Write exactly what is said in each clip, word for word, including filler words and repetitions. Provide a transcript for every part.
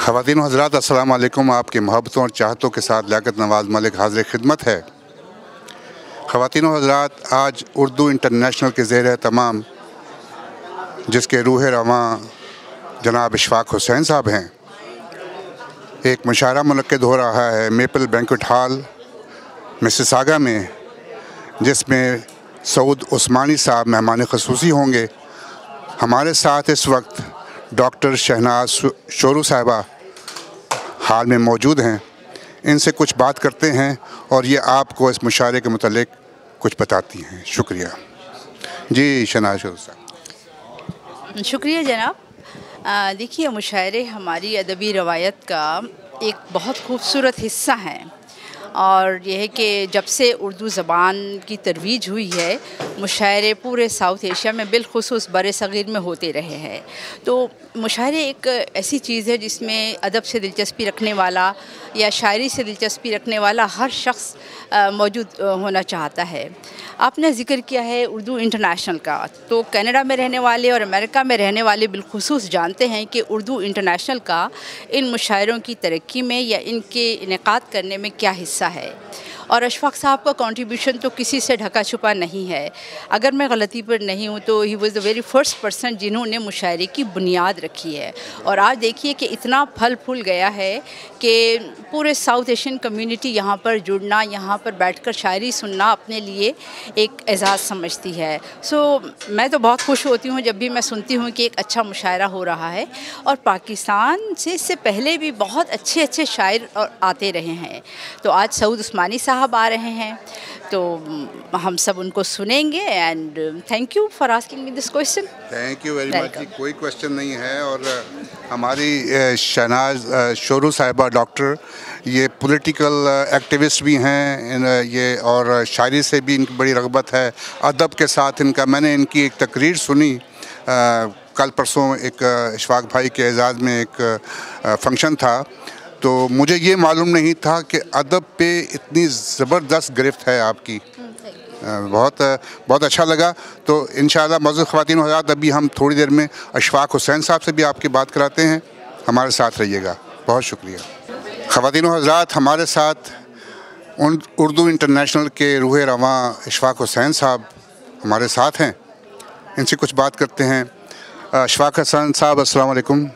ख़वातीन व हज़रात, अस्सलाम वालेकुम। आपकी मोहब्बतों और चाहतों के साथ लियाकत नवाज़ मलिक हाज़िर खिदमत है। ख़वातीन व हज़रात, आज उर्दू इंटरनेशनल के ज़ेर तमाम जिसके रूह रवां जनाब इशफ़ाक़ हुसैन साहब हैं, एक मुशायरा मुनक़्क़िद हो रहा है मेपल बैंक्वेट हॉल मिसिसागा में, जिसमें सऊद उस्मानी साहब मेहमान ख़ुसूसी होंगे। हमारे साथ इस वक्त डॉक्टर शहनाज शोरू साहिबा हाल में मौजूद हैं। इनसे कुछ बात करते हैं और ये आपको इस मुशायरे के मुतालिक कुछ बताती हैं। शुक्रिया जी शहनाज शोरू साहब। शुक्रिया जनाब। देखिए, मुशायरे हमारी अदबी रवायत का एक बहुत खूबसूरत हिस्सा हैं और यह है कि जब से उर्दू ज़बान की तरवीज हुई है, मुशायरे पूरे साउथ एशिया में बिलखुसूस बर सग़ीर में होते रहे हैं। तो मुशायरे एक ऐसी चीज़ है जिसमें अदब से दिलचस्पी रखने वाला या शायरी से दिलचस्पी रखने वाला हर शख्स मौजूद होना चाहता है। आपने ज़िक्र किया है उर्दू इंटरनेशनल का, तो कनाडा में रहने वाले और अमेरिका में रहने वाले बिलखुसूस जानते हैं कि उर्दू इंटरनेशनल का इन मुशायरों की तरक्की में या इनके इनेकाद करने में क्या हिस्सा है। और अशफ़ाक़ साहब का कंट्रीब्यूशन तो किसी से ढका छुपा नहीं है। अगर मैं गलती पर नहीं हूँ तो he was the very first person जिन्होंने मुशायरे की बुनियाद रखी है। और आज देखिए कि इतना फल फूल गया है कि पूरे साउथ एशियन कम्युनिटी यहाँ पर जुड़ना, यहाँ पर बैठकर शायरी सुनना अपने लिए एक एज़ाज़ समझती है। सो मैं तो बहुत खुश होती हूँ जब भी मैं सुनती हूँ कि एक अच्छा मुशायरा हो रहा है। और पाकिस्तान से इससे पहले भी बहुत अच्छे अच्छे शायर आते रहे हैं। तो आज सऊद उस्मानी साहब आ रहे हैं, तो हम सब उनको सुनेंगे। And thank you for asking me this question. Thank you very much. कोई क्वेश्चन नहीं है। और हमारी शहनाज शोरू साहिबा डॉक्टर ये पॉलिटिकल एक्टिविस्ट भी हैं ये, और शायरी से भी इनकी बड़ी रग़बत है, अदब के साथ इनका। मैंने इनकी एक तकरीर सुनी आ, कल परसों एक इशफ़ाक़ भाई के एजाज़ में एक फंक्शन था, तो मुझे ये मालूम नहीं था कि अदब पे इतनी ज़बरदस्त गिरफ्त है आपकी। बहुत बहुत अच्छा लगा। तो इंशाअल्लाह मौजूद ख़वातीन व हज़रात, अभी हम थोड़ी देर में इशफ़ाक़ हुसैन साहब से भी आपकी बात कराते हैं। हमारे साथ रहिएगा। बहुत शुक्रिया। ख़वातीन व हज़रात, हमारे साथ उर्दू इंटरनेशनल के रूह रवां इशफ़ाक़ हुसैन साहब हमारे साथ हैं। इनसे कुछ बात करते हैं। इशफ़ाक़ हुसैन साहब, अस्सलाम वालेकुम।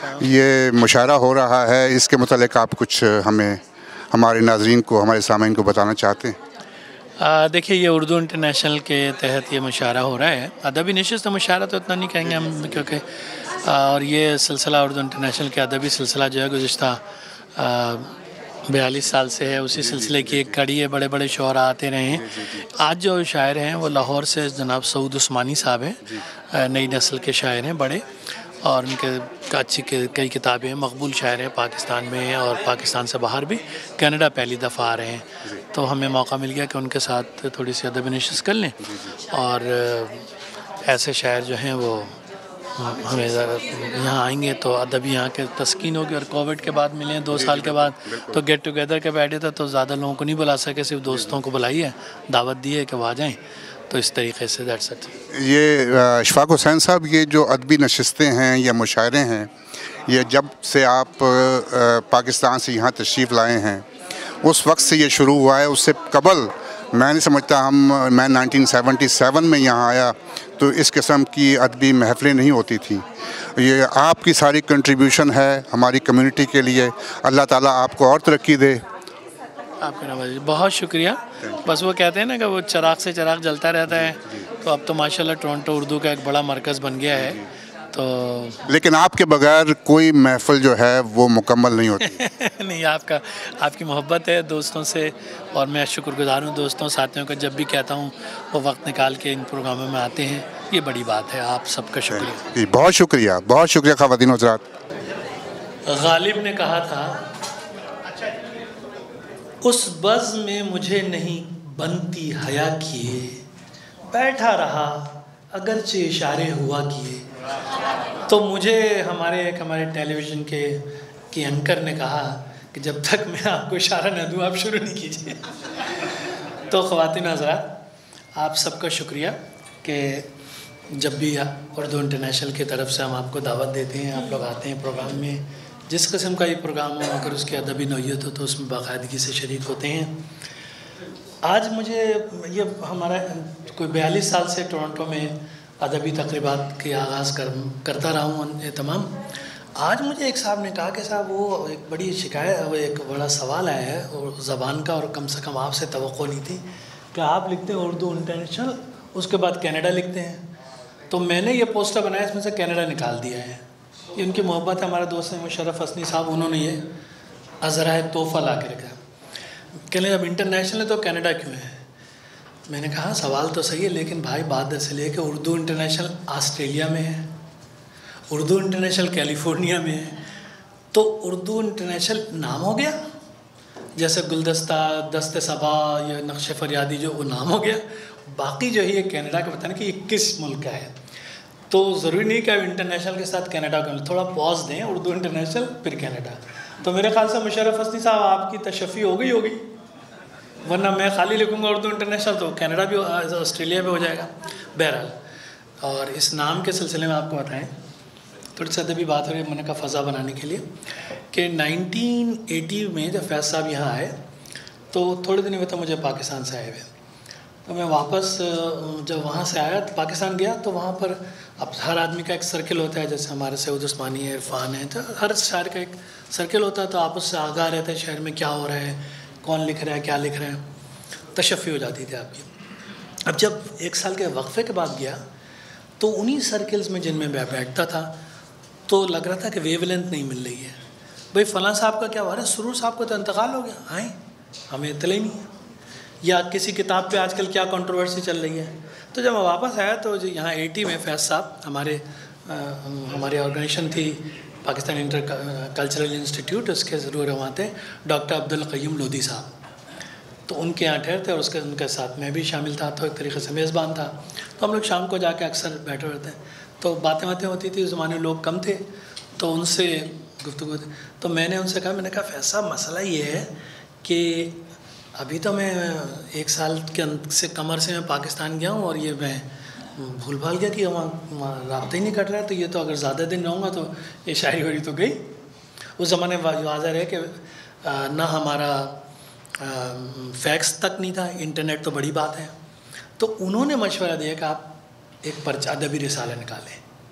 ये मुशायरा हो रहा है, इसके मुतालिक आप कुछ हमें, हमारे नाज़रीन को, हमारे सामीन को बताना चाहते हैं? देखिए, ये उर्दू इंटरनेशनल के तहत ये मुशायरा हो रहा है। अदबी नशिस्त मुशायरा तो इतना नहीं कहेंगे हम, क्योंकि और ये सिलसिला उर्दू इंटरनेशनल के अदबी सिलसिला जो है गुज़िश्ता बयालीस साल से है। उसी सिलसिले की एक कड़ी है। बड़े बड़े शोरा आते रहे हैं। आज जो शायर हैं वो लाहौर से जनाब सऊद उस्मानी साहब हैं, नई नस्ल के शायर हैं बड़े, और उनके अच्छी कई किताबें हैं, मकबूल शायर हैं पाकिस्तान में और पाकिस्तान से बाहर भी। कनाडा पहली दफ़ा आ रहे हैं, तो हमें मौका मिल गया कि उनके साथ थोड़ी सी अदबी नशिस्त कर लें। और ऐसे शायर जो हैं वो हमें यहाँ आएंगे तो अदब यहाँ के तस्कीन होगी। और कोविड के बाद मिले दो साल के बाद, तो गेट टुगेदर के बैठे थे, तो ज़्यादा लोगों को नहीं बुला सके, सिर्फ दोस्तों को बुलाई है, दावत दी है कि वो आ जाएँ। तो इस तरीके से दैट्स इट। ये इशफ़ाक़ हुसैन साहब, ये जो अदबी नशिस्तें हैं या मुशायरे हैं, ये जब से आप पाकिस्तान से यहाँ तशरीफ़ लाए हैं उस वक्त से ये शुरू हुआ है? उससे कबल मैं नहीं समझता, हम मैं नाइनटीन सेवेंटी सेवन में यहाँ आया तो इस किस्म की अदबी महफ़िलें नहीं होती थी। ये आपकी सारी कंट्रीब्यूशन है हमारी कम्युनिटी के लिए। अल्लाह ताला आपको और तरक्की दे। आपका नवाज़, बहुत शुक्रिया। बस वो कहते हैं ना कि वो चिराग से चिराग जलता रहता है। तो अब तो माशाल्लाह टोरंटो उर्दू का एक बड़ा मरकज़ बन गया है। तो लेकिन आपके बगैर कोई महफ़िल जो है वो मुकम्मल नहीं होती। नहीं, आपका आपकी मोहब्बत है दोस्तों से, और मैं शुक्रगुज़ार हूँ दोस्तों साथियों का। जब भी कहता हूँ वो वक्त निकाल के इन प्रोग्रामों में आते हैं, ये बड़ी बात है। आप सबका शुक्रिया। बहुत शुक्रिया, बहुत शुक्रिया ख़वातीन व हज़रात। गालिब ने कहा था, उस बज़्म में मुझे नहीं बनती हया किए, बैठा रहा अगरचे इशारे हुआ किए। तो मुझे हमारे एक हमारे टेलीविज़न के की एंकर ने कहा कि जब तक मैं आपको इशारा न दूँ आप शुरू नहीं कीजिए। तो ख़वातीन हज़रात, आप सबका शुक्रिया कि जब भी उर्दू इंटरनेशनल की तरफ से हम आपको दावत देते हैं, आप लोग आते हैं प्रोग्राम में, जिस किस्म का ये प्रोग्राम हो, अगर उसकी अदबी नौयत हो तो उसमें बाकायदगी से शरीक होते हैं। आज मुझे ये हमारा कोई बयालीस साल से टोरंटो में अदबी तकरीबात के आगाज़ कर करता रहा हूँ तमाम। आज मुझे एक साहब ने कहा कि साहब वो एक बड़ी शिकायत, वो एक बड़ा सवाल आया है और ज़बान का, और कम से कम आपसे तवक्को नहीं थी कि आप लिखते हैं उर्दू इंटरनेशनल, उसके बाद कनाडा लिखते हैं। तो मैंने ये पोस्टर बनाया, इसमें से कनाडा निकाल दिया है। ये उनकी मोहब्बत है, हमारे दोस्त हैं मुशर्रफ हसनी साहब, उन्होंने ये अज़रा तोहफ़ा ला के रखा। कहने जब इंटरनेशनल है तो कनाडा क्यों है? मैंने कहा सवाल तो सही है, लेकिन भाई बात दरअसल है कि उर्दू इंटरनेशनल ऑस्ट्रेलिया में है, उर्दू इंटरनेशनल कैलिफोर्निया में है, तो उर्दू इंटरनेशनल नाम हो गया, जैसे गुलदस्ता, दस्ते सबा या नक्श फरियादी जो वो नाम हो गया। बाकी जो है ये कनाडा का पता नहीं कि इक्कीस मुल्क का है, तो ज़रूरी नहीं कि इंटरनेशनल के साथ कनाडा का, थोड़ा पॉज दें, उर्दू इंटरनेशनल फिर कनाडा। तो मेरे ख्याल से मुशर्रफ हसनी साहब आपकी तशफ़ी हो गई होगी, वरना मैं खाली लिखूँगा उर्दू इंटरनेशनल तो कनाडा भी, ऑस्ट्रेलिया भी हो जाएगा। बहरहाल, और इस नाम के सिलसिले में आपको बताएं, थोड़ी सी अदबी बात हो रही है मैंने कहा फ़ज़ा बनाने के लिए, कि नाइनटीन एटी में जब फैज़ साहब यहाँ आए तो थोड़े दिन हुए तो मुझे पाकिस्तान से आए हुए, तो मैं वापस जब वहाँ से आया तो पाकिस्तान गया, तो वहाँ पर अब हर आदमी का एक सर्किल होता है, जैसे हमारे सऊद उस्मानी है, इरफान है, तो हर शहर का एक सर्किल होता है, तो आपस से आगाह रहता है शहर में क्या हो रहा है, कौन लिख रहा है, क्या लिख रहे हैं, तशफ़ी हो जाती थी आपकी। अब जब एक साल के वक्फे के बाद गया तो उन्हीं सर्किल्स में जिनमें मैं बैठता था तो लग रहा था कि वेवलेंथ नहीं मिल रही है। भाई फ़लाँ साहब का क्या हुआ है, सुरूर साहब का तो इंतकाल हो गया, आए हमें इतला ही नहीं है, या किसी किताब पे आजकल क्या कंट्रोवर्सी चल रही है। तो जब मैं वापस आया तो यहाँ एटी में फैज़ साहब, हमारे आ, हमारी ऑर्गेनाइजेशन थी पाकिस्तान इंटर कल्चरल इंस्टीट्यूट, उसके ज़रूर वहाँ थे डॉक्टर अब्दुल क़य्यूम लोधी साहब, तो उनके यहाँ ठहरते और उसके उनके साथ मैं भी शामिल था, तो एक तरीके से मेज़बान था। तो हम लोग शाम को जाके अक्सर बैठे रहते हैं, तो बातें बातें होती थी। उस ज़माने में लोग कम थे तो उनसे गुफ्तगू, तो मैंने उनसे कहा, मैंने कहा फैज़ साहब मसला ये है कि अभी तो मैं एक साल के से कमर से मैं पाकिस्तान गया हूँ और ये मैं भूल भाल गया कि वहाँ वहाँ राब्ता ही नहीं कट रहा है, तो ये तो अगर ज़्यादा दिन रहूँगा तो ये शायरी वारी तो गई। उस ज़माने में वाज़ह है कि ना हमारा फैक्स तक नहीं था, इंटरनेट तो बड़ी बात है। तो उन्होंने मशवरा दिया कि आप एक पर्चा अदबी रिसाला निकालें,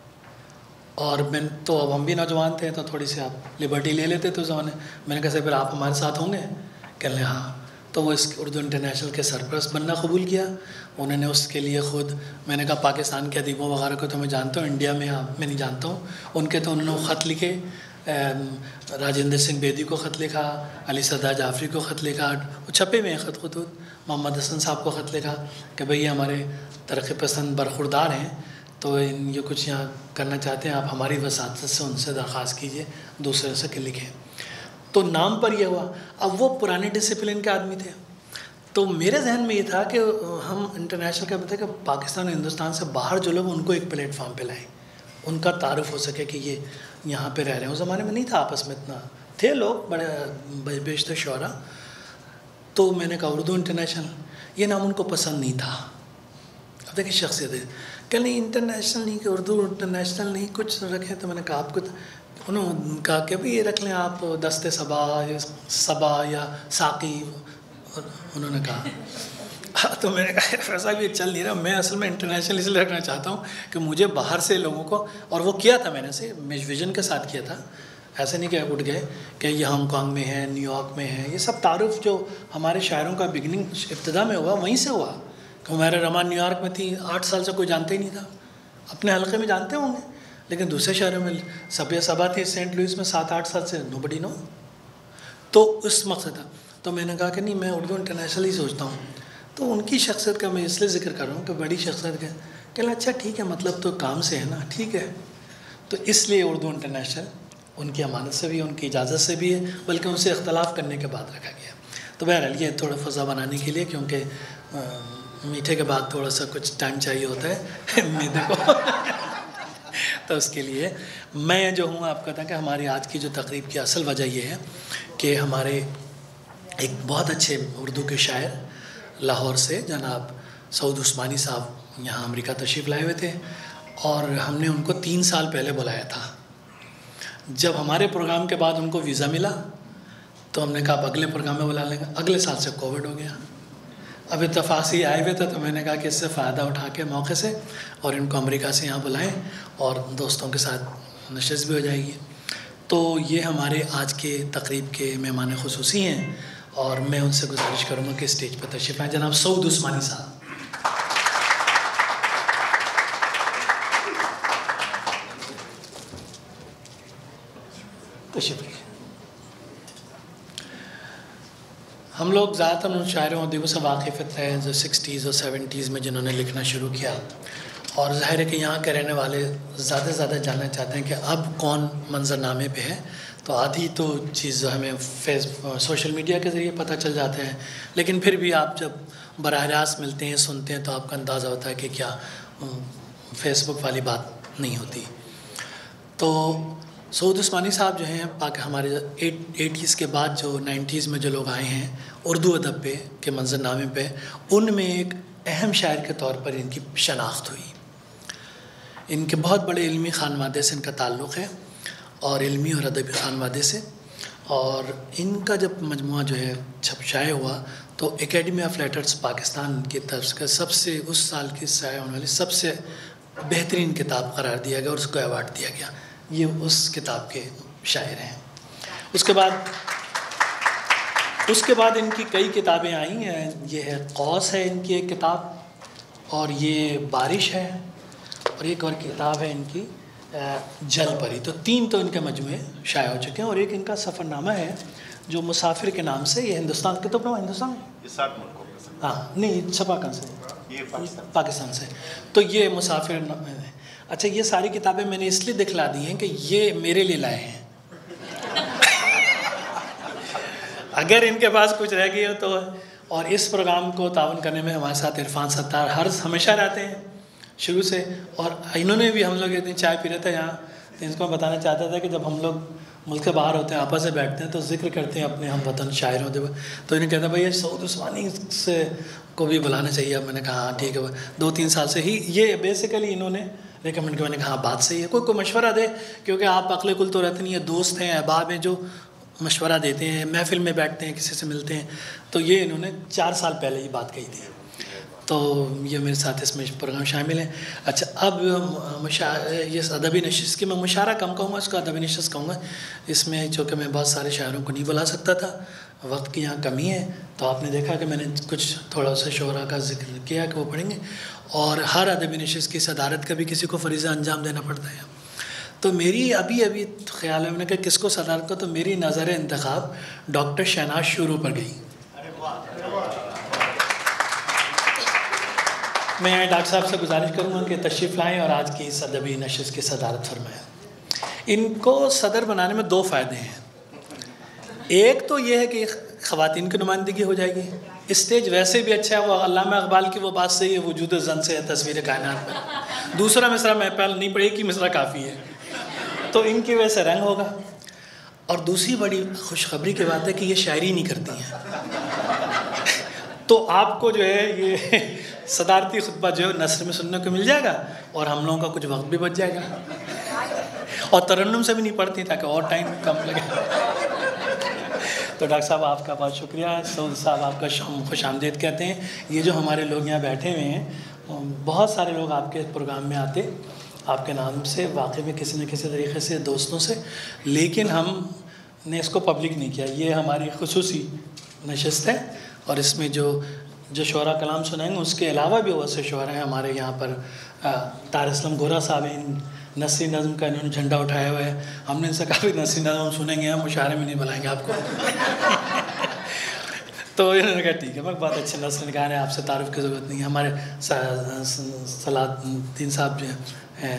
और मैं तो अब हम भी नौजवान थे तो थोड़ी सी आप लिबर्टी ले लेते थे उस ज़माने। मैंने कहा फिर आप हमारे साथ होंगे? कहने हाँ। तो वो इस उर्दू इंटरनेशनल के सरपरस्त बनना कबूल किया उन्होंने। उसके लिए ख़ुद मैंने कहा पाकिस्तान के अदीबों वगैरह को तो मैं जानता हूँ, इंडिया में हाँ मैं नहीं जानता हूँ उनके, तो उन्होंने ख़त लिखे, राजेंद्र सिंह बेदी को ख़त लिखा, अली सदा जाफरी को ख़त लिखा, वो छपे में ख़त खतूत, मोहम्मद हसन साहब को ख़त लिखा कि भाई ये हमारे तरक्की पसंद बरखुरदार हैं, तो ये कुछ यहाँ करना चाहते हैं, आप हमारी वसात से उनसे दरख्वास्त कीजिए दूसरे से कि लिखें। तो नाम पर यह हुआ। अब वो पुराने डिसिप्लिन के आदमी थे, तो मेरे जहन में ये था कि हम इंटरनेशनल का बताए कि पाकिस्तान और हिंदुस्तान से बाहर जो लोग उनको एक प्लेटफार्म पे लाएं, उनका तारुफ हो सके कि ये यहाँ पे रह रहे हैं। उस ज़माने में नहीं था आपस में इतना, थे लोग बड़े बेशतर शोरा। तो मैंने कहा उर्दू इंटरनेशनल, ये नाम उनको पसंद नहीं था। अब देखिए शख्सियत है, कल नहीं इंटरनेशनल नहीं कि उर्दू इंटरनेशनल नहीं कुछ रखें। तो मैंने कहा आपको, उन्होंने कहा कि भाई ये रख लें आप दस्ते सबा या सबा या साकी, उन्होंने कहा। तो मैंने कहा ऐसा भी चल नहीं रहा, मैं असल में इंटरनेशनल इसलिए रखना चाहता हूँ कि मुझे बाहर से लोगों को, और वो किया था मैंने से विजन के साथ किया था, ऐसे नहीं कि उठ गए कि ये हांगकॉन्ग में है, न्यूयॉर्क में है। ये सब तारुफ जो हमारे शायरों का बिगनिंग इब्तदा में हुआ वहीं से हुआ। हुमैरा रमान न्यूयॉर्क में थी, आठ साल से कोई जानते ही नहीं था, अपने हल्के में जानते होंगे, लेकिन दूसरे शहरों में सबिया सबा थी सेंट लुइस में सात आठ साल से नोबडी नो। तो उस मकसद था। तो मैंने कहा कि नहीं मैं उर्दू इंटरनेशनल ही सोचता हूँ। तो उनकी शख्सियत का मैं इसलिए जिक्र कर रहा हूँ कि बड़ी शख्सियत का, कहला अच्छा ठीक है, मतलब तो काम से है ना, ठीक है। तो इसलिए उर्दू इंटरनेशनल उनकी अमानत से भी, उनकी इजाज़त से भी है, बल्कि उनसे इख्तलाफ करने के बाद रखा गया। तो बहरहाल ये थोड़ा फ़ज़ा बनाने के लिए, क्योंकि मीठे के बाद थोड़ा सा कुछ टाइम चाहिए होता है मीठे को तो उसके लिए मैं जो हूँ आपको कहता कि हमारी आज की जो तकरीब की असल वजह ये है कि हमारे एक बहुत अच्छे उर्दू के शायर लाहौर से जनाब सऊद उस्मानी साहब यहाँ अमेरिका तशरीफ़ लाए हुए थे, और हमने उनको तीन साल पहले बुलाया था। जब हमारे प्रोग्राम के बाद उनको वीज़ा मिला तो हमने कहा अब अगले प्रोग्राम में बुला लेंगे। अगले साल से कोविड हो गया। अब इत्तफाक से आए हुए थे तो मैंने कहा कि इससे फ़ायदा उठा के मौके से और इनको अमेरिका से यहाँ बुलाएं और दोस्तों के साथ नशिस्त भी हो जाएगी। तो ये हमारे आज के तकरीब के मेहमान खुसूसी हैं और मैं उनसे गुजारिश करूँगा कि स्टेज पर तशरीफ़ आएँ। जनाब सऊद उस्मानी साहब। तशरीफ़। हम लोग ज़्यादातर उन शायरों और अदीबों से वाकिफ़ थे जो सिक्सटीज़ और सेवेंटीज़ में जिन्होंने लिखना शुरू किया, और ज़ाहिर है कि यहाँ के रहने वाले ज़्यादा से ज़्यादा जानना चाहते हैं कि अब कौन मंजरनामे पे है। तो आधी तो चीज़ हमें फेस सोशल मीडिया के ज़रिए पता चल जाते हैं, लेकिन फिर भी आप जब बराह रास्त मिलते हैं, सुनते हैं, तो आपका अंदाज़ा होता है कि क्या फेसबुक वाली बात नहीं होती। तो सऊद उस्मानी साहब जो हैं पाक हमारे एट एटीज़ के बाद जो नाइन्टीज़ में जो लोग आए हैं उर्दू अदब पे के मंजरनामे पे, उनमें एक अहम शायर के तौर पर इनकी शनाख्त हुई। इनके बहुत बड़े इल्मी खानवादे से इनका ताल्लुक़ है और इल्मी और अदबी खानवादे से। और इनका जब मजमुआ जो है छप शाये हुआ तो एकेडमी ऑफ लेटर्स पाकिस्तान की तरफ से सबसे उस साल की शाये होने वाली सबसे बेहतरीन किताब करार दिया गया और उसको अवार्ड दिया गया। ये उस किताब के शायर हैं। उसके बाद उसके बाद इनकी कई किताबें आई हैं। ये है कौस है इनकी एक किताब, और ये बारिश है, और एक और किताब है इनकी जल परी। तो तीन तो इनके मजमूए शाये हो चुके हैं, और एक इनका सफ़रनामा है जो मुसाफिर के नाम से, ये हिंदुस्तान के तो अपना हिंदुस्तान हाँ नहीं छपा कहाँ से, ये पाकिस्तान पाकिस्तान से। तो ये मुसाफिर। अच्छा, ये सारी किताबें मैंने इसलिए दिखला दी हैं कि ये मेरे लिए लाए हैं। अगर इनके पास कुछ रह गई हो तो। और इस प्रोग्राम को तावन करने में हमारे साथ इरफान सत्तार हर हमेशा रहते हैं शुरू से, और इन्होंने भी, हम लोग एक दिन चाय पी रहे थे यहाँ, तो इनको बताना चाहता था कि जब हम लोग मुल्क के बाहर होते हैं, आपस से बैठते हैं, तो जिक्र करते हैं अपने हम वतन शायरों दे, तो इन्हें कहता भाई ये सऊद उस्मानी से को भी बुलाना चाहिए। अब मैंने कहा हाँ ठीक है। दो तीन साल से ही ये बेसिकली इन्होंने रिकमेंड किया। मैंने कहा बात सही है, कोई कोई मशवरा दे, क्योंकि आप अकले कुल तो रहते नहीं है, दोस्त हैं, अहबाब हैं जो मशवरा देते हैं, महफिल में बैठते हैं, किसी से मिलते हैं। तो ये इन्होंने चार साल पहले ही बात कही थी, तो ये मेरे साथ इसमें प्रोग्राम शामिल हैं। अच्छा, अब ये अदबी नशिस्त की मैं मुशारा कम कहूँगा, इसका अदबी नशिस्त कहूँगा। इसमें चूँकि मैं बहुत सारे शायरों को नहीं बुला सकता था, वक्त की यहाँ कमी है, तो आपने देखा कि मैंने कुछ थोड़ा सा शोरा का जिक्र किया कि वो पढ़ेंगे। और हर अदबी नशिस्त की सदारत का भी किसी को फरीज़ा अंजाम देना पड़ता है। तो मेरी अभी अभी ख्याल है, मैंने कहा किसको सदारत को, तो मेरी नज़र इंतखाब डॉक्टर शहनाज शुरू पर गई। मैं डॉक्टर साहब से गुजारिश करूँगा कि तशरीफ़ लाएँ और आज की इस अदबी नशिस्त की सदारत फरमाएँ। इनको सदर बनाने में दो फ़ायदे हैं। एक तो ये है कि ख़वातीन की नुमाइंदगी हो जाएगी। स्टेज वैसे भी अच्छा है, वो अल्लामा इक़बाल की वो बात सही है, वजूद ज़न से है तस्वीर कायनात में। दूसरा मिसरा मैं पहले नहीं पढ़ी कि मिसरा काफ़ी है, तो इनकी वजह से रंग होगा। और दूसरी बड़ी खुशखबरी की बात है कि ये शायरी नहीं करती हैं, तो आपको जो है ये सदारती खुतबा जो है नस्र में सुनने को मिल जाएगा, और हम लोगों का कुछ वक्त भी बच जाएगा। और तरन्नुम से भी नहीं पढ़ती ताकि और टाइम कम लगे। तो डॉक्टर साहब आपका बहुत शुक्रिया। सऊद साहब आपका खुश आमदीद कहते हैं। ये जो हमारे लोग यहाँ बैठे हुए हैं, बहुत सारे लोग आपके प्रोग्राम में आते आपके नाम से, वाकई में किसी न किसी तरीके से दोस्तों से, लेकिन हमने इसको पब्लिक नहीं किया। ये हमारी खुसूसी नशिस्त है, और इसमें जो जो शोरा कलाम सुनाएंगे उसके अलावा भी बहुत से शोरा हैं हमारे यहाँ पर। तार इस्लाम गोरा साहब हैं, नसरी नज़म का इन्होंने झंडा उठाया हुआ है। हमने इनसे काफ़ी नसरी नज़म सुनेंगे, हम मुशारे में नहीं बुलाएंगे आपको। तो इन्होंने कहा ठीक है, मैं बहुत अच्छे नस्ल निकाल रहे हैं, आपसे तारुफ की ज़रूरत नहीं है। हमारे सलाउद्दीन साहब जो हैं,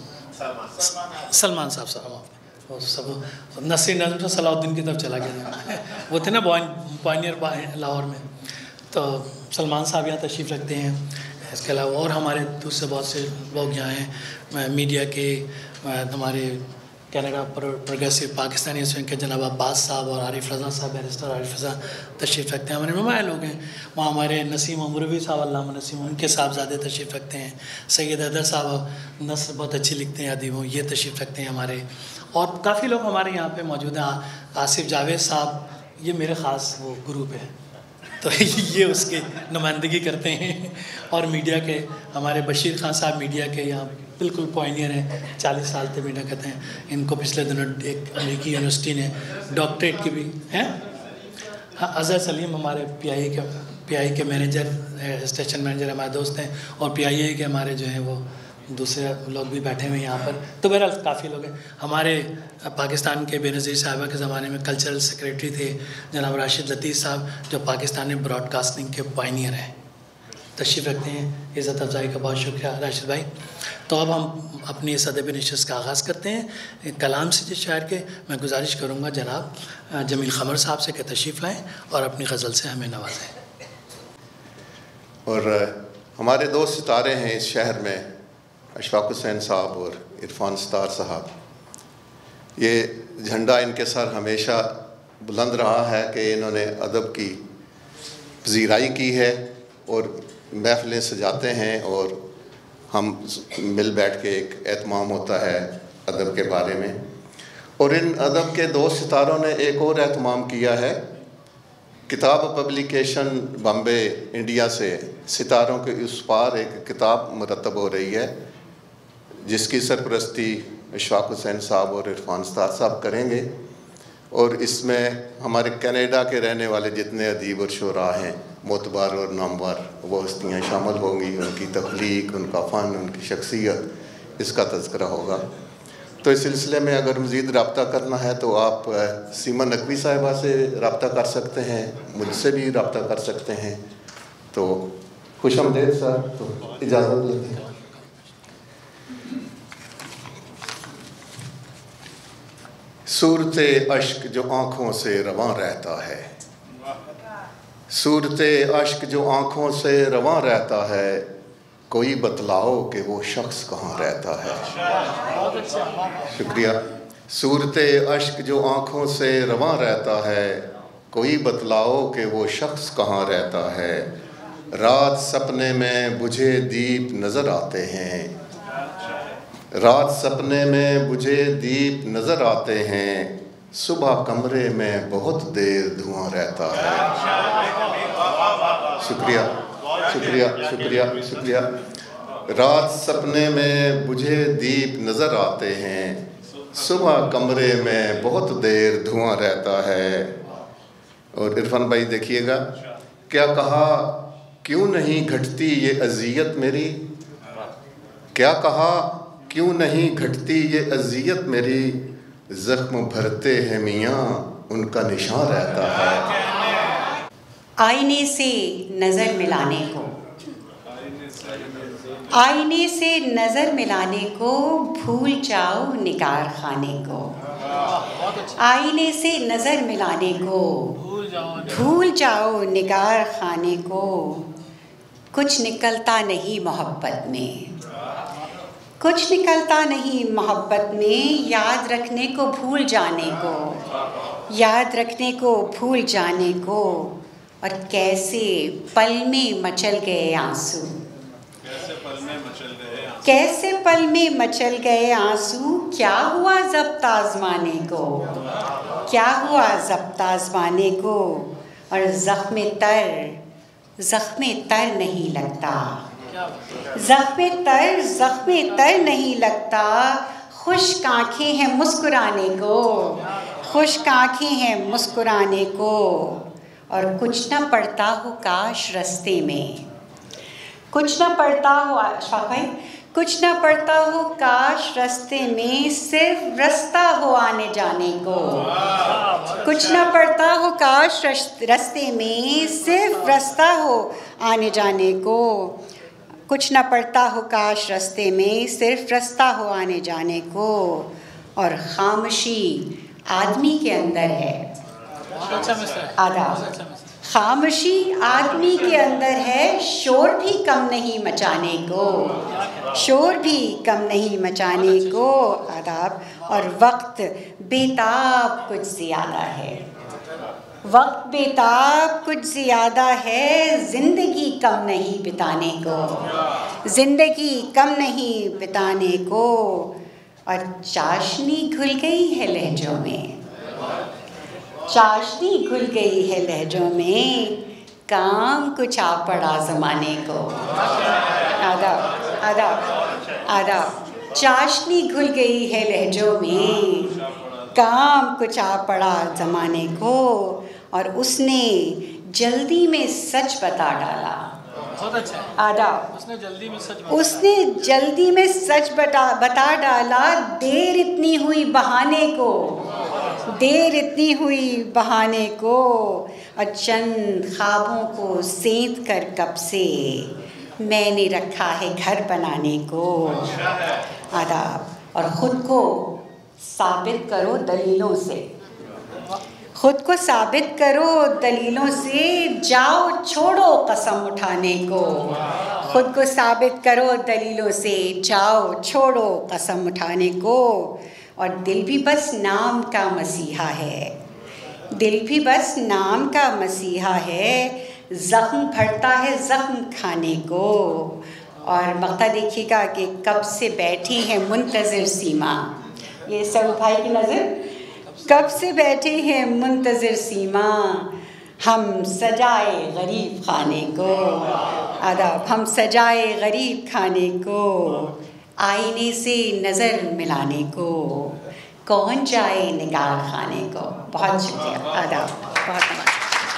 सलमान साहब साहब वो सब नसरी नज़म से सलाउद्दीन की तरफ चला गया। वो थे ना पॉइनियर लाहौर में, तो सलमान साहब यहाँ तशरीफ़ रखते हैं। इसके अलावा और हमारे दूसरे बहुत से लोग यहाँ हैं, मीडिया के, हमारे कनाडा प्रोग्रेसिव पाकिस्तानी विंग के जनाब अब्बास साहब और आरिफ रज़ा साहब, बैरिस्टर आरिफ रज़ा तशरीफ़ रखते हैं, हमारे नुमाया लोग हैं वहाँ। हमारे नसीम अमरवी साहब, अल्लामा नसीम, उनके साहबजादे तशरीफ़ रखते हैं। सैयद हैदर साहब नस्र बहुत अच्छी लिखते हैं अदीबों, ये तशरीफ़ रखते हैं हमारे। और काफ़ी लोग हमारे यहाँ पे मौजूद हैं। आसिफ जावेद साहब, ये मेरे ख़ास वो ग्रुप है, तो ये उसके नुमाइंदगी करते हैं। और मीडिया के हमारे बशीर खान साहब मीडिया के यहाँ बिल्कुल पॉइनियर हैं, चालीस साल से मीडिया करते हैं। इनको पिछले दिनों एक अमेरिकी यूनिवर्सिटी ने डॉक्टरेट की भी हैं। हाँ, अज़हर सलीम हमारे पीआईए के पीआईए के मैनेजर, स्टेशन मैनेजर हमारे दोस्त हैं। और पीआईए के हमारे जो हैं वो दूसरे लोग भी बैठे हुए हैं यहाँ पर। तो बहरहाल काफ़ी लोग हैं। हमारे पाकिस्तान के बेनज़ीर साहिबा के ज़माने में कल्चरल सेक्रेटरी थे जनाब राशिद लतीफ़ साहब, जो पाकिस्तान में ब्रॉडकास्टिंग के पायनियर हैं, तशरीफ़ रखते हैं। इज़्ज़त अफ़ज़ाई का बहुत शुक्रिया राशिद भाई। तो अब हम अपनी इस अदबी नशिस्त का आगाज़ करते हैं। कलाम से जिस शायर के मैं गुजारिश करूँगा जनाब जमील ख़मर साहब से कि तशरीफ़ लाएँ और अपनी गज़ल से हमें नवाजें। और हमारे दो सितारे हैं इस शहर में, अशफाक हुसैन साहब और इरफान सतार साहब। ये झंडा इनके सर हमेशा बुलंद रहा है कि इन्होंने अदब की पजीराई की है और महफ़िलें सजाते हैं और हम मिल बैठ के एक एहतमाम होता है अदब के बारे में। और इन अदब के दो सितारों ने एक और एहतमाम किया है। किताब पब्लिकेशन बॉम्बे इंडिया से सितारों के उस पार एक किताब मुरतब हो रही है, जिसकी सरपरस्ती अशफाक हुसैन साहब और इरफान सतार साहब करेंगे। और इसमें हमारे कनाडा के रहने वाले जितने अदीब और शुरा हैं, मोतबार और नामवर, वो हस्तियाँ शामिल होंगी। उनकी तख्लीक, उनका फ़न, उनकी शख्सियत, इसका तज़किरा होगा। तो इस सिलसिले में अगर मज़ीद रब्ता करना है तो आप सीमा नकवी साहिबा से रब्ता कर सकते हैं, मुझसे भी रब्ता कर सकते हैं। तो खुशामदीद सर, तो इजाज़त लेते हैं। सूरते अश्क जो आँखों से रवां रहता है, सूरते अश्क जो आँखों से रवां रहता है, कोई बतलाओ कि वो शख्स कहाँ रहता है। शुक्रिया। सूरते अश्क जो आँखों से रवां रहता है, कोई बतलाओ कि वो शख्स कहाँ रहता है। रात सपने में बुझे दीप नज़र आते हैं, रात सपने में बुझे दीप नज़र आते हैं, सुबह कमरे में बहुत देर धुआं रहता है। शुक्रिया शुक्रिया शुक्रिया शुक्रिया। रात सपने में बुझे दीप नज़र आते हैं, सुबह कमरे में बहुत देर धुआं रहता है। और इरफान भाई देखिएगा, क्या कहा क्यों नहीं घटती ये अज़ियत मेरी, क्या कहा क्यों नहीं घटती ये अज़ियत मेरी, ज़ख्म भरते हैं मियाँ उनका निशान रहता है। आईने से नज़र मिलाने को, आईने से नज़र मिलाने को भूल जाओ निगार खाने को, आईने से नज़र मिलाने को भूल जाओ निगार खाने को। कुछ निकलता नहीं मोहब्बत में, कुछ निकलता नहीं मोहब्बत में, याद रखने को भूल जाने को, याद रखने को भूल जाने को। और कैसे पल में मचल गए आंसू, कैसे पल में मचल गए आंसू, क्या हुआ ज़ब्त आज़माने को, क्या हुआ ज़ब्त आज़माने को। और ज़ख्म तर ज़ख्म तर नहीं लगता, ज़ख्म तर ज़ख्म तर नहीं लगता। खुश्क आँखें हैं मुस्कुराने को, खुश्क आँखें हैं मुस्कुराने को। और कुछ ना पड़ता हो काश रास्ते में, कुछ ना पड़ता हो भाई, कुछ ना पड़ता हो काश रास्ते में, सिर्फ रास्ता हो आने जाने को। कुछ ना पड़ता हो काश रास्ते में, सिर्फ रास्ता हो आने जाने को। कुछ ना पड़ता हो काश रास्ते में, सिर्फ रास्ता हो आने जाने को। और खामोशी आदमी के अंदर है, आदाब, खामोशी आदमी के अंदर है, शोर भी कम नहीं मचाने को, शोर भी कम नहीं मचाने को। आदाब। और वक्त बेताब कुछ ज़्यादा है, वक्त बेताब कुछ ज़्यादा है, ज़िंदगी कम नहीं बिताने को, ज़िंदगी कम नहीं बिताने को। और चाशनी घुल गई है लहजों में, चाशनी घुल गई है लहजों में, काम कुछ आ पड़ा ज़माने को। आदाब आदाब आदाब। चाशनी घुल गई है लहजों में, काम कुछ आ पड़ा ज़माने को। और उसने जल्दी में सच बता डाला। बहुत अच्छा। आदाब। उसने जल्दी में सच उसने जल्दी में सच बता बता डाला। देर इतनी हुई बहाने को, देर इतनी हुई बहाने को। और चंद ख्वाबों को सेंध कर कब से मैंने रखा है घर बनाने को। आदाब। और ख़ुद को साबित करो दलीलों से, खुद को साबित करो दलीलों से, जाओ छोड़ो कसम उठाने को। खुद को साबित करो दलीलों से, जाओ छोड़ो कसम उठाने को। और दिल भी बस नाम का मसीहा है, दिल भी बस नाम का मसीहा है, ज़ख्म भरता है ज़ख्म खाने को। और मक्ता देखिएगा कि कब से बैठी है मुंतज़िर सीमा, ये सब भाई की नज़र, कब से बैठे हैं मुंतज़िर सीमा, हम सजाए गरीब खाने को। आदाब। हम सजाए गरीब खाने को, आईने से नज़र मिलाने को, कौन जाए निगाह खाने को। बहुत शुक्रिया। आदाब। बहुत नमस्कार।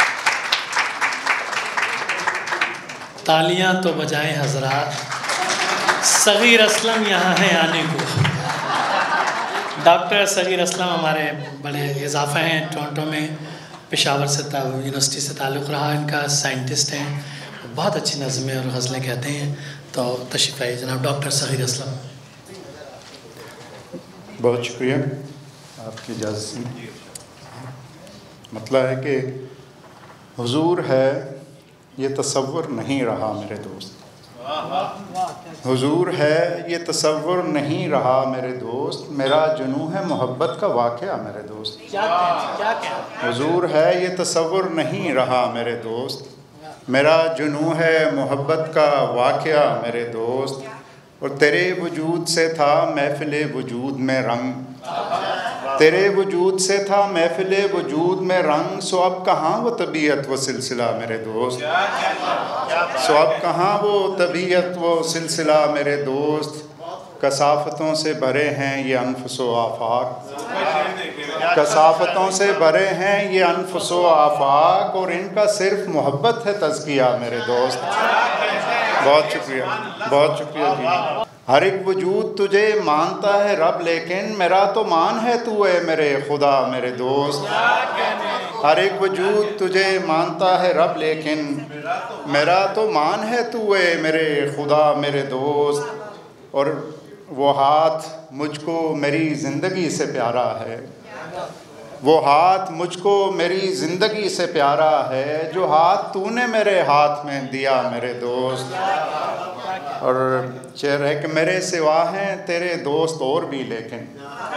तालियां तो बजाएं हजरात, सगीर असलम यहाँ है आने को। डॉक्टर सगीर असलम हमारे बड़े इजाफा हैं, टोरंटो में पेशावर से यूनिवर्सिटी से ताल्लुक़ रहा इनका, साइंटिस्ट हैं, बहुत अच्छी नज़में और गज़लें कहते हैं। तो तशरीफ़ आइए जनाब डॉक्टर सगीर असलम। बहुत शुक्रिया आपकी इजाज़त से। मतलब है कि हुजूर है ये तसव्वुर नहीं रहा मेरे दोस्त, हुजूर है ये तसव्वुर नहीं रहा मेरे दोस्त, मेरा जुनून है मोहब्बत का वाक़या मेरे दोस्त। हुजूर है ये तसव्वुर नहीं रहा मेरे दोस्त, मेरा जुनून है मोहब्बत का वाक़या मेरे दोस्त। और तेरे वजूद से था महफ़िल वजूद में रंग, तेरे वजूद से था महफ़िल वजूद में रंग, सो अब कहाँ वो तबीयत वो सिलसिला मेरे दोस्त, सो अब कहाँ वो तबीयत वो सिलसिला मेरे दोस्त। कसाफ़तों से भरे हैं ये अनफुसो आफाक, कसाफ़तों से भरे हैं ये अनफुसो आफाक, और इनका सिर्फ मोहब्बत है तज़किया मेरे दोस्त। बहुत शुक्रिया, बहुत शुक्रिया जी। हर एक वजूद तुझे मानता है रब, लेकिन मेरा तो मान है तू है मेरे खुदा मेरे दोस्त। हर एक वजूद तुझे मानता है रब, लेकिन मेरा तो मान है तू है मेरे खुदा मेरे दोस्त। और वो हाथ मुझको मेरी ज़िंदगी से प्यारा है, वो हाथ मुझको मेरी ज़िंदगी से प्यारा है, जो हाथ तूने मेरे हाथ में दिया मेरे दोस्त। और शेर है कि मेरे सिवा हैं तेरे दोस्त और भी, लेकिन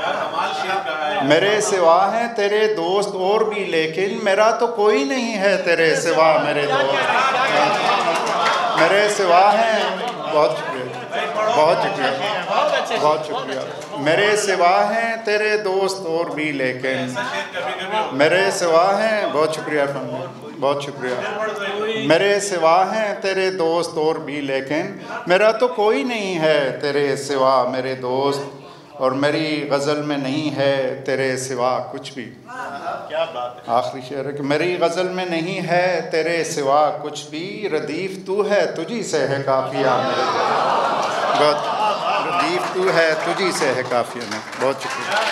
मेरे सिवा हैं तेरे दोस्त और भी, लेकिन मेरा तो कोई नहीं है तेरे सिवा मेरे दोस्त। मेरे सिवा हैं, बहुत शुक्रिया, बहुत शुक्रिया, बहुत शुक्रिया। मेरे सिवा हैं तेरे दोस्त और भी, लेकिन मेरे सिवा हैं, बहुत शुक्रिया, बहुत शुक्रिया। मेरे सिवा हैं तेरे दोस्त और भी, लेकिन मेरा तो कोई नहीं है तेरे सिवा मेरे दोस्त। और मेरी गज़ल में नहीं है तेरे सिवा कुछ भी। क्या बात है। आखिरी शेर है कि मेरी गज़ल में नहीं है तेरे सिवा कुछ भी, रदीफ़ तू है तुझी से है काफ़िया मेरे दोस्त। बहुत रदीफ़ तू है तुझी से है काफ़िया में। बहुत शुक्रिया।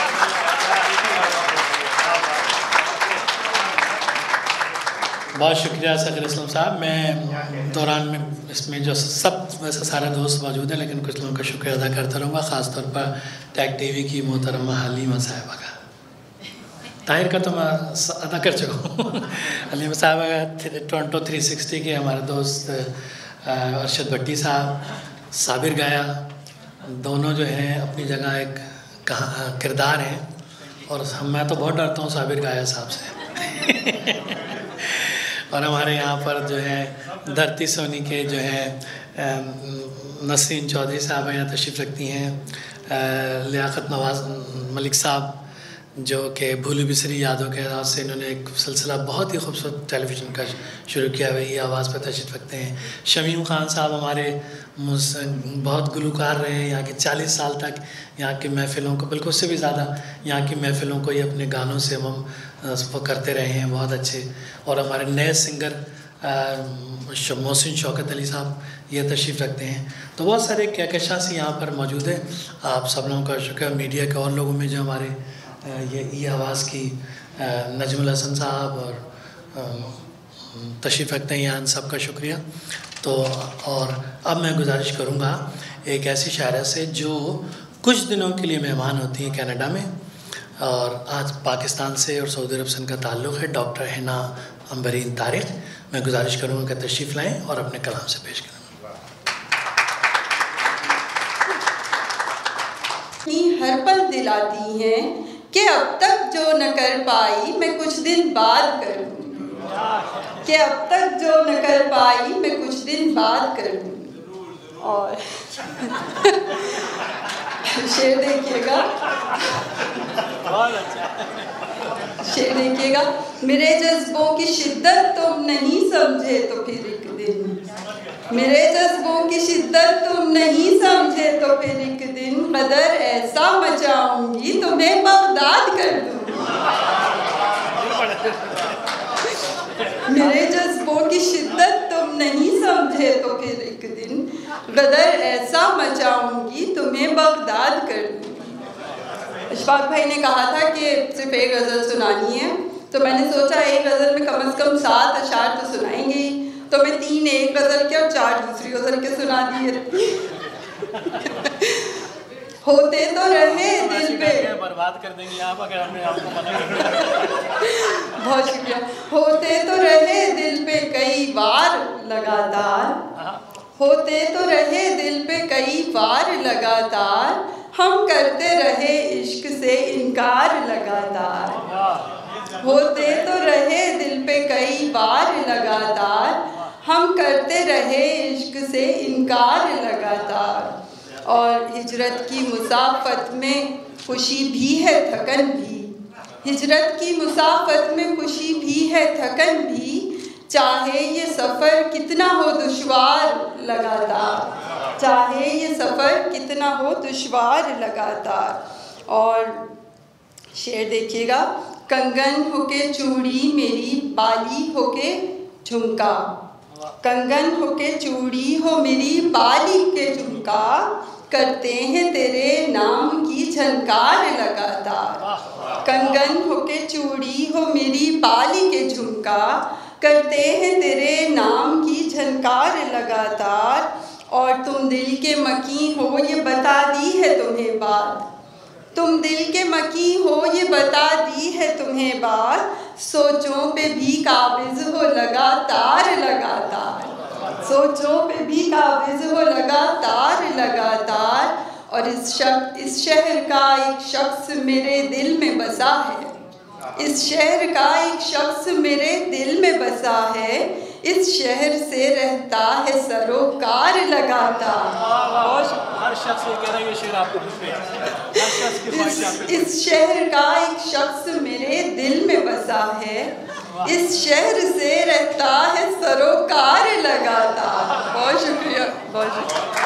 बहुत शुक्रिया सगीर असलम साहब। मैं दौरान में इसमें जो सब वैसे सारे दोस्त मौजूद हैं, लेकिन कुछ लोगों का शुक्रिया अदा करता रहूँगा, ख़ास तौर पर टैग टीवी की मोहतरमा हलीमा साहिबा का। ताहिर का तो मैं अदा कर चुका हूँ। अलीम साहब टोरंटो थ्री सिक्सटी के हमारे दोस्त अरशद भट्टी साहब, साबिर गाया, दोनों जो हैं अपनी जगह एक कहा किरदार हैं। और हम मैं तो बहुत डरता हूँ साबिर गाया साहब से। और हमारे यहाँ पर जो है धरती सोनी के जो है नसरीन चौधरी साहब यहाँ तशरीफ़ रखती हैं, लियाकत नवाज मलिक साहब जो कि भूली बिसरी यादों के हाथ से इन्होंने एक सिलसिला बहुत ही खूबसूरत टेलीविज़न का शुरू किया हुआ, ये आवाज़ पर तशरीफ़ रखते हैं। शमीम खान साहब हमारे बहुत गुलकार रहे हैं, यहाँ के चालीस साल तक यहाँ की महफ़िलों को, बिल्कुल उससे भी ज़्यादा यहाँ की महफ़िलों को ये अपने गानों से हम वो करते रहे हैं, बहुत अच्छे। और हमारे नए सिंगर मोहसिन शौकत अली साहब ये तशरीफ़ रखते हैं। तो बहुत सारे कहकशां से यहाँ पर मौजूद है। आप सब लोगों का शुक्र, मीडिया के और लोगों में जो हमारे ये ई आवाज़ की नजमुल हसन साहब और तशरीफ़ रखते हैं, यहाँ इन सब का शुक्रिया। तो और अब मैं गुजारिश करूँगा एक ऐसी शायरा से जो कुछ दिनों के लिए मेहमान होती हैं कनाडा में, और आज पाकिस्तान से और सऊदी अरब से इनका ताल्लुक़ है, डॉक्टर हिना अंबरीन तारिक। मैं गुजारिश करूँगा कि तशरीफ़ लाएँ और अपने कलाम से पेश करें। हर पल दिलाती हैं कि अब तक जो न कर पाई मैं कुछ दिन बाद करूँगी, कि अब तक जो न कर पाई मैं कुछ दिन बाद करूँगी। और शेर देखिएगा, शेर देखिएगा। मेरे जज्बों की शिद्दत तुम नहीं समझे तो फिर एक दिन, मेरे जज्बों की शिद्दत तुम नहीं समझे तो फिर एक दिन कदर ऐसा मचाऊंगी तुम्हें बगदाद कर दूंगी। मेरे जज्बों की शिद्दत तुम नहीं समझे तो फिर एक दिन कदर ऐसा मचाऊंगी तुम्हें बगदाद कर दूंगी। अशफाक भाई ने कहा था कि सिर्फ एक गज़ल सुनानी है, तो मैंने सोचा एक गज़ल में कम से कम सात अशार तो सुनाएंगे ही, तो मैं तीन एक गज़ल के और चार दूसरी गज़ल के सुना दिए। होते तो रहे दिल पे, बर्बाद कर देंगे आप अगर हमने आपको मना कर। बहुत शुक्रिया। होते तो रहे दिल पे कई बार लगातार, होते तो रहे दिल पे कई बार लगातार, हम करते रहे इश्क से इनकार लगातार। होते तो रहे दिल पे कई बार लगातार, हम करते रहे इश्क से इनकार लगातार। और हिजरत की मुसाफत में खुशी भी है थकन भी, हिजरत की मुसाफत में खुशी भी है थकन भी, चाहे ये सफ़र कितना हो दुश्वार लगातार, चाहे ये सफ़र कितना हो दुश्वार लगातार। और शेर देखिएगा। कंगन होके चूड़ी मेरी बाली होके झुमका, कंगन होके चूड़ी हो मेरी बाली के झुमका, करते हैं तेरे नाम की झनकार लगातार। कंगन होके चूड़ी हो मेरी बाली के झुमका, करते हैं तेरे नाम की झनकार लगातार। और तुम दिल के मकी हो ये बता दी है तुम्हें बात, तुम दिल के मकी हो ये बता दी है तुम्हें बात, सोचों पे भी काबिज हो लगातार लगातार, सोचों पे भी काबिज हो लगातार लगातार। और इस शख्स इस शहर का एक शख्स मेरे दिल में बसा है, इस शहर का एक शख्स मेरे दिल में बसा है, इस शहर से रहता है सरोकार लगातार। हर शख्स ये कह रहा है ये शेर आपको इस, इस शहर का एक शख्स मेरे दिल में बसा है, इस शहर से रहता है सरोकार लगातार। बहुत शुक्रिया, बहुत शुक्रिया।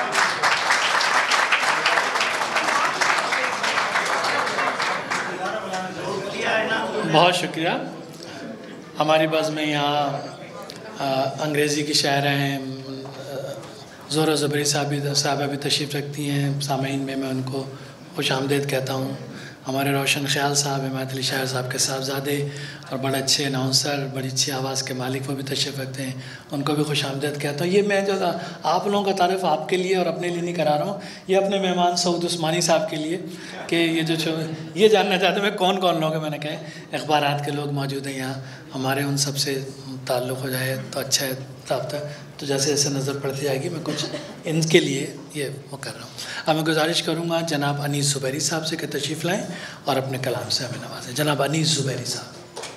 बहुत शुक्रिया। हमारी बज़ में यहाँ अंग्रेज़ी की शायरा हैं, ज़ोहरा ज़बरी साहब साहबा भी तशरीफ़ रखती हैं। सामीन में मैं उनको खुश आमदीद कहता हूँ। हमारे रोशन ख्याल साहब, हिमायत अली शायर साहब के साहबजादे और बड़े अच्छे अनाउंसर, बड़ी अच्छी आवाज़ के मालिक, वो भी तशरीफ़ रखते हैं, उनको भी खुश आमदीद कहता हूँ। ये मैं जो आप लोगों का तारीफ़ आपके लिए और अपने लिए नहीं करा रहा हूँ, ये अपने मेहमान सऊद उस्मानी साहब के लिए कि ये जो ये जानना चाहते हैं मैं कौन कौन लोग हैं। मैंने कहा अखबारात के लोग मौजूद हैं यहाँ, हमारे उन सब से ताल्लुक़ हो जाए तो अच्छा है रब्ता। तो जैसे जैसे नज़र पड़ती जाएगी मैं कुछ इनके लिए ये वो कर रहा हूँ। अब मैं गुजारिश करूँगा जनाब अनीस ज़ुबैरी साहब से कि तशरीफ़ लाएँ और अपने कलाम से हमें नवाजें। जनाब अनीस ज़ुबैरी साहब।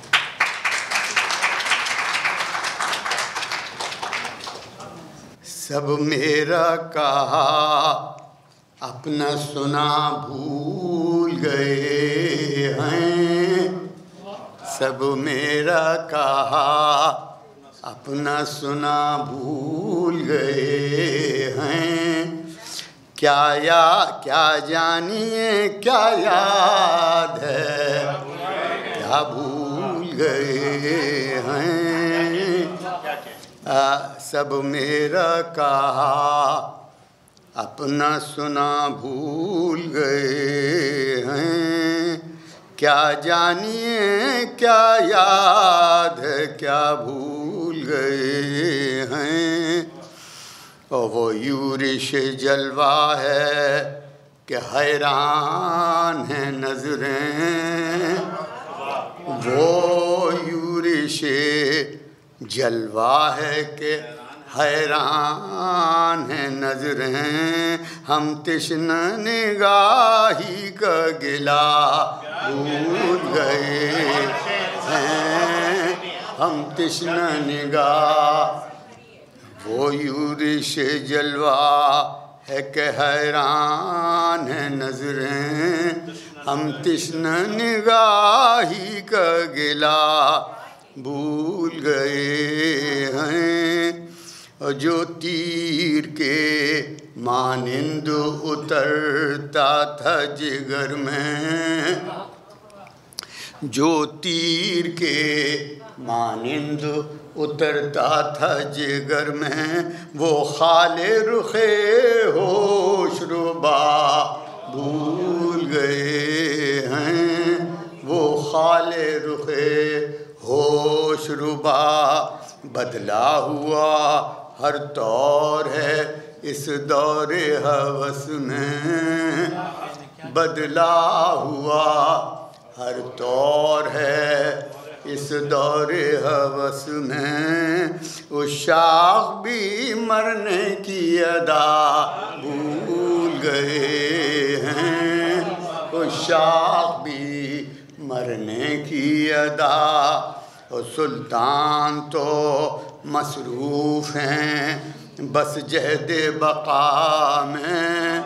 सब मेरा कहा अपना सुना भूल गए हैं, सब मेरा कहा अपना सुना भूल गए हैं। क्या या क्या जानिए क्या याद है, क्या भूल गए हैं। आ, सब मेरा कहा अपना सुना भूल गए हैं। क्या जानिए क्या याद है, क्या भूल गए हैं। और वो यूरिश जलवा है कि हैरान है नजरें, वो यूरिश जलवा है कि हैरान है नजरें। हम तिश्न निगाही का गिला भूल गए हैं, हम तिश्न निगाह। वो यूरिश जलवा है कि हैरान है नजरें, हम तिश्न निगाही का गिला भूल गए हैं। और जो तीर के मानिंद उतरता था जिगर में, जो तीर के मानिंद उतरता था जिगर में, वो खाले रुखे होशरुबा भूल गए हैं। वो खाले रुखे होशरुबा बदला हुआ हर दौर है इस दौरे हवस में, बदला हुआ हर दौर है इस दौरे हवस में। उस शाख भी मरने की अदा भूल गए हैं, उस शाख भी मरने की अदा। और सुल्तान तो मसरूफ़ हैं बस जहद बक़ा में,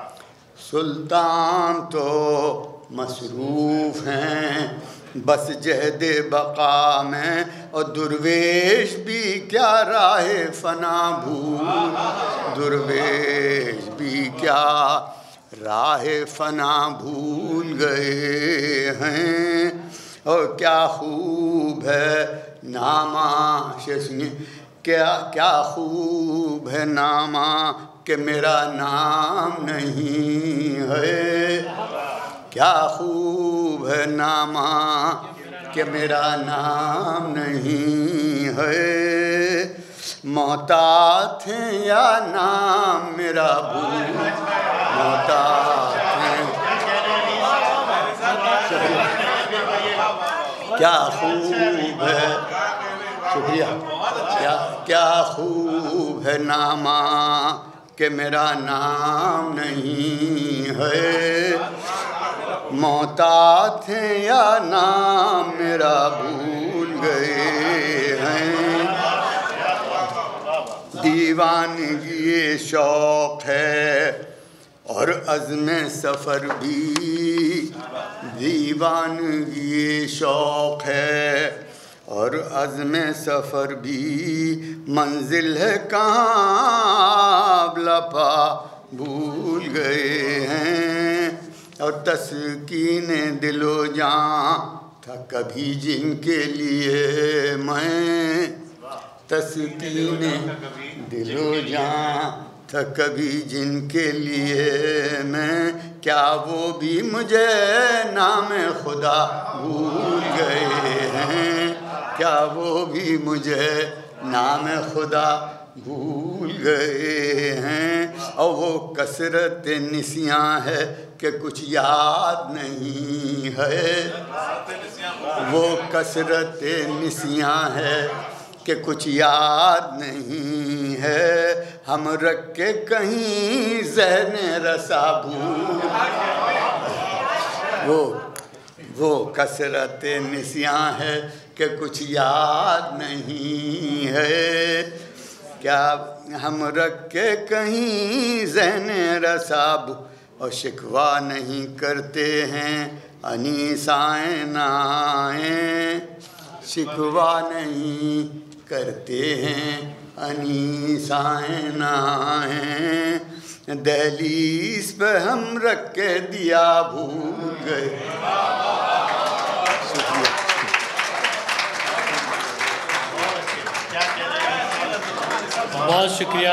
सुल्तान तो मसरूफ़ हैं बस जहद बक़ा में। और दुर्वेश भी क्या राह फना भूल, दुर्वेश भी क्या राह फना भूल गए हैं। और क्या खूब है नामा शेषनी, क्या क्या खूब है नामा कि मेरा नाम नहीं है, क्या खूब है नामा कि मेरा नाम नहीं है। मोहतात हैं या नाम मेरा भूल, मोहतात हैं। क्या खूब है, शुक्रिया, क्या क्या खूब है नामा कि मेरा नाम नहीं है। मोहतात हैं या नाम मेरा भूल गए हैं। दीवानगी ये शौक़ है और अज़्म सफ़र भी, दीवानगी ये शौक़ है और अज़्म सफ़र भी। मंजिल है कहाँ लपा भूल गए हैं। और तस्कीने दिलो जान था कभी जिनके लिए मैं, तस्कीने दिलो जान था कभी जिनके लिए मैं। क्या वो भी मुझे नाम खुदा भूल गए हैं, क्या वो भी मुझे नाम खुदा भूल गए हैं। और वो कसरत निसियाँ है कि कुछ याद नहीं है, वो कसरत निसियाँ है कि कुछ याद नहीं है। हम रख के कहीं ज़हन रसा भूल, वो वो कसरत निसियाँ है कि कुछ याद नहीं है। क्या हम रख के कहीं ज़हन रसा भूल, और शिकवा नहीं करते हैं अनीसाएँ नाएँ, शिकवा नहीं करते हैं अनीसाएँ नाएँ। दहलीज पे हम रख के दिया भूल गए। शुक्रिया। बहुत शुक्रिया।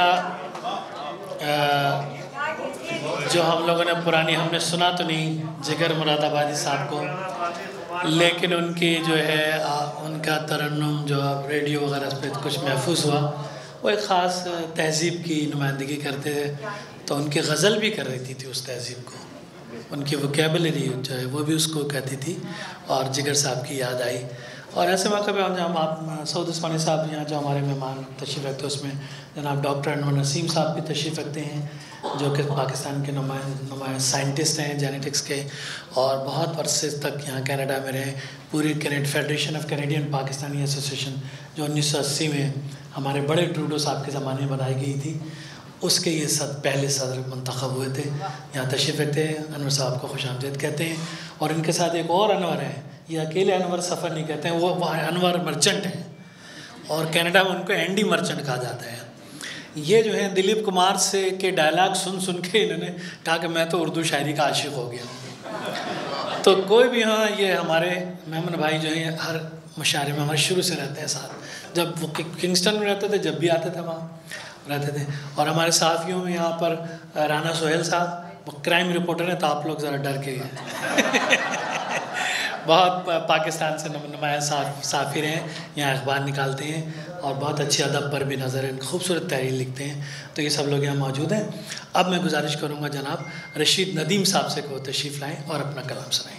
जो हम लोगों ने पुरानी, हमने सुना तो नहीं जिगर मुरादाबादी साहब को, लेकिन उनकी जो है उनका तरन्नुम जो रेडियो वगैरह पे कुछ महफूज हुआ, वो एक ख़ास तहज़ीब की नुमाइंदगी करते थे, तो उनकी गज़ल भी कर रही थी उस तहज़ीब को, उनकी वोकेबलरी जो है वो भी उसको कहती थी, और जिगर साहब की याद आई। और ऐसे मौके पे हम जब आप सऊद उस्मानी साहब यहाँ जो हमारे मेहमान तशरीफ़ रखते हैं, उसमें जनाब डॉक्टर अनवर नसीम साहब भी तशरीफ़ रखते हैं, जो कि पाकिस्तान के नुमाया नुमाया साइंटिस्ट हैं जेनेटिक्स के, और बहुत अरसे तक यहाँ कनाडा में रहे। पूरी कैनेड federation of Canadian Pakistani association जो उन्नीस सौ अस्सी में हमारे बड़े ट्रूडो साहब के ज़माने में बनाई गई थी, उसके ये सद पहले सदर मंतखब हुए थे। यहाँ तशरीफ़ रखते हैं, अनवर साहब को खुशामदीद कहते हैं। और इनके साथ एक और अनवर है, ये अकेले अनवर सफ़र नहीं कहते हैं, वो वो अनवर मर्चेंट हैं, और कनाडा में उनको एंडी मर्चेंट कहा जाता है। ये जो है दिलीप कुमार से के डायलॉग सुन सुन के इन्होंने कहा कि मैं तो उर्दू शायरी का आशिक हो गया। तो कोई भी, हाँ, ये हमारे मेमन भाई जो हैं हर मुशायरे में हमारे शुरू से रहते हैं साथ। जब वो किंगस्टन में रहते थे, जब भी आते थे वहाँ रहते थे। और हमारे साथियों में यहाँ पर राना सोहेल साहब, वो क्राइम रिपोर्टर हैं, तो आप लोग ज़रा डर के हैं बहुत पाकिस्तान से नुमाया साफिर हैं, यहाँ अखबार निकालते हैं, और बहुत अच्छे अदब पर भी नज़र हैं, खूबसूरत तहरीर लिखते हैं। तो ये सब लोग यहाँ मौजूद हैं। अब मैं गुजारिश करूँगा जनाब रशीद नदीम साहब से को तशरीफ़ लाएँ और अपना कलाम सुनाएँ।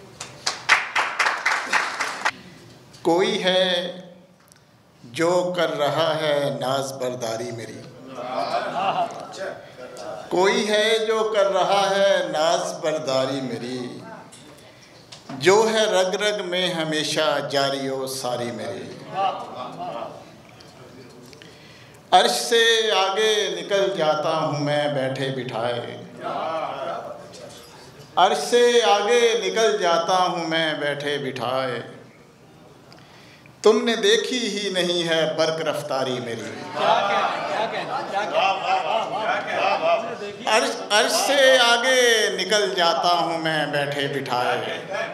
कोई है जो कर रहा है नाज बरदारी मेरी, कोई है जो कर रहा है नाज बरदारी मेरी, जो है रग रग में हमेशा जारी ओ सारी मेरी। अर्श से आगे निकल जाता हूँ मैं बैठे बिठाए, अर्श से आगे निकल जाता हूँ मैं बैठे बिठाए, तुमने देखी ही नहीं है बर्क रफ्तारी मेरी। अर्श अर्श से आगे निकल जाता हूँ मैं बैठे बिठाए,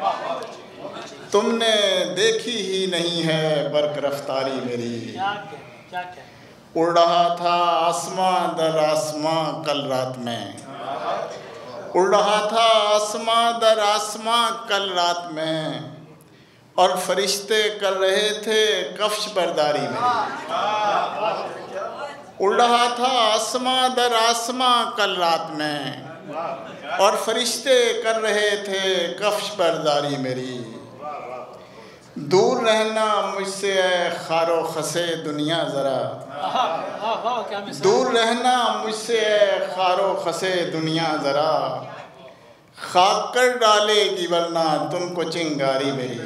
तुमने देखी ही नहीं है बर्क रफ्तारी मेरी। उड़ रहा था आसमां दर आसमां कल रात में, उड़ रहा था आसमां दर आसमां कल रात में, और फरिश्ते कर रहे थे कफ्श बरदारी मेरी। उड़ रहा था आसमां दर आसमां कल रात में, और फरिश्ते कर रहे थे कफ्श बरदारी मेरी। दूर रहना मुझसे है खारो खसे दुनिया ज़रा, दूर रहना मुझसे है खारो खसे दुनिया ज़रा, खाक कर डालेगी वरना तुमको चिंगारी मेरी।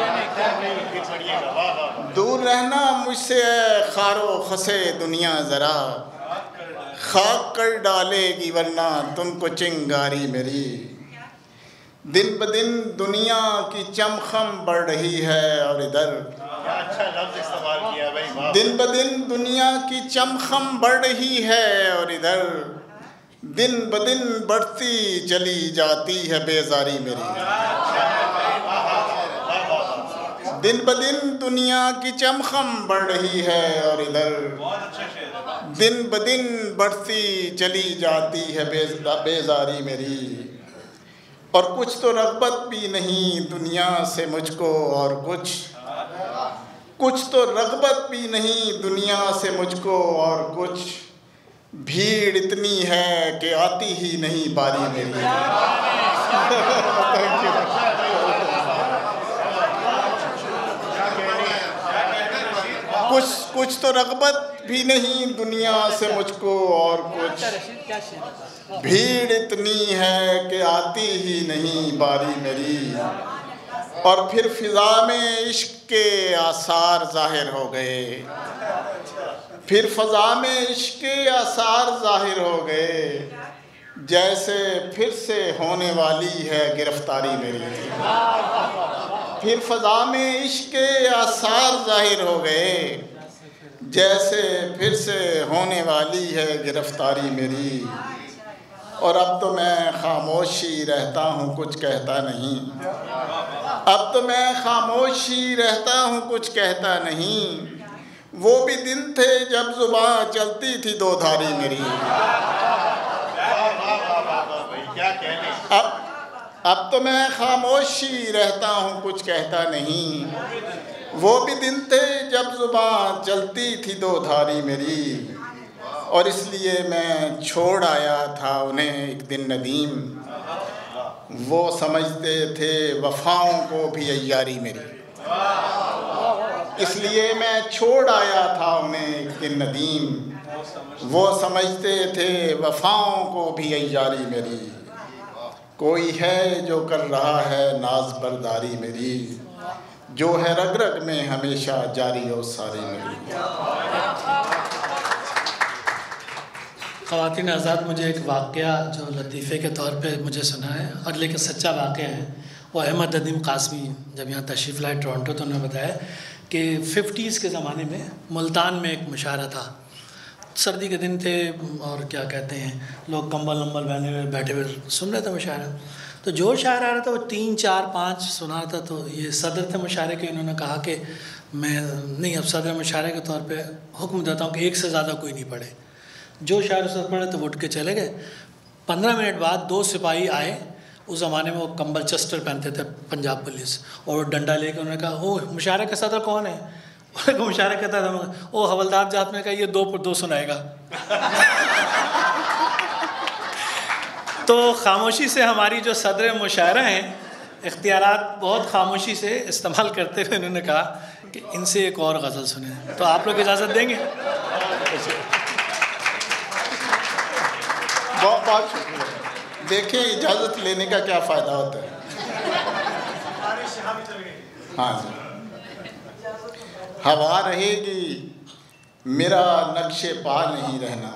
दूर रहना मुझसे है खारो खसे दुनिया ज़रा, खाक कर डालेगी वरना तुमको चिंगारी मेरी। दिन ब दिन दुनिया की चमखम बढ़ रही है और इधर, अच्छा लफ्ज़ इस्तेमाल किया भाई, दिन ब दिन दुनिया की चमखम बढ़ रही है और इधर, दिन ब दिन बढ़ती चली जाती है बेजारी मेरी। दिन ब दिन दुनिया की चमखम बढ़ रही है और इधर, दिन ब दिन बढ़ती चली जाती है बेजारी मेरी। और कुछ तो रग़बत भी नहीं दुनिया से मुझको और कुछ कुछ तो रग़बत भी नहीं दुनिया से मुझको और कुछ भीड़ इतनी है कि आती ही नहीं बारी मेरी। कुछ कुछ तो रग़बत भी नहीं दुनिया से मुझको और कुछ भीड़ इतनी है कि आती ही नहीं बारी मेरी। और फिर फिज़ा में इश्क के आसार ज़ाहिर हो गए, फिर फ़ज़ा में इश्क के आसार ज़ाहिर हो गए, जैसे फिर से होने वाली है गिरफ़्तारी मेरी। फिर फ़ज़ा में इश्क के आसार ज़ाहिर हो गए, जैसे फिर से होने वाली है गिरफ़्तारी मेरी। और अब तो मैं खामोशी रहता हूँ कुछ कहता नहीं, अब तो मैं खामोशी रहता हूँ कुछ कहता नहीं। वो भी दिन थे जब ज़ुबान चलती थी दो धारी मेरी। अब अब तो मैं खामोशी रहता हूँ कुछ कहता नहीं। वो भी दिन थे जब ज़ुबान चलती थी दो धारी मेरी। और इसलिए मैं छोड़ आया था उन्हें एक दिन नदीम, वो समझते थे वफ़ाओं को भी अय्यारी मेरी। इसलिए मैं छोड़ आया था उन्हें एक दिन नदीम, वो समझते थे वफ़ाओं को भी अय्यारी मेरी। कोई है जो कर रहा है नाज बरदारी मेरी, जो है रग रग में हमेशा जारी और सारी मेरी। ख़वातीन आज़ाद, मुझे एक वाक़या जो लतीफ़े के तौर पे मुझे सुना है और लेकिन सच्चा वाक़या है, वो अहमद नदीम कासमी जब यहाँ तशरीफ़ लाए टोरंटो तो उन्होंने बताया कि फिफ्टीज़ के ज़माने में मुल्तान में एक मुशायरा था। सर्दी के दिन थे और क्या कहते हैं, लोग कंबल वम्बल पहने हुए बैठे हुए सुन रहे थे मुशायरा। तो जो शायर आ रहा था वो तीन चार पाँच सुना था। तो ये सदर थे मुशायरे के, इन्होंने कहा कि मैं नहीं, अब सदर मुशायरे के तौर पे हुक्म देता हूँ कि एक से ज़्यादा कोई नहीं पढ़े। जो शायर उस पढ़े तो वो उठ के चले गए। पंद्रह मिनट बाद दो सिपाही आए, उस ज़माने में वो कंबल चस्टर पहनते थे पंजाब पुलिस, और डंडा लेकर उन्होंने कहा, ओ मुशायरे का सदर कौन है? उन्होंने मुशायरा कहता था, ओ हवलदार जात में कहा, ये दो पर दो सुनाएगा। तो खामोशी से हमारी जो सदर मुशायरा हैं, इख्तियारात बहुत खामोशी से इस्तेमाल करते हुए उन्होंने कहा कि इनसे एक और गज़ल सुने। तो आप लोग इजाज़त देंगे? बहुत बहुत शुक्रिया। देखिए, इजाज़त लेने का क्या फ़ायदा होता है। हाँ जी। हवा रहेगी मेरा नक्शे पा नहीं रहना,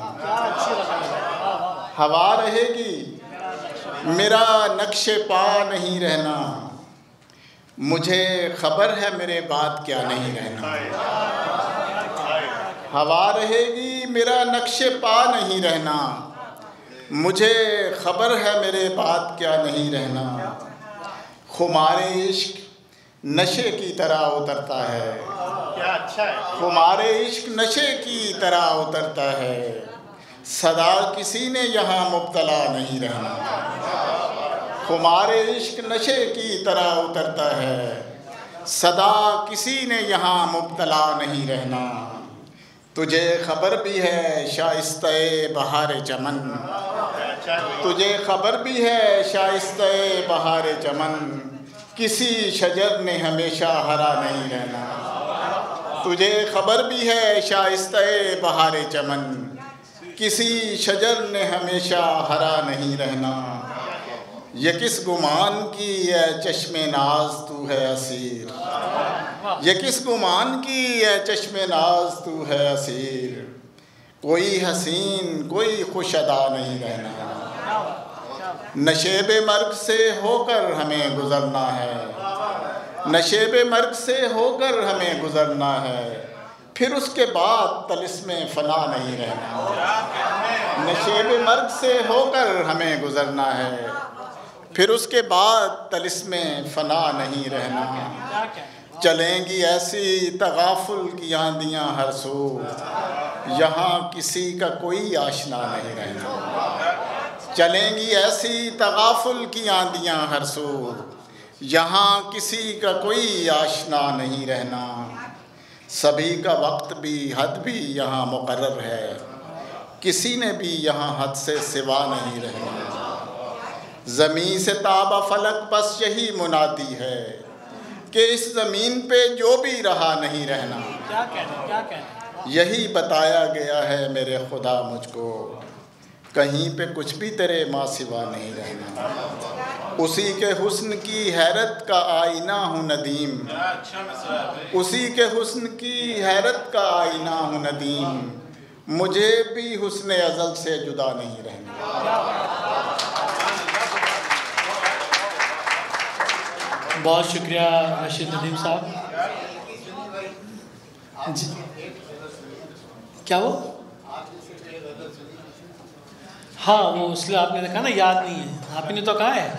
हवा रहेगी मेरा नक्शे पा नहीं रहना, मुझे खबर है मेरे बाद क्या नहीं रहना। हवा रहेगी मेरा नक्शे पा नहीं रहना, मुझे खबर है मेरे बाद क्या नहीं रहना। खुमारे इश्क नशे की तरह उतरता है, क्या अच्छा है। खुमारे इश्क नशे की तरह उतरता है, सदा किसी ने यहाँ मुब्तला नहीं रहना। खुमारे इश्क नशे की तरह उतरता है, सदा किसी ने यहाँ मुब्तला नहीं रहना। तुझे खबर भी है शाइस्ते बहार चमन, तुझे खबर भी है शाइस्ते बहार चमन, किसी शजर ने हमेशा हरा नहीं रहना। तुझे खबर भी है शाइस्ते बहार चमन, किसी शजर ने हमेशा हरा नहीं रहना। ये किस गुमान की है चश्मे नाज तू है असीर, ये किस गुमान की है चश्मे नाज तू है असीर, कोई हसीन कोई खुश अदा नहीं रहना। नशेबे मर्ग से होकर हमें गुज़रना है, नशेबे मर्ग से होकर हमें गुज़रना है, फिर उसके बाद तलिस्मे फ़ना नहीं रहना। नशेबे मर्ग से होकर हमें गुज़रना है, फिर उसके बाद तलिस्मे फ़ना नहीं रहना। चलेंगी ऐसी तगाफुल की आंधियाँ हर सू, यहाँ किसी का कोई आशना नहीं रहना। चलेंगी ऐसी तगाफुल की आंधियाँ हर सू, यहाँ किसी का कोई आशना नहीं रहना। सभी का वक्त भी हद भी यहाँ मुकर्रर है, किसी ने भी यहाँ हद से सिवा नहीं रहना। ज़मीन से ताबा फलक बस यही मुनादी है कि इस ज़मीन पे जो भी रहा नहीं रहना। क्या कहना क्या कहना यही बताया गया है मेरे खुदा मुझको, कहीं पे कुछ भी तेरे माँ सिवा नहीं रहना। उसी के हुस्न की हैरत का आईना हूँ नदीम, उसी के हुस्न की हैरत का आईना हूँ नदीम, मुझे भी हुस्न अज़ल से जुदा नहीं रहना। बहुत शुक्रिया रशीद नदीम साहब जी। क्या वो हाँ वो इसलिए आपने देखा ना, याद नहीं है, आप ही ने तो कहा है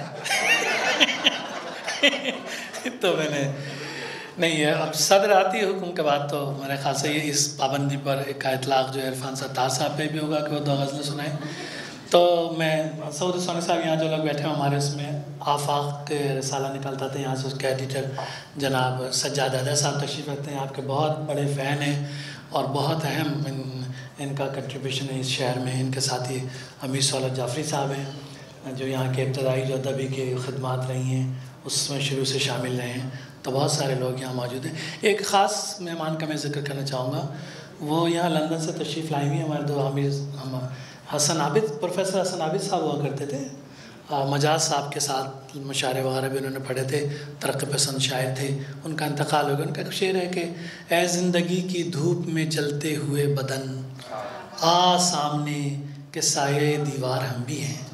तो मैंने नहीं है। अब सदर आती है हुक्म के बाद तो मेरे ख्याल से ये इस पाबंदी पर एक इतलाक़ जो है इरफान सत्तार साहब पे भी होगा कि वो दो गज़लें सुनाएं। तो मैं सऊद सोनी साहब यहाँ जो लोग बैठे हैं हमारे उसमें आफाक के रिसाला निकलता था, यहाँ से उसके एडिटर जनाब सज्जाद अदा साहब तशरीफ़ रखते हैं, आपके बहुत बड़े फ़ैन हैं और बहुत अहम इन, इनका कंट्रीब्यूशन है इस शहर में। इनके साथ ही अमीर सौलत जाफरी साहब हैं जो यहाँ के इब्तदाई जो अदबी की खिदमात रही हैं उसमें शुरू से शामिल रहे हैं। तो बहुत सारे लोग यहाँ मौजूद हैं। एक ख़ास मेहमान का मैं जिक्र करना चाहूँगा, वो यहाँ लंदन से तशरीफ़ लाई हुई हमारे दो आमिर हम हसन आबिद, प्रोफेसर हसन आबिद साहब हुआ करते थे, मजाज साहब के साथ मुशायरे वगैरह भी उन्होंने पढ़े थे, तरक्की पसंद शायर थे। उनका इंतकाल हो गया। उनका शेर है कि ए ज़िंदगी की धूप में जलते हुए बदन, आ सामने के साये दीवार हम भी हैं।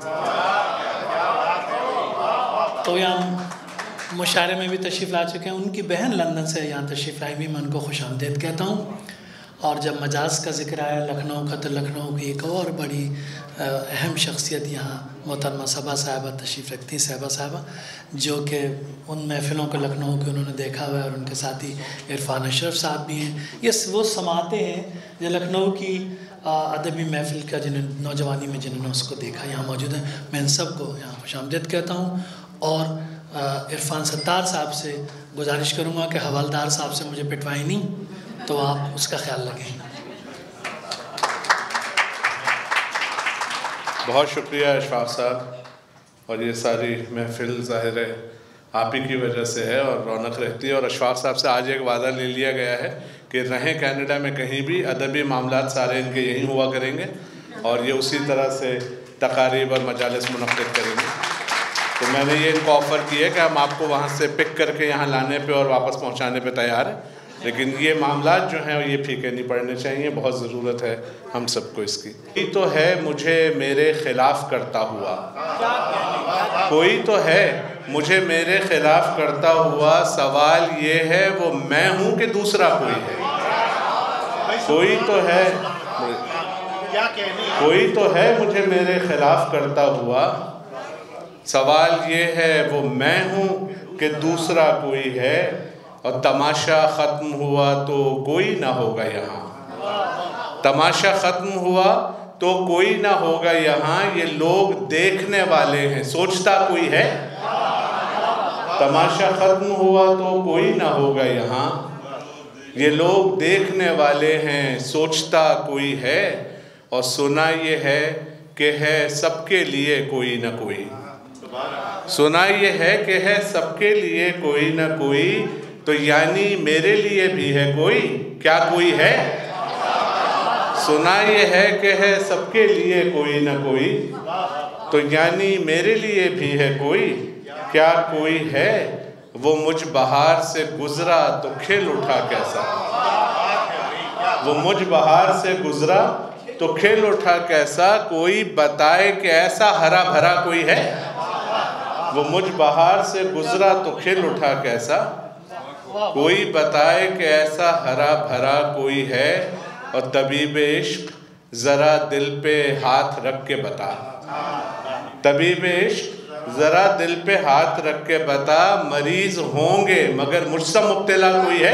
तो यहाँ मुशायरे में भी तशरीफ़ ला चुके हैं। उनकी बहन लंदन से यहाँ तशरीफ़ लाई हुई, मैं उनको खुशामदीद कहता हूँ। और जब मजाज का जिक्र आया लखनऊ का, तो लखनऊ की एक और बड़ी अहम शख्सियत यहाँ मोहतरमा सबा साहिबा तशरीफ़ रखती हैं, साहिबा साहिबा जो कि उन महफ़िलों को लखनऊ के उन्होंने देखा हुआ है और उनके साथ ही इरफान अशरफ साहब भी हैं। ये वो समाते हैं जो लखनऊ की अदबी महफ़िल का जिन नौजवानी में जिन्होंने उसको देखा यहाँ मौजूद है। मैं इन सब को यहाँ खुशामदीद कहता हूँ और इरफान सत्तार साहब से गुजारिश करूँगा कि हवालदार साहब से मुझे पिटवाई नहीं, तो आप उसका ख्याल रखें। बहुत शुक्रिया अशफाक साहब। और ये सारी महफिल ज़ाहिर है आप ही की वजह से है और रौनक रहती है। और अशफाक साहब से आज एक वादा ले लिया गया है कि रहें कनाडा में कहीं भी, अदबी मामलात सारे इनके यहीं हुआ करेंगे और ये उसी तरह से तकारीब और मजालिस मुनक़्क़िद करेंगे। तो मैंने ये इनको ऑफ़र किया है कि हम आपको वहाँ से पिक करके यहाँ लाने पे और वापस पहुँचाने पे तैयार हैं, लेकिन ये मामलात जो हैं ये फीके नहीं पड़ने चाहिए। बहुत ज़रूरत है हम सबको इसकी। कोई तो है मुझे मेरे ख़िलाफ़ करता हुआ, कोई तो है मुझे मेरे ख़िलाफ़ करता हुआ, सवाल ये है वो मैं हूँ कि दूसरा कोई है। कोई तो है कोई तो है मुझे मेरे ख़िलाफ़ करता हुआ, सवाल ये है वो मैं हूँ कि दूसरा कोई है। और तमाशा ख़त्म हुआ तो कोई ना होगा यहाँ, तमाशा ख़त्म हुआ तो कोई ना होगा यहाँ, ये लोग देखने वाले हैं सोचता कोई है। तमाशा ख़त्म हुआ तो कोई ना होगा यहाँ, ये लोग देखने वाले हैं सोचता कोई है। और सुना ये है कि है सबके लिए कोई ना कोई, सुना ये है कि है सबके लिए कोई ना कोई, तो यानी मेरे लिए भी है कोई, क्या कोई है। सुना ये है कि है सबके लिए कोई ना कोई, तो यानी मेरे लिए भी है कोई, क्या कोई है। वो मुझ बहार से गुज़रा तो खिल उठा कैसा, वो मुझ बहार से गुज़रा तो खिल उठा कैसा, कोई बताए कि ऐसा हरा भरा कोई है। वो मुझ बहार से गुज़रा तो खिल उठा कैसा, कोई बताए कि ऐसा हरा भरा कोई है। और तबीब इश्क ज़रा दिल पे हाथ रख के बता, तबीब इश्क ज़रा दिल पे हाथ रख के बता, मरीज़ होंगे मगर मुझसे मुब्तला कोई है।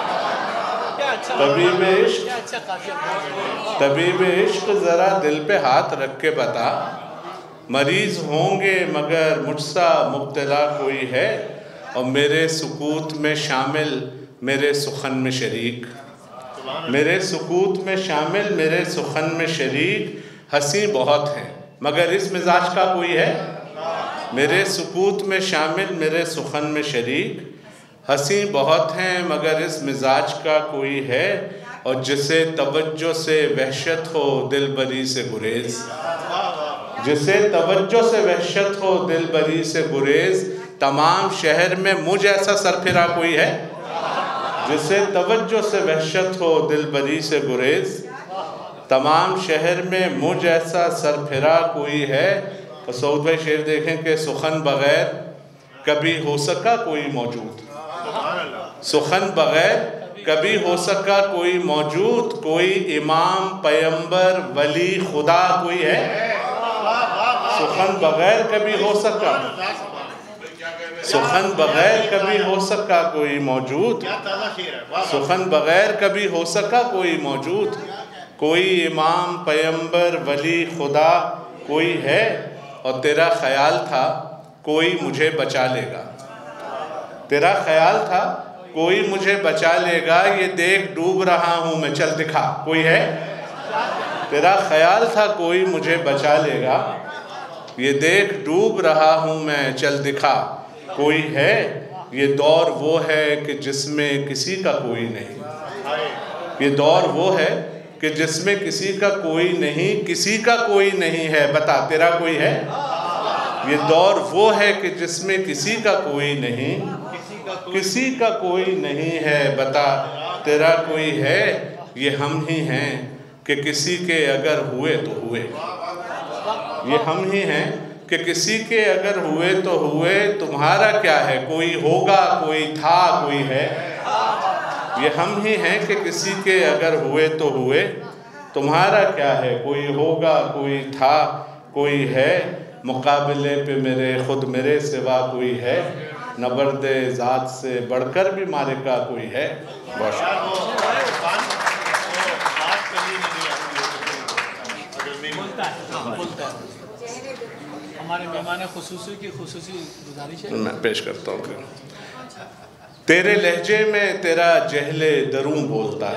तबीब इश्क तबीब इश्क ज़रा दिल पे हाथ रख के बता, मरीज़ होंगे मगर मुझसा मुब्तला कोई है, और मेरे सुकूत में शामिल मेरे सुखन में शरीक, मेरे सुकूत में शामिल मेरे सुखन में शरीक, हंसी बहुत हैं मगर इस मिजाज का कोई है। मेरे सुकूत में शामिल मेरे सुखन में शरीक, हंसी बहुत हैं मगर इस मिजाज का कोई है, और जिसे तवज्जो से वहशत हो दिल बरी से गुरेज, जिसे तवज्जो से वहशत हो दिल बरी से गुरेज, तमाम शहर में मुझ ऐसा सरफिरा कोई है। जिसे तवज्जो से वहशत हो दिल बरी से गुरेज, तमाम शहर में मुझ ऐसा सरफिरा कोई है। तो सऊद भाई शेर देखें कि सुखन बग़ैर कभी हो सका कोई मौजूद, सुखन बग़ैर कभी हो सका कोई मौजूद, कोई इमाम पैगंबर वली खुदा कोई है। सुखन बग़ैर कभी हो सका, सुखन बग़ैर कभी हो सका कोई मौजूद, सुखन बग़ैर कभी हो सका कोई मौजूद, कोई इमाम पैगंबर वली खुदा कोई है, और तेरा ख्याल था कोई मुझे बचा लेगा, तेरा ख्याल था कोई मुझे बचा लेगा, ये देख डूब रहा हूँ मैं चल दिखा कोई है। तेरा ख्याल था कोई मुझे बचा लेगा, ये देख डूब रहा हूँ मैं चल दिखा कोई है। ये दौर वो है कि जिसमें किसी का कोई नहीं, ये दौर वो है कि जिसमें किसी का कोई नहीं, किसी का कोई नहीं है, बता तेरा कोई है। ये दौर वो है कि जिसमें किसी का कोई नहीं, किसी का कोई नहीं है, बता तेरा कोई है। ये हम ही हैं कि किसी के अगर हुए तो हुए, ये हम ही हैं कि किसी के अगर हुए तो हुए, तुम्हारा क्या है कोई होगा कोई था कोई है। ये हम ही हैं कि किसी के अगर हुए तो हुए, तुम्हारा क्या है कोई होगा कोई था कोई है। मुकाबले पे मेरे खुद मेरे सिवा कोई है, नबर्दे ज़ात से बढ़कर भी मालिका कोई है। हमारे मेहमान खुसूसी की खुसूसी गुजारिश है, मैं पेश करता हूँ। तेरे लहजे में तेरा जहले दरूं बोलता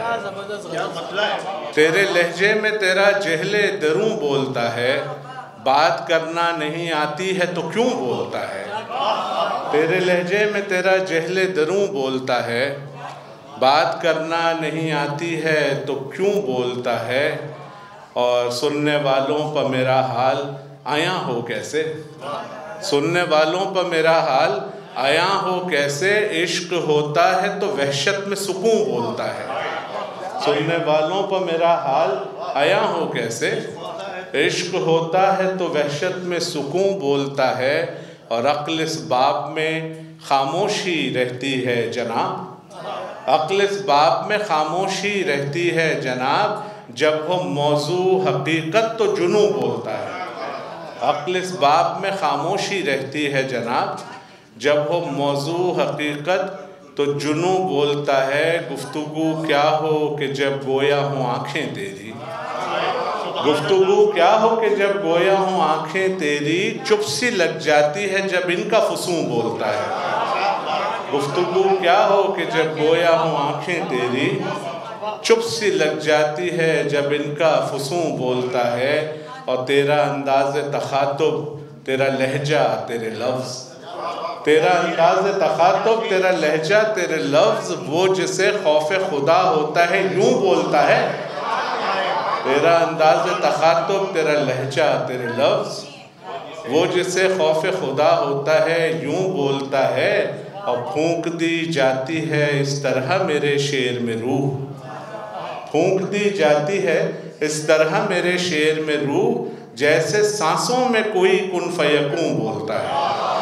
है, तेरे लहजे में तेरा जहले दरूं बोलता है, बात करना नहीं आती है तो क्यों बोलता है। तेरे लहजे में तेरा जहले दरूं बोलता है, बात करना नहीं आती है तो क्यों बोलता है। और सुनने वालों पर मेरा हाल आया हो कैसे, सुनने वालों पर मेरा हाल आया हो कैसे। इश्क होता है तो वहशत में सुकून बोलता है, सुनने वालों पर मेरा हाल आया हो कैसे। इश्क होता है तो वहशत में सुकून बोलता है, और अक्ल इस बाब में खामोशी रहती है जनाब, अक्ल इस बाब में खामोशी रहती है जनाब। जब हो मौजू हकीकत तो जुनू बोलता है, अक्ल इस बाब में खामोशी रहती है जनाब। जब हो मौजू हकीकत तो जुनू बोलता है। गुफ्तगू क्या हो कि जब गोया हों आँखें तेरी, गुफ्तगू क्या हो कि जब गोया हों आँखें तेरी। चुप सी लग जाती है जब इनका फुसूं बोलता है, गुफ्तगू क्या हो कि जब गोया हों आँखें तेरी। चुप सी लग जाती है जब इनका फुसूं बोलता है। और तेरा अंदाज़ तखातुब तेरा लहजा तेरे लफ्ज़, तेरा अंदाज़ तखातुब तेरा लहजा तेरे लफ्ज़। वो जिसे खौफ खुदा होता है यूँ बोलता है, तेरा अंदाज़ तखातुब तेरा लहजा तेरे लफ्ज़। वो जिसे खौफ खुदा होता है यूँ बोलता है। और फूंक दी जाती है इस तरह मेरे शेर में रूह, फूंक दी जाती है इस तरह मेरे शेर में रूह, जैसे सांसों में कोई कुन फयकूं बोलता है।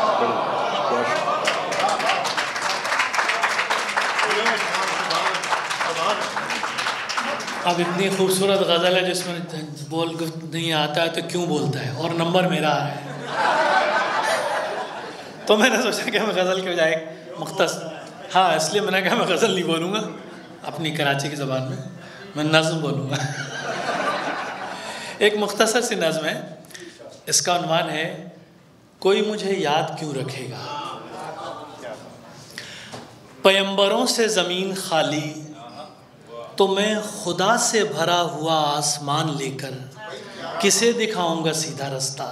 अब इतनी खूबसूरत गज़ल है जिसमें बोल नहीं आता है तो क्यों बोलता है, और नंबर मेरा आ रहा है। तो मैंने सोचा कि मैं गज़ल के बजाय मुख्तस, हाँ इसलिए मैंने कहा मैं गज़ल नहीं बोलूँगा अपनी कराची की ज़बान में, मैं नज़्म बोलूँगा। एक मुख्तसर सी नज़्म है, इसका उन्वान है कोई मुझे याद क्यों रखेगा। पैगंबरों से ज़मीन खाली तो मैं खुदा से भरा हुआ आसमान लेकर किसे दिखाऊंगा सीधा रास्ता।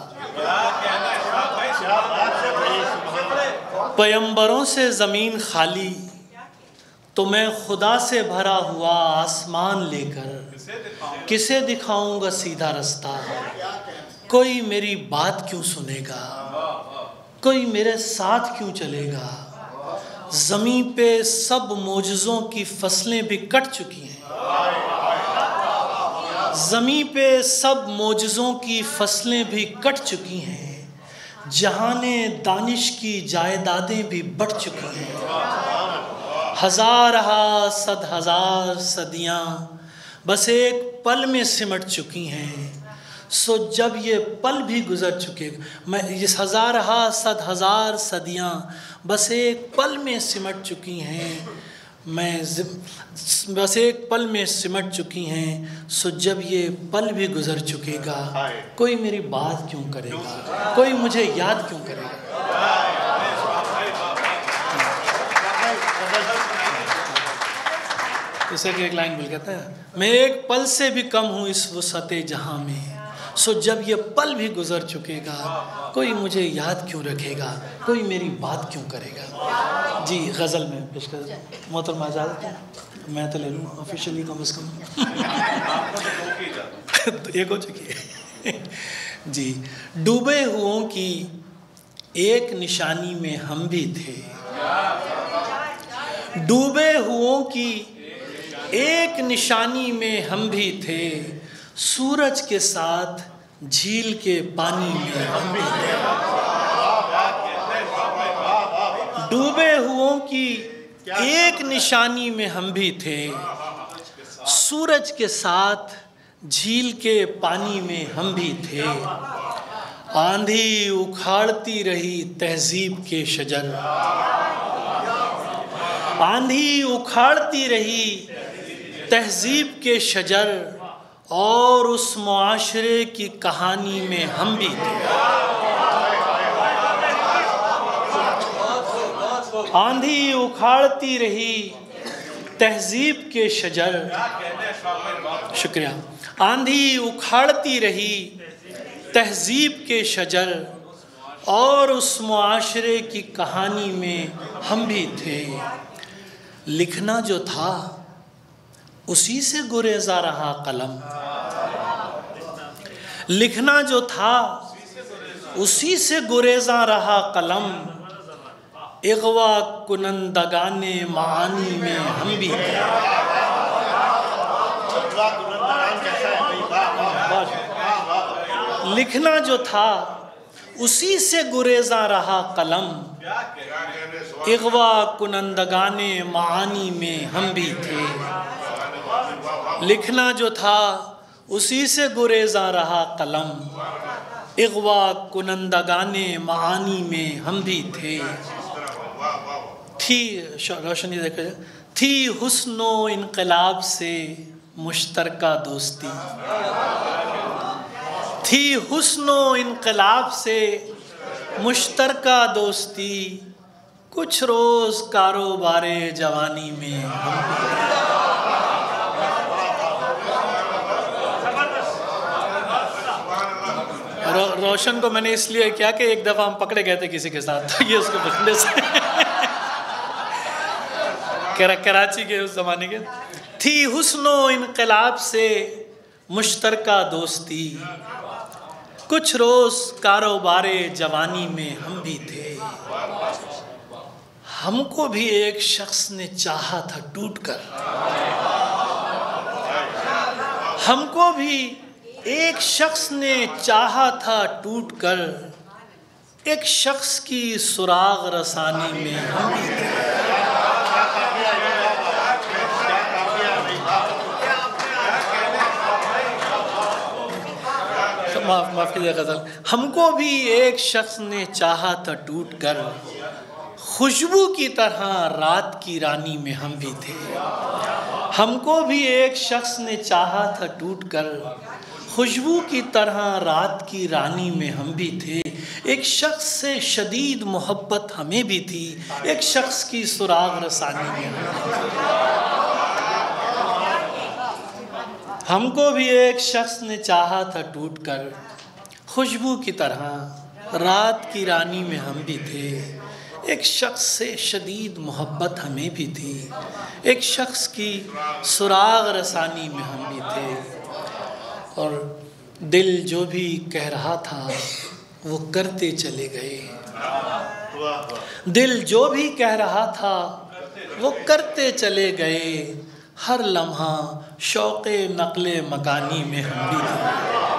पैगंबरों से ज़मीन खाली तो मैं खुदा से भरा हुआ आसमान लेकर किसे दिखाऊंगा सीधा रास्ता। कोई मेरी बात क्यों सुनेगा, कोई मेरे साथ क्यों चलेगा। ज़मीन पे सब मोजज़ों की फसलें भी कट चुकी हैं, ज़मीन पे सब मोजज़ों की फसलें भी कट चुकी हैं। जहाने दानिश की जायदादें भी बढ़ चुकी हैं। हजार हा सद हजार सदियाँ बस एक पल में सिमट चुकी हैं। सो जब ये पल भी गुजर चुके, मैं इस हजार हा सद हजार सदियाँ बस एक पल में सिमट चुकी हैं। मैं बस एक पल में सिमट चुकी हैं। सो जब ये पल भी गुजर चुकेगा कोई मेरी बात क्यों करेगा, कोई मुझे याद क्यों करेगा। जैसे कि एक लाइन बोल कहता है, मैं एक पल से भी कम हूँ इस वसअते जहाँ में। सो जब ये पल भी गुजर चुकेगा कोई मुझे याद क्यों रखेगा, कोई मेरी बात क्यों करेगा। जी गज़ल में पेश कर मोहतरमा इजाज़त है, मैं तो ले लूँ ऑफिशियली कम से कम एक हो चुकी है। जी डूबे हुओं की एक निशानी में हम भी थे, डूबे हुओं की एक निशानी में हम भी थे। सूरज के साथ झील के पानी में हम भी थे। डूबे हुओं की एक निशानी में हम भी थे। सूरज के साथ झील के पानी में हम भी थे। आंधी उखाड़ती रही तहजीब के शजर, आंधी उखाड़ती रही तहजीब के शजर, और उस मुआशरे की कहानी में हम भी थे। आंधी उखाड़ती रही तहजीब के शजर, शुक्रिया, आंधी उखाड़ती रही तहजीब के शजर, और उस मुआशरे की कहानी में हम भी थे। लिखना जो था उसी से गुरेजा रहा कलम, लिखना जो था उसी से गुरेजा रहा कलम, इग़वा कुनंदगाने मानी में हम भी थे। लिखना जो था उसी से गुरेजा रहा कलम, इग़वा कुनंदगाने मानी में हम भी थे। लिखना जो था उसी से गुरेजा रहा कलम, इग़वा कुनंदगाने मानी में हम भी थे। थी रोशनी देखे, थी हुस्नो इनकलाब से मुश्तरका दोस्ती, थी हुस्नो इनकलाब से मुश्तरका दोस्ती, कुछ रोज़ कारोबारे जवानी में हम भी। रो, रोशन को मैंने इसलिए किया कि एक दफ़ा हम पकड़े गए थे किसी के साथ, तो ये उसको पकड़ने से करा, कराची के उस ज़माने के। थी हुस्नो इनकलाब से मुश्तरका दोस्ती, कुछ रोज़ कारोबारे जवानी में हम भी थे। हमको भी एक शख्स ने चाहा था टूट कर, हमको भी एक शख्स ने चाहा था टूट कर, एक शख्स की सुराग रसानी में हम भी थे। माफ माफ कीजिए गज़ल। हमको भी एक शख्स ने चाहा था टूट कर, खुशबू की तरह रात की रानी में हम भी थे। हमको भी एक शख्स ने चाहा था टूट कर, खुशबू की तरह रात की रानी में हम भी थे, एक शख्स से शदीद मोहब्बत हमें भी थी, एक शख्स की सुराग रसानी में हमको भी एक शख्स ने चाहा था टूट कर, खुशबू की तरह रात की रानी में हम भी थे, एक शख्स से शदीद मोहब्बत हमें भी थी, एक शख्स की सुराग रसानी में हम भी थे। और दिल जो भी कह रहा था वो करते चले गए, दिल जो भी कह रहा था वो करते चले गए, हर लम्हा शौक़े नक़ले मकानी में हम भी थे।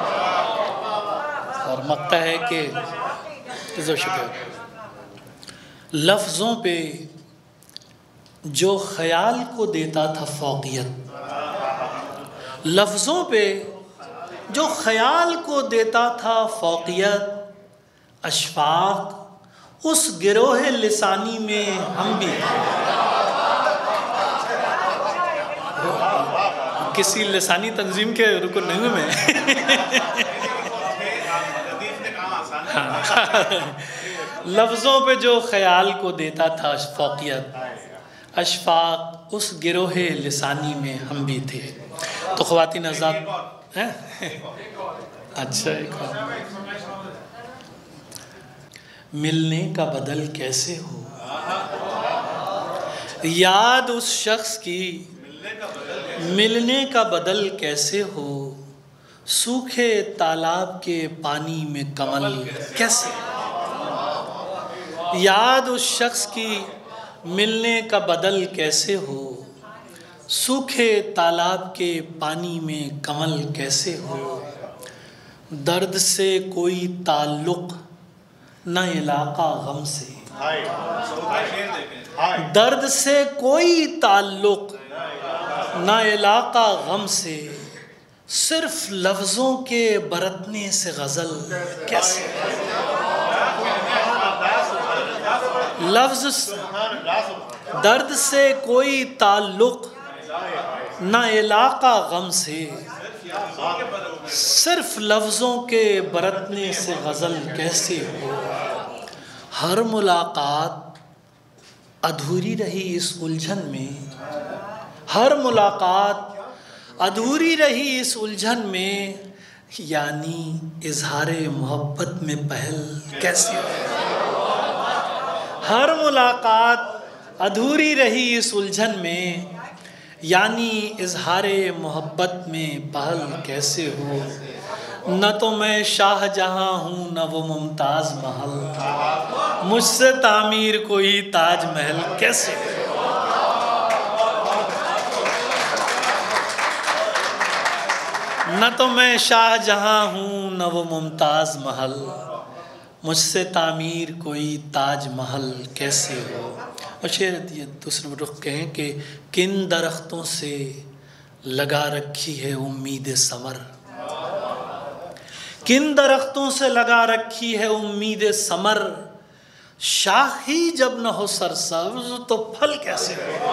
और मकता है कि जो शुक्र लफ्ज़ों पे जो ख़याल को देता था फ़ौक़ियत, लफ्ज़ों पे जो ख़याल को देता था फ़ौक़ियत, अशफ़ाक़ उस गिरोह लिसानी में हम भी किसी लिसानी तंजीम के रुकन नहीं हूँ मैं लफ्ज़ों पे जो ख़याल को देता था फ़ौक़ियत, अशफ़ाक़ उस गिरोह लिसानी में हम भी थे। तो ख़वातीन आज़ाद हैं अच्छा एक मिलने का बदल कैसे हो, याद उस शख्स की मिलने का बदल कैसे हो, सूखे तालाब के पानी में कमल कैसे, याद उस शख्स की मिलने का बदल कैसे हो, सूखे तालाब के पानी में कमल कैसे हो, दर्द से कोई ताल्लुक़ न इलाका गम से, दर्द से कोई ताल्लुक़ न इलाका गम से, सिर्फ लफ्ज़ों के बरतने से गज़ल कैसे, लफ्ज़ दर्द से कोई ताल्लुक़ न इलाका गम से, सिर्फ लफ्ज़ों के बरतने से गज़ल कैसे हो, हर मुलाकात अधूरी रही इस उलझन में, हर मुलाकात अधूरी रही इस उलझन में, यानी इज़हारे मोहब्बत में पहल कैसे हो, हर मुलाकात अधूरी रही इस उलझन में, यानी इज़हारे मोहब्बत में पहल कैसे हो, न तो मैं शाहजहाँ हूँ न वो मुमताज़ महल, मुझसे तामीर कोई ताज महल कैसे हो, न तो मैं शाहजहाँ हूँ न वो मुमताज़ महल, मुझसे तामीर कोई ताज महल कैसे हो। और शेर ये दूसरे रुख कहें कि किन दरख्तों से लगा रखी है उम्मीद समर, किन दरख्तों से लगा रखी है उम्मीद समर, शाखी जब न हो सरसब्ज़ तो फल कैसे हो,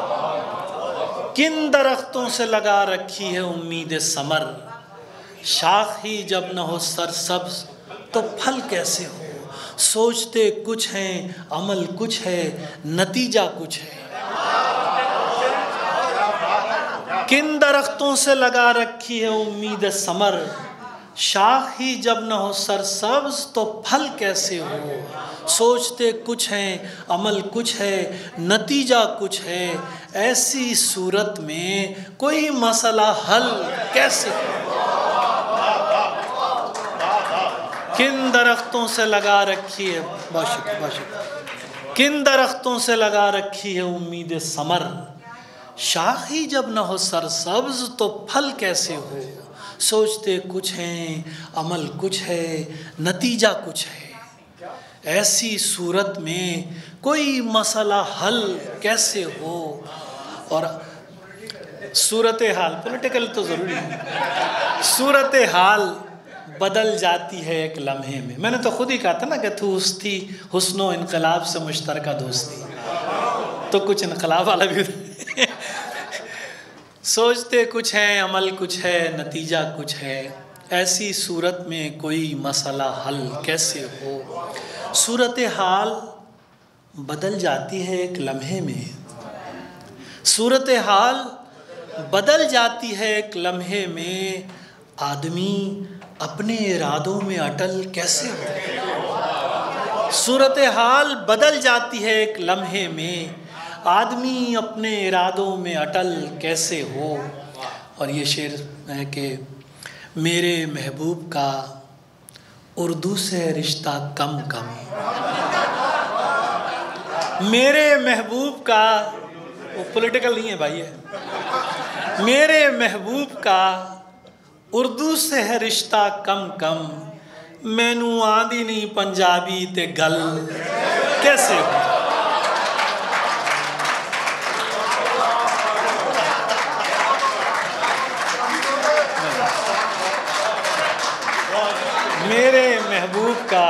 किन दरख्तों से लगा रखी है उम्मीद समर, शाखी जब न हो सरसब्ज़ तो फल कैसे हो, सोचते कुछ हैं अमल कुछ है नतीजा कुछ है, किन दरख्तों से लगा रखी है उम्मीद समर, शाख ही जब न हो सरसब्ज़ तो फल कैसे हो, सोचते कुछ हैं अमल कुछ है नतीजा कुछ है, ऐसी सूरत में कोई मसला हल कैसे हो, किन दरख्तों से लगा रखी है बाशिक बाशिक किन दरख्तों से लगा रखी है उम्मीद समर, शाखी जब न हो सरसब्ज़ तो फल कैसे हो, सोचते कुछ हैं अमल कुछ है नतीजा कुछ है, ऐसी सूरत में कोई मसला हल कैसे हो। और सूरत हाल पॉलिटिकल तो ज़रूरी है, सूरत हाल बदल जाती है एक लम्हे में। मैंने तो खुद ही कहा था ना कि तू थी हुस्नो इनकलाब से मुश्तरका दोस्ती, तो कुछ इनकलाब वाला भी सोचते कुछ है अमल कुछ है नतीजा कुछ है, ऐसी सूरत में कोई मसला हल कैसे हो। सूरत हाल बदल जाती है एक लम्हे में, सूरत हाल बदल जाती है एक लम्हे में, आदमी अपने इरादों में अटल कैसे हो। सूरत हाल बदल जाती है एक लम्हे में, आदमी अपने इरादों में अटल कैसे हो। और ये शेर है कि मेरे महबूब का उर्दू से रिश्ता कम कम, मेरे महबूब का, वो पॉलिटिकल नहीं है भाई, है मेरे महबूब का उर्दू से है रिश्ता कम कम, मैनू आंदी नहीं पंजाबी ते गल कैसे हो। मेरे महबूब का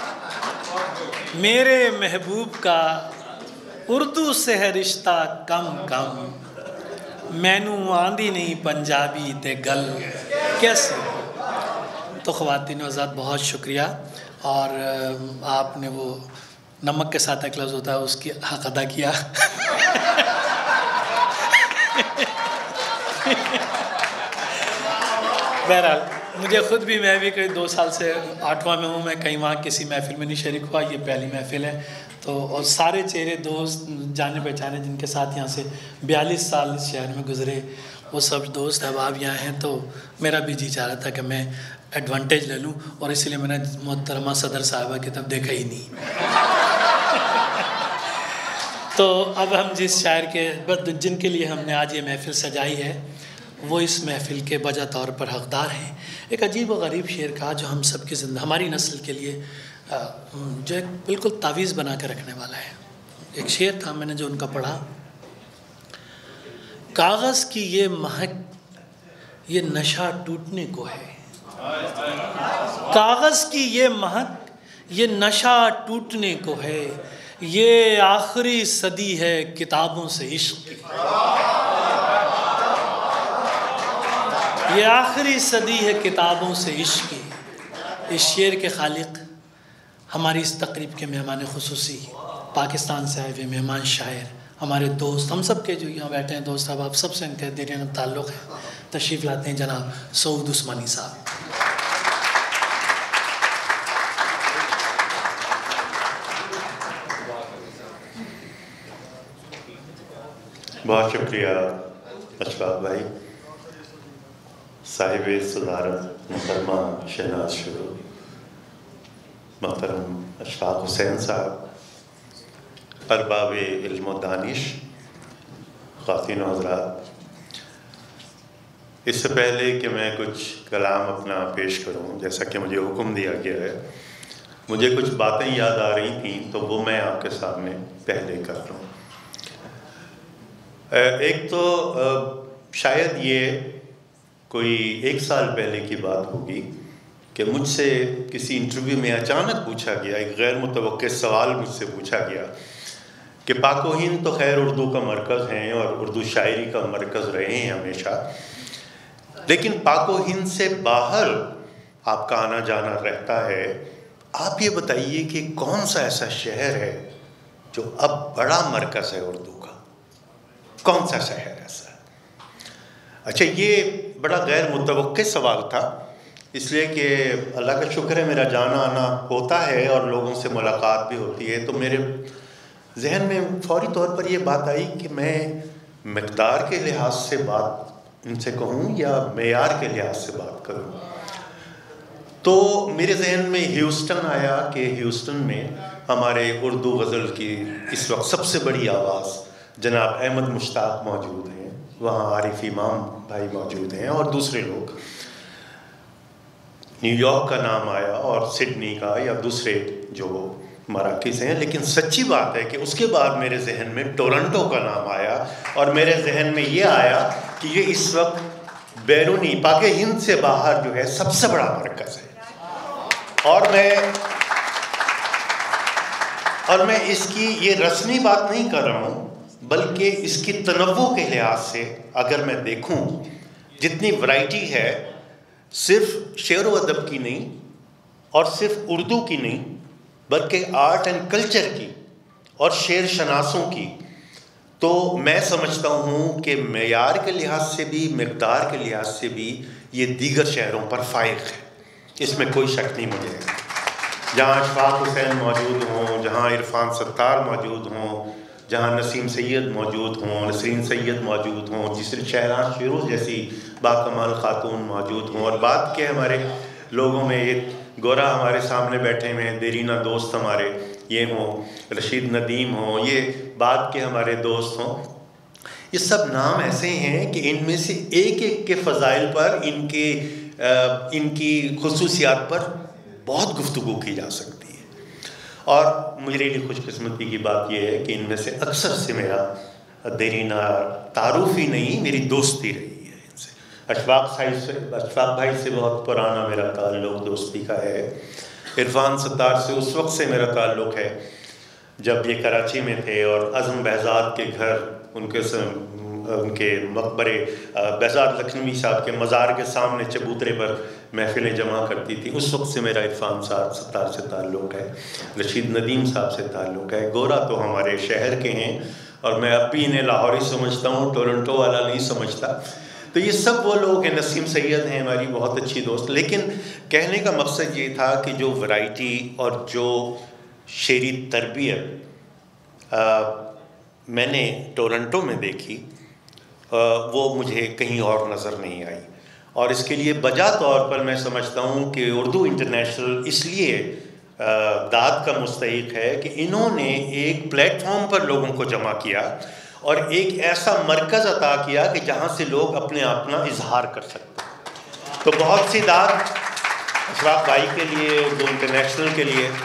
मेरे महबूब का उर्दू से है रिश्ता कम कम, मैनू आंदी नहीं पंजाबी ते गल कैसे। तो ख़वातीन हज़रात बहुत शुक्रिया, और आपने वो नमक के साथ एक लफ्ज़ होता है उसकी हक़ अदा किया। बहरहाल मुझे ख़ुद भी, मैं भी कई दो साल से आठवां में हूँ, मैं कहीं वहाँ किसी महफ़िल में नहीं शरीक हुआ, ये पहली महफ़िल है। तो और सारे चेहरे दोस्त जाने पहचाने जिनके साथ यहाँ से बयालीस साल इस शहर में गुज़रे, वो सब दोस्त अहबाब यहाँ हैं। तो मेरा भी जी चाह रहा था कि मैं एडवांटेज ले लूँ, और इसलिए मैंने मोहतरमा सदर साहिबा की तब देखा ही नहीं। तो अब हम जिस शायर के, जिनके लिए हमने आज ये महफ़िल सजाई है, वो इस महफ़िल के बजा तौर पर हक़दार हैं। एक अजीब व गरीब शेर कहा जो हम सब की ज़िंदगी, हमारी नस्ल के लिए जो एक बिल्कुल तावीज़ बना के रखने वाला है। एक शेर था, मैंने जो उनका पढ़ा, कागज़ की ये महक ये नशा टूटने को है, कागज़ की ये महक ये नशा टूटने को है, ये आखिरी सदी है किताबों से इश्क की, ये आखिरी सदी है किताबों से इश्क की। इस शेर के खालिक हमारी इस तकरीब के मेहमान खुसूसी, पाकिस्तान से आए हुए मेहमान शायर, हमारे दोस्त, हम सब के जो यहाँ बैठे हैं दोस्त, अब आप सबसे इनके दीन ताल्लुक़ है, तशरीफ़ लाते हैं जनाब सऊद उस्मानी साहब। बहुत शुक्रिया अशफाक भाई, साहिब सदारत मोहतरमा शहनाज शुरू, मोहतरम अशफाक हुसैन साहब, अरबाब इल्म व दानिश, ख़वातीन व हज़रात। इससे पहले कि मैं कुछ कलाम अपना पेश करूं, जैसा कि मुझे हुक्म दिया गया है, मुझे कुछ बातें याद आ रही थीं, तो वो मैं आपके सामने पहले कर रहा हूँ। एक तो शायद ये कोई एक साल पहले की बात होगी कि मुझसे किसी इंटरव्यू में अचानक पूछा गया, एक गैर मुतवक्के सवाल मुझसे पूछा गया कि पाक व हिंद तो खैर उर्दू का मरकज़ हैं और उर्दू शायरी का मरकज़ रहे हैं हमेशा, लेकिन पाक व हिंद से बाहर आपका आना जाना रहता है। आप ये बताइए कि कौन सा ऐसा शहर है जो अब बड़ा मरकज़ है उर्दू का, कौन सा शहर ऐसा है? अच्छा, ये बड़ा गैर मुतवक्के सवाल था, इसलिए कि अल्लाह का शुक्र है मेरा जाना आना होता है और लोगों से मुलाकात भी होती है, तो मेरे जहन में फौरी तौर पर ये बात आई कि मैं मकदार के लिहाज से बात इनसे कहूँ या मेयार के लिहाज से बात करूँ। तो मेरे जहन में ह्यूस्टन आया कि ह्यूस्टन में हमारे उर्दू गज़ल की इस वक्त सबसे बड़ी आवाज़ जनाब अहमद मुश्ताक मौजूद हैं, वहाँ आरिफ इमाम भाई मौजूद हैं और दूसरे लोग। न्यूयॉर्क का नाम आया और सिडनी का या दूसरे जो मराकज़ हैं, लेकिन सच्ची बात है कि उसके बाद मेरे जहन में टोरंटो का नाम आया और मेरे जहन में ये आया कि ये इस वक्त बैरूनी पाक हिंद से बाहर जो है सबसे बड़ा मरकज़ है। और मैं और मैं इसकी ये रस्मी बात नहीं कर रहा हूँ, बल्कि इसकी तनव्वु के लिहाज से अगर मैं देखूँ जितनी वैरायटी है, सिर्फ शेर व अदब की नहीं और सिर्फ उर्दू की नहीं, बल्कि आर्ट एंड कल्चर की और शेर शनासों की, तो मैं समझता हूँ कि मेयार के लिहाज से भी, मकदार के लिहाज से भी ये दीगर शहरों पर फाइक है, इसमें कोई शक नहीं मुझे। जहाँ अशफाक हुसैन मौजूद हों, जहाँ इरफान सत्तार मौजूद हों, जहाँ नसीम सैयद मौजूद हों, नसरीन सैयद मौजूद हों, जिसमें शहरान शेरों जैसी बाकमाल खातून मौजूद हों, और बात के हमारे लोगों में ये गोरा हमारे सामने बैठे हुए हैं, देरीना दोस्त हमारे ये हों, रशीद नदीम हों, ये बाद के हमारे दोस्त हों, ये सब नाम ऐसे हैं कि इनमें से एक एक के फ़ज़ाइल पर, इनके आ, इनकी खुसूसियात पर बहुत गुफ्तगू की जा सकती है। और मेरे लिए खुशकिस्मती की बात यह है कि इनमें से अक्सर से मेरा देरीना तारुफ ही नहीं, मेरी दोस्ती रही है इनसे। अशफाक भाई से अशफाक भाई से बहुत पुराना मेरा ताल्लुक़ दोस्ती का है। इरफान सत्तार से उस वक्त से मेरा ताल्लुक़ है जब ये कराची में थे और अज़म बहज़ाद के घर, उनके उनके मकबरे बहज़ाद लखनवी साहब के मज़ार के सामने चबूतरे पर महफिलें जमा करती थी। उस वक्त से मेरा इरफान साहब सत्तार से ताल्लुक़ है, रशीद नदीम साहब से ताल्लुक़ है। गोरा तो हमारे शहर के हैं और मैं अब भी इन्हें लाहौरी समझता हूँ, टोरंटो वाला नहीं समझता। तो ये सब वो लोग हैं। नसीम सैयद हैं हमारी बहुत अच्छी दोस्त। लेकिन कहने का मकसद ये था कि जो वैरायटी और जो शेरी तरबियत मैंने टोरंटो में देखी, आ, वो मुझे कहीं और नज़र नहीं आई। और इसके लिए बजा तौर पर मैं समझता हूँ कि उर्दू इंटरनेशनल इसलिए दाद का मुस्तहिक है कि इन्होंने एक प्लेटफॉर्म पर लोगों को जमा किया और एक ऐसा मरकज़ अता किया कि जहाँ से लोग अपने अपना इजहार कर सकते। तो बहुत सी दाद अशफाक भाई के लिए, उर्दू इंटरनेशनल के लिए,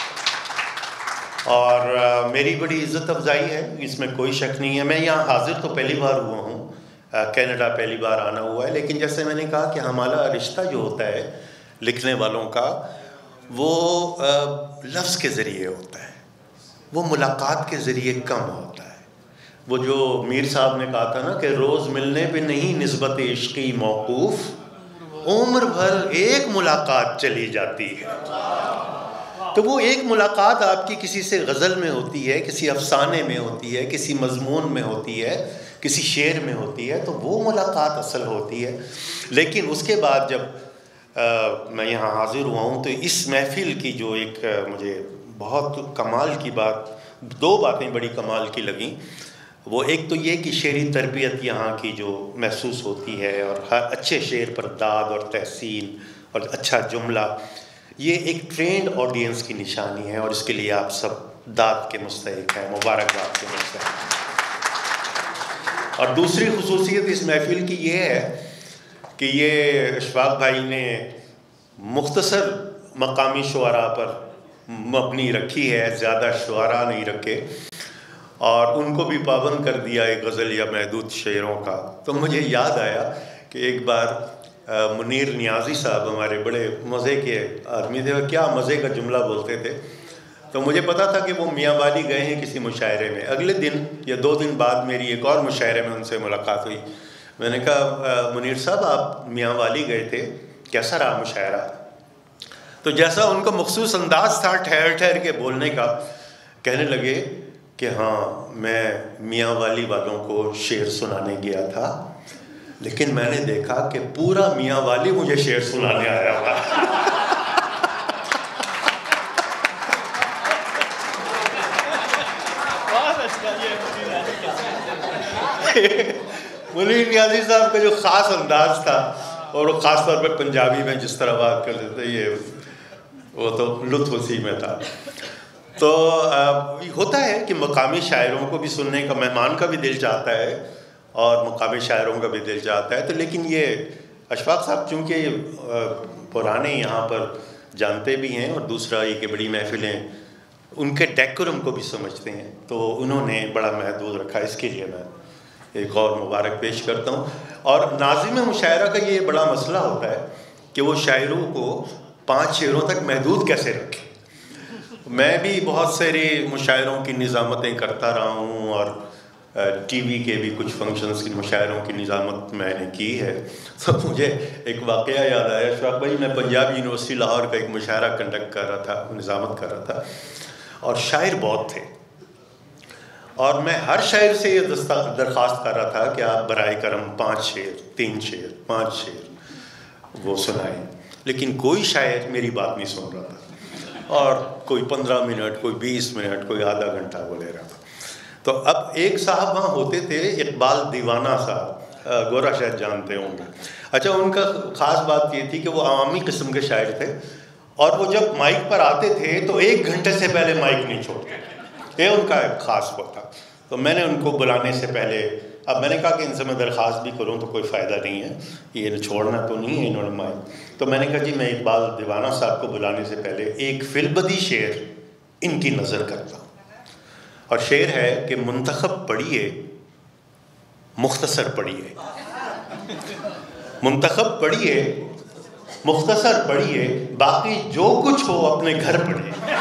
और आ, मेरी बड़ी इज़्ज़त अफजाई है, इसमें कोई शक नहीं है। मैं यहाँ हाजिर तो पहली बार हुआ हूँ, कनाडा पहली बार आना हुआ है, लेकिन जैसे मैंने कहा कि हमारा रिश्ता जो होता है लिखने वालों का, वो लफ्ज़ के ज़रिए होता है, वो मुलाकात के ज़रिए कम होता है। वो जो मीर साहब ने कहा था ना कि रोज़ मिलने पे नहीं निस्बत इश्क़ी मौकूफ़, उम्र भर एक मुलाकात चली जाती है। तो वो एक मुलाकात आपकी किसी से गज़ल में होती है, किसी अफसाने में होती है, किसी मज़मून में होती है, किसी शेर में होती है, तो वो मुलाकात असल होती है। लेकिन उसके बाद जब आ, मैं यहाँ हाज़िर हुआ हूँ तो इस महफ़िल की जो एक आ, मुझे बहुत कमाल की बात, दो बातें बड़ी कमाल की लगी। वो एक तो ये कि शेरी तरबियत यहाँ की जो महसूस होती है, और हर अच्छे शेर पर दाद और तहसीन और अच्छा जुमला, ये एक ट्रेंड ऑडियंस की निशानी है, और इसके लिए आप सब दाद के मुस्तहिक हैं, मुबारकबाद के मुस्तहिक हैं। और दूसरी खुसूसियत इस महफिल की ये है कि ये अशफाक भाई ने मुख्तसर मकामी शुआरा पर मबनी रखी है, ज़्यादा शुआरा नहीं रखे, और उनको भी पाबंद कर दिया एक गज़ल या महदूद शेरों का। तो मुझे याद आया कि एक बार मुनीर नियाज़ी साहब हमारे बड़े मज़े के आदमी थे, और क्या मज़े का जुमला बोलते थे। तो मुझे पता था कि वो मियाँ वाली गए हैं किसी मुशायरे में। अगले दिन या दो दिन बाद मेरी एक और मुशायरे में उनसे मुलाकात हुई। मैंने कहा, मुनीर साहब आप मियाँ वाली गए थे, कैसा रहा मुशायरा? तो जैसा उनका मखसूस अंदाज़ था ठहर ठहर के बोलने का, कहने लगे कि हाँ, मैं मियाँ वाली वालों को शेर सुनाने गया था, लेकिन मैंने देखा कि पूरा मियाँ वाली मुझे शेर सुनाने आया हुआ। मुनीर नियाज़ी साहब का जो ख़ास अंदाज़ था, और वो ख़ास तौर पर पंजाबी में जिस तरह बात करते थे, ये वो तो लुत्फ़ उसी में था। तो आ, होता है कि मकामी शायरों को भी सुनने का, मेहमान का भी दिल चाहता है और मकामी शायरों का भी दिल चाहता है। तो लेकिन ये अशफाक साहब चूँकि पुराने यहाँ पर जानते भी हैं, और दूसरा ये कि बड़ी महफिलें उनके डेकोरम को भी समझते हैं, तो उन्होंने बड़ा महदूद रखा। इसके लिए मैं एक और मुबारक पेश करता हूँ। और नाज़िम मुशायरा का ये बड़ा मसला होता है कि वो शायरों को पाँच शेरों तक महदूद कैसे रखें। मैं भी बहुत सारे मुशायरों की निज़ामतें करता रहा हूँ, और टीवी के भी कुछ फंक्शंस की मुशायरों की निज़ामत मैंने की है। तो मुझे एक वाक़या याद आया अशफाक भाई, मैं पंजाब यूनिवर्सिटी लाहौर का एक मुशायरा कंडक्ट कर रहा था, निज़ामत कर रहा था, और शायर बहुत थे, और मैं हर शायर से ये दरख्वास्त कर रहा था कि आप बराए करम पाँच शेर, तीन शेर, पाँच शेर वो सुनाएं, लेकिन कोई शायर मेरी बात नहीं सुन रहा था, और कोई पंद्रह मिनट, कोई बीस मिनट, कोई आधा घंटा वो ले रहा था। तो अब एक साहब वहाँ होते थे, इकबाल दीवाना साहब, गोरा शायद जानते होंगे। अच्छा, उनका ख़ास बात ये थी कि वो अवामी किस्म के शायर थे, और वो जब माइक पर आते थे तो एक घंटे से पहले माइक नहीं छोड़ते, ये उनका एक ख़ास वो था। तो मैंने उनको बुलाने से पहले, अब मैंने कहा कि इनसे मैं दरख्वास्त भी करूं तो कोई फ़ायदा नहीं है, ये छोड़ना तो नहीं है इन्होंने माइक। तो मैंने कहा जी मैं इकबाल दीवाना साहब को बुलाने से पहले एक फिलबदी शेर इनकी नज़र करता हूँ, और शेर है कि मुंतखब पढ़िए, मुख्तसर पढ़िए, मुंतखब पढ़िए, मुख्तसर पढ़िए, बाकी जो कुछ हो अपने घर पढ़िए।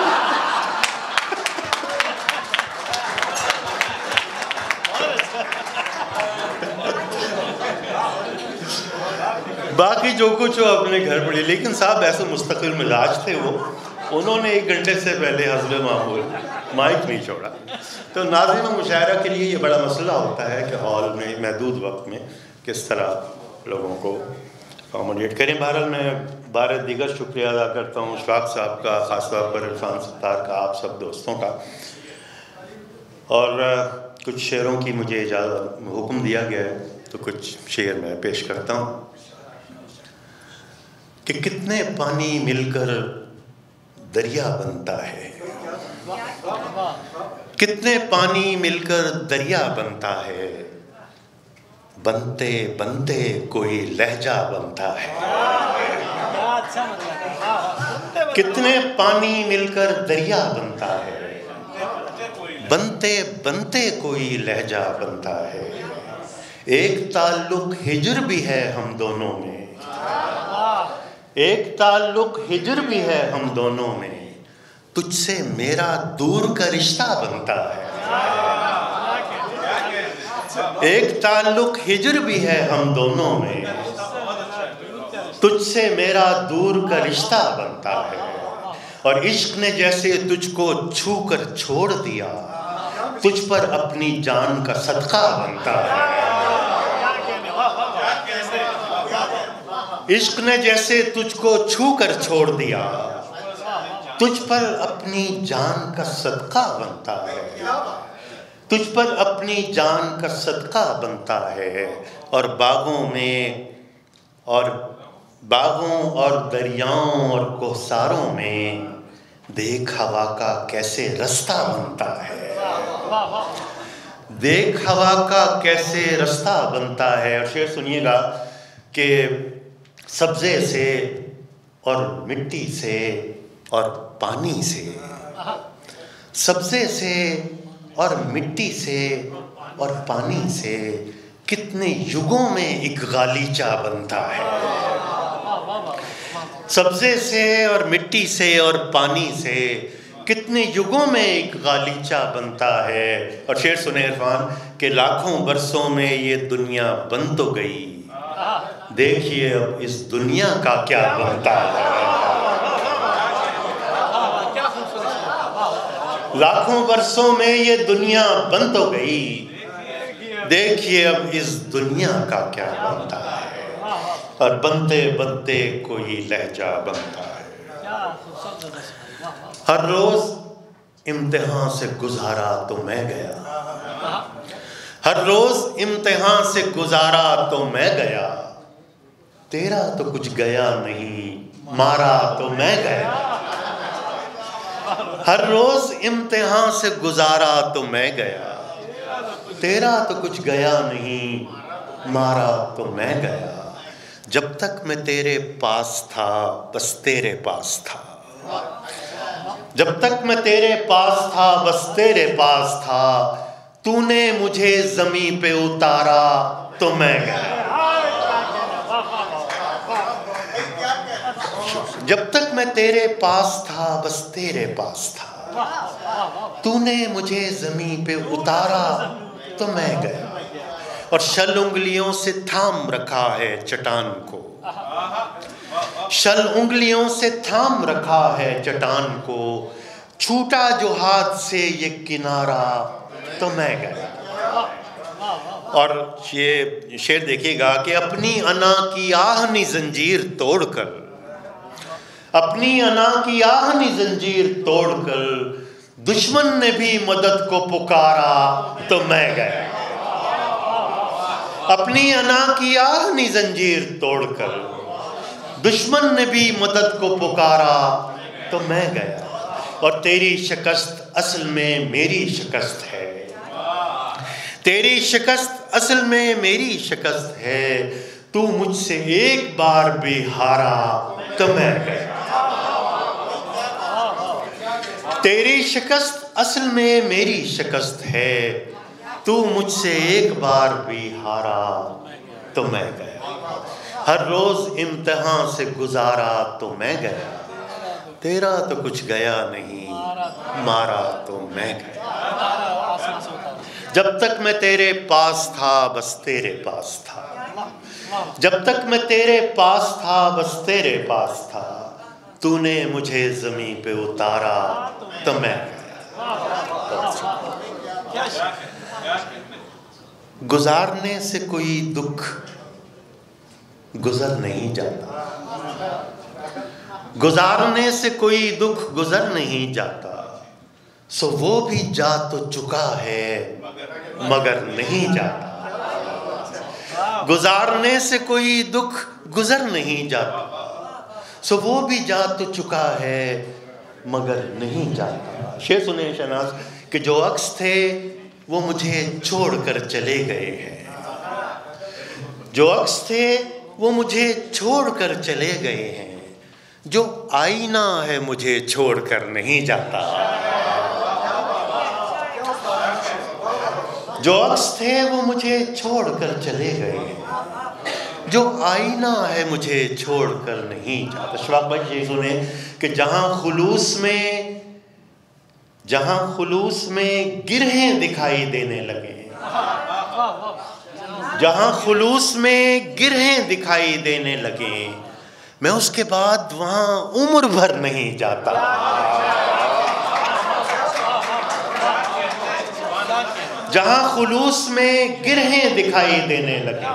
बाकी जो कुछ हो अपने घर पढ़िए। लेकिन साहब ऐसे मुस्तकिल मिजाज थे वो, उन्होंने एक घंटे से पहले हस्बे मामूल माइक नहीं छोड़ा। तो नाज़रीन मुशायरा के लिए ये बड़ा मसला होता है कि हॉल में महदूद वक्त में किस तरह लोगों को अकोमोडेट करें। बहरहाल मैं बार दीगर शुक्रिया अदा करता हूँ अशफाक साहब का, ख़ास तौर पर इरफान सत्तार का, आप सब दोस्तों का। और कुछ शेरों की मुझे इजाज़त हुक्म दिया गया है, तो कुछ शेर मैं पेश करता हूँ कि कितने पानी मिलकर दरिया बनता है, कितने पानी मिलकर दरिया बनता है, बनते बनते कोई लहजा बनता है। कितने पानी मिलकर दरिया बनता है, बनते बनते कोई लहजा बनता है। एक ताल्लुक हिज्र भी है हम दोनों में, एक ताल्लुक हिज्र भी है हम दोनों में, तुझसे मेरा दूर का रिश्ता बनता है। एक ताल्लुक हिज्र भी है हम दोनों में, तुझसे मेरा दूर का रिश्ता बनता है। और इश्क ने जैसे तुझको छू कर छोड़ दिया, तुझ पर अपनी जान का सदका बनता है। इश्क ने जैसे तुझको छू कर छोड़ दिया, तुझ पर अपनी जान का सदका बनता है, तुझ पर अपनी जान का सदका बनता है। और बागों में और बागों और दरियाओं और कोहसारों में देख हवा का कैसे रास्ता बनता है, देख हवा का कैसे रास्ता बनता है। और शेर सुनिएगा कि सब्ज़े से और मिट्टी से और पानी से, सब्ज़े से और मिट्टी से और पानी से कितने युगों में एक गालीचा बनता है। सब्ज़े से और मिट्टी से और पानी से कितने युगों में एक गालीचा बनता है। और शेर सुने इरफान कि लाखों बरसों में ये दुनिया बन तो गई, देखिए अब इस दुनिया का क्या बनता है। लाखों बरसों में ये दुनिया बन तो गई, देखिए अब इस दुनिया का क्या बनता है। और बनते बनते कोई लहजा बनता है। हर रोज इम्तिहान से गुजारा तो मैं गया, हर रोज इम्तिहान से गुजारा तो मैं गया, तेरा तो कुछ गया नहीं, मारा तो मैं गया। हर रोज इम्तिहान से गुजारा तो मैं गया, तेरा तो कुछ गया नहीं, मारा तो मैं गया। जब तक मैं तेरे पास था बस तेरे पास था, जब तक मैं तेरे पास था बस तेरे पास था, तूने मुझे ज़मीन पे उतारा तो मैं गया। जब तक मैं तेरे पास था बस तेरे पास था, तूने मुझे ज़मीन पे उतारा तो मैं गया, और शल उंगलियों से थाम रखा है चट्टान को, शल उंगलियों से थाम रखा है चट्टान को, छूटा जो हाथ से ये किनारा तो मैं गया। और ये शेर देखिएगा कि अपनी अना की आहनी जंजीर तोड़कर, अपनी अना की आहनी जंजीर तोड़कर दुश्मन ने भी मदद को पुकारा तो मैं गया। अपनी अना की आहनी जंजीर तोड़कर दुश्मन ने भी मदद को पुकारा तो मैं गया। और तेरी शिकस्त असल में मेरी शिकस्त है, तेरी शिकस्त असल में मेरी शिकस्त है, तू मुझसे एक बार भी हारा तो मैं गया। तेरी शिकस्त असल में मेरी शिकस्त है, तू मुझसे एक बार भी हारा तो मैं गया। हर रोज इम्तिहान से गुजारा तो मैं गया, तेरा तो कुछ गया नहीं, मारा तो मैं गया। जब तक मैं तेरे पास था बस तेरे पास था, जब तक मैं तेरे पास था बस तेरे पास था, तूने मुझे ज़मीन पे उतारा तो मैं गया। गुजारने से कोई दुख गुजर नहीं जाता, गुजारने से कोई दुख गुजर नहीं जाता, सो वो भी जा तो चुका है मगर नहीं जाता। गुजारने से कोई दुख गुजर नहीं जाता, सो वो भी जा तो चुका है मगर नहीं जाता। शेर सुने शहनाज कि जो अक्स थे वो मुझे छोड़कर चले गए हैं, जो अक्स थे वो मुझे छोड़कर चले गए हैं, जो आईना है मुझे छोड़कर नहीं जाता। जो अक्स थे वो मुझे छोड़कर चले गए हैं, जो आईना है मुझे छोड़कर नहीं जाता। शवाक भाई ये सुने कि जहां खुलूस में, जहां खुलूस में गिरहें दिखाई देने लगे, जहां खुलूस में गिरहें दिखाई देने लगे, मैं उसके बाद वहां उम्र भर नहीं जाता। जहां खुलूस में गिरहें दिखाई देने लगे,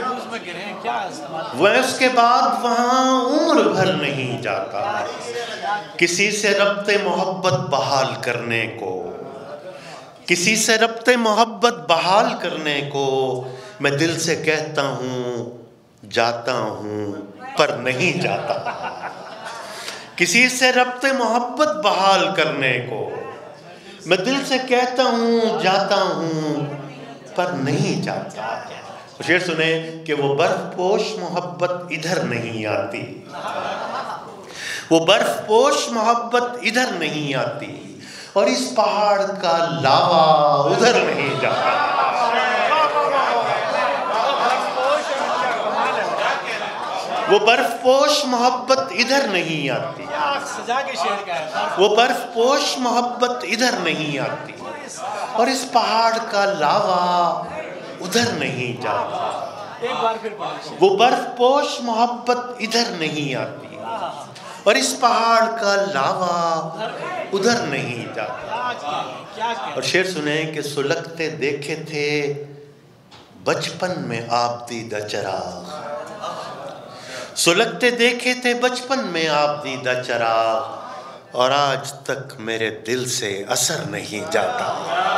वह उसके बाद वहां उम्र भर नहीं जाता। किसी से रब्ते मोहब्बत बहाल करने को, किसी से रब्ते मोहब्बत बहाल करने को मैं दिल से कहता हूँ जाता हूँ पर नहीं जाता। किसी से रब्ते मोहब्बत बहाल करने को मैं दिल से कहता हूँ जाता हूँ पर नहीं जाता। शेर सुने कि वो बर्फपोश मोहब्बत इधर नहीं आती, वो बर्फपोश मोहब्बत इधर नहीं आती, और इस पहाड़ का लावा उधर नहीं जाता। वो बर्फपोश मोहब्बत इधर नहीं आती, वो बर्फपोश मोहब्बत इधर नहीं आती, और इस पहाड़ का लावा उधर नहीं जाता। वो बर्फपोश मोहब्बत इधर नहीं आती, और इस पहाड़ का लावा उधर नहीं जाता। और शेर सुने कि सुलगते देखे थे बचपन में आप दीदा चराग, सुलगते देखे थे बचपन में आप दीदा चराग, और आज तक मेरे दिल से असर नहीं जाता।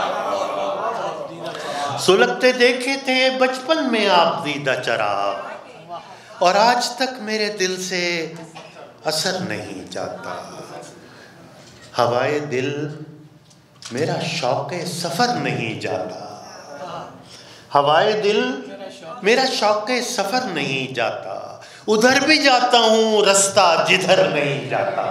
सुलगते देखे थे बचपन में आप दीदा चराग, और आज तक मेरे दिल से असर नहीं जाता। हवाए दिल मेरा शौक़े सफ़र नहीं जाता, हवाए दिल मेरा शौक़े सफ़र नहीं जाता, उधर भी जाता हूँ रास्ता जिधर नहीं जाता।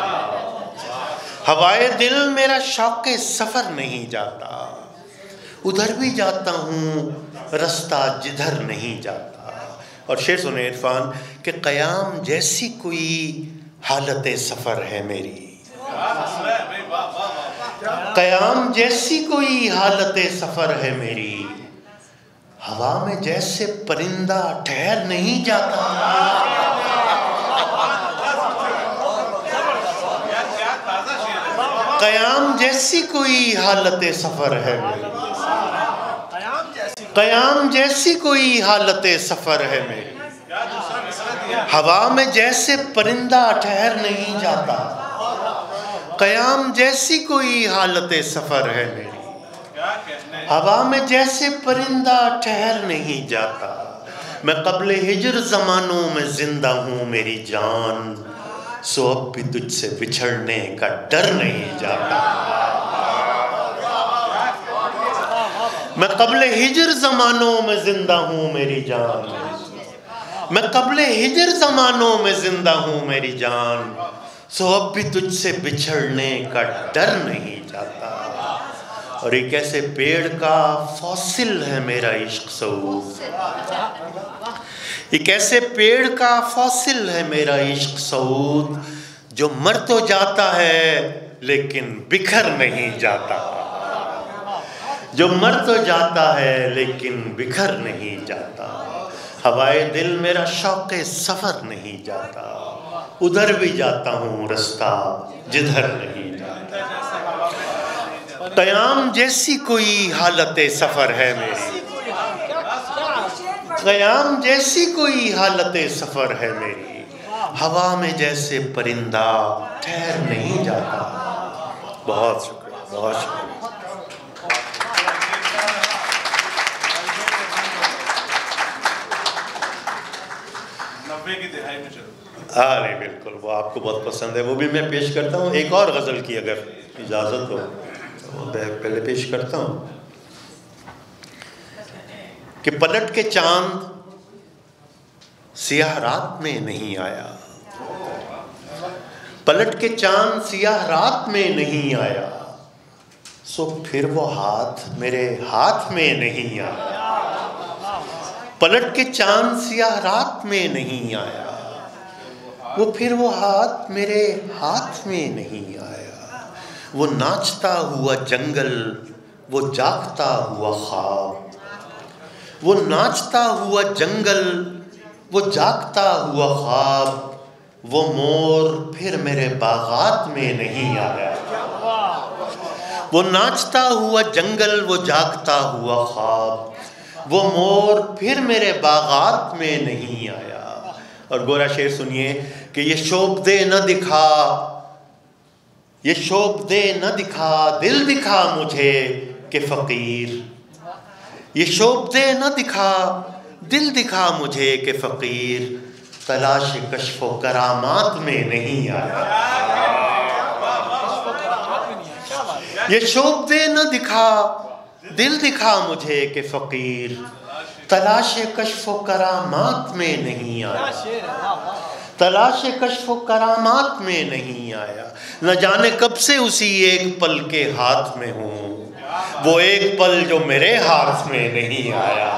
हवाए दिल मेरा शौक़े सफ़र नहीं जाता, उधर भी जाता हूँ रास्ता जिधर नहीं जाता। और शेर सुने इरफान कि क़याम जैसी कोई हालत सफ़र है मेरी, क़याम जैसी कोई हालत सफ़र है मेरी, हवा में जैसे परिंदा ठहर नहीं जाता। क़याम जैसी कोई हालत सफ़र है मेरी, क़याम जैसी कोई हालत सफ़र है मेरी, हवा में जैसे परिंदा ठहर नहीं जाता। क़याम जैसी कोई हालत सफ़र है मेरी, हवा में जैसे परिंदा ठहर नहीं जाता। मैं क़ब्ल हिजर ज़मानों में ज़िंदा हूँ मेरी जान, सो अब भी तुझसे बिछड़ने का डर नहीं जाता। मैं क़ब्ल हिजर ज़मानों में ज़िंदा हूँ मेरी जान, मैं क़ब्ल हिजर ज़मानों में ज़िंदा हूँ मेरी जान, सो अब भी तुझसे बिछड़ने का डर नहीं जाता। और एक ऐसे पेड़ का फॉसिल है मेरा इश्क सऊद, एक ऐसे पेड़ का फॉसिल है मेरा इश्क सऊद, जो मर तो जाता है लेकिन बिखर नहीं जाता, जो मर तो जाता है लेकिन बिखर नहीं जाता। हवाए दिल मेरा शौक़े सफ़र नहीं जाता, उधर भी जाता हूँ रास्ता जिधर नहीं जाता। क़याम जैसी कोई हालत सफ़र है मेरी, क़याम जैसी कोई हालत सफ़र है मेरी, हवा में जैसे परिंदा ठहर नहीं जाता। बहुत शुक्रिया, बहुत शुक्रिया। की दिहाई में चल। हाँ नहीं बिल्कुल, वो आपको बहुत पसंद है, वो भी मैं पेश करता हूँ। एक और गज़ल की अगर इजाज़त हो तो वो पहले पेश करता हूँ कि पलट के चांद सियाह रात में नहीं आया, पलट के चांद सियाह रात में नहीं आया, सो फिर वो हाथ मेरे हाथ में नहीं आया। पलट के चांद सियाह रात में नहीं आया, वो फिर वो हाथ मेरे हाथ में नहीं आया। वो नाचता हुआ जंगल, वो जागता हुआ ख्वाब, वो नाचता हुआ जंगल, वो जागता हुआ ख्वाब, वो मोर फिर मेरे बागात में नहीं आया। वो नाचता हुआ जंगल, वो जागता हुआ ख्वाब, वो मोर फिर मेरे बागात में नहीं आया। और गोरा शेर सुनिए कि ये शोभ दे न दिखा, ये शोभ दे न दिखा, दिल दिखा मुझे कि फ़कीर, ये शोभ दे न दिखा, दिल दिखा मुझे कि फ़कीर, तलाश कश्फ व करामात में नहीं आया। ये शोभ दे न दिखा, दिल दिखा मुझे कि फ़कीर, तलाश कश्फ व करामात में नहीं आया, तलाश कश्फ व करामात में नहीं आया। न जाने कब से उसी एक पल के हाथ में हूँ, वो एक पल जो मेरे हाथ में नहीं आया।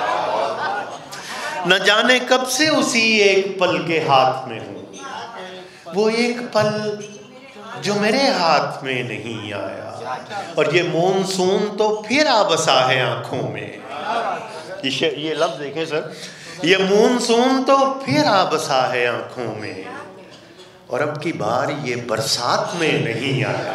न जाने कब से उसी एक पल के हाथ में हूँ, वो एक पल जो मेरे हाथ में नहीं आया। और ये मानसून तो फिर आ बसा है आँखों में, ये ये लफ्ज़ देखें सर, ये मानसून तो फिर आ बसा है आँखों में, और अब की बार ये बरसात में नहीं आया।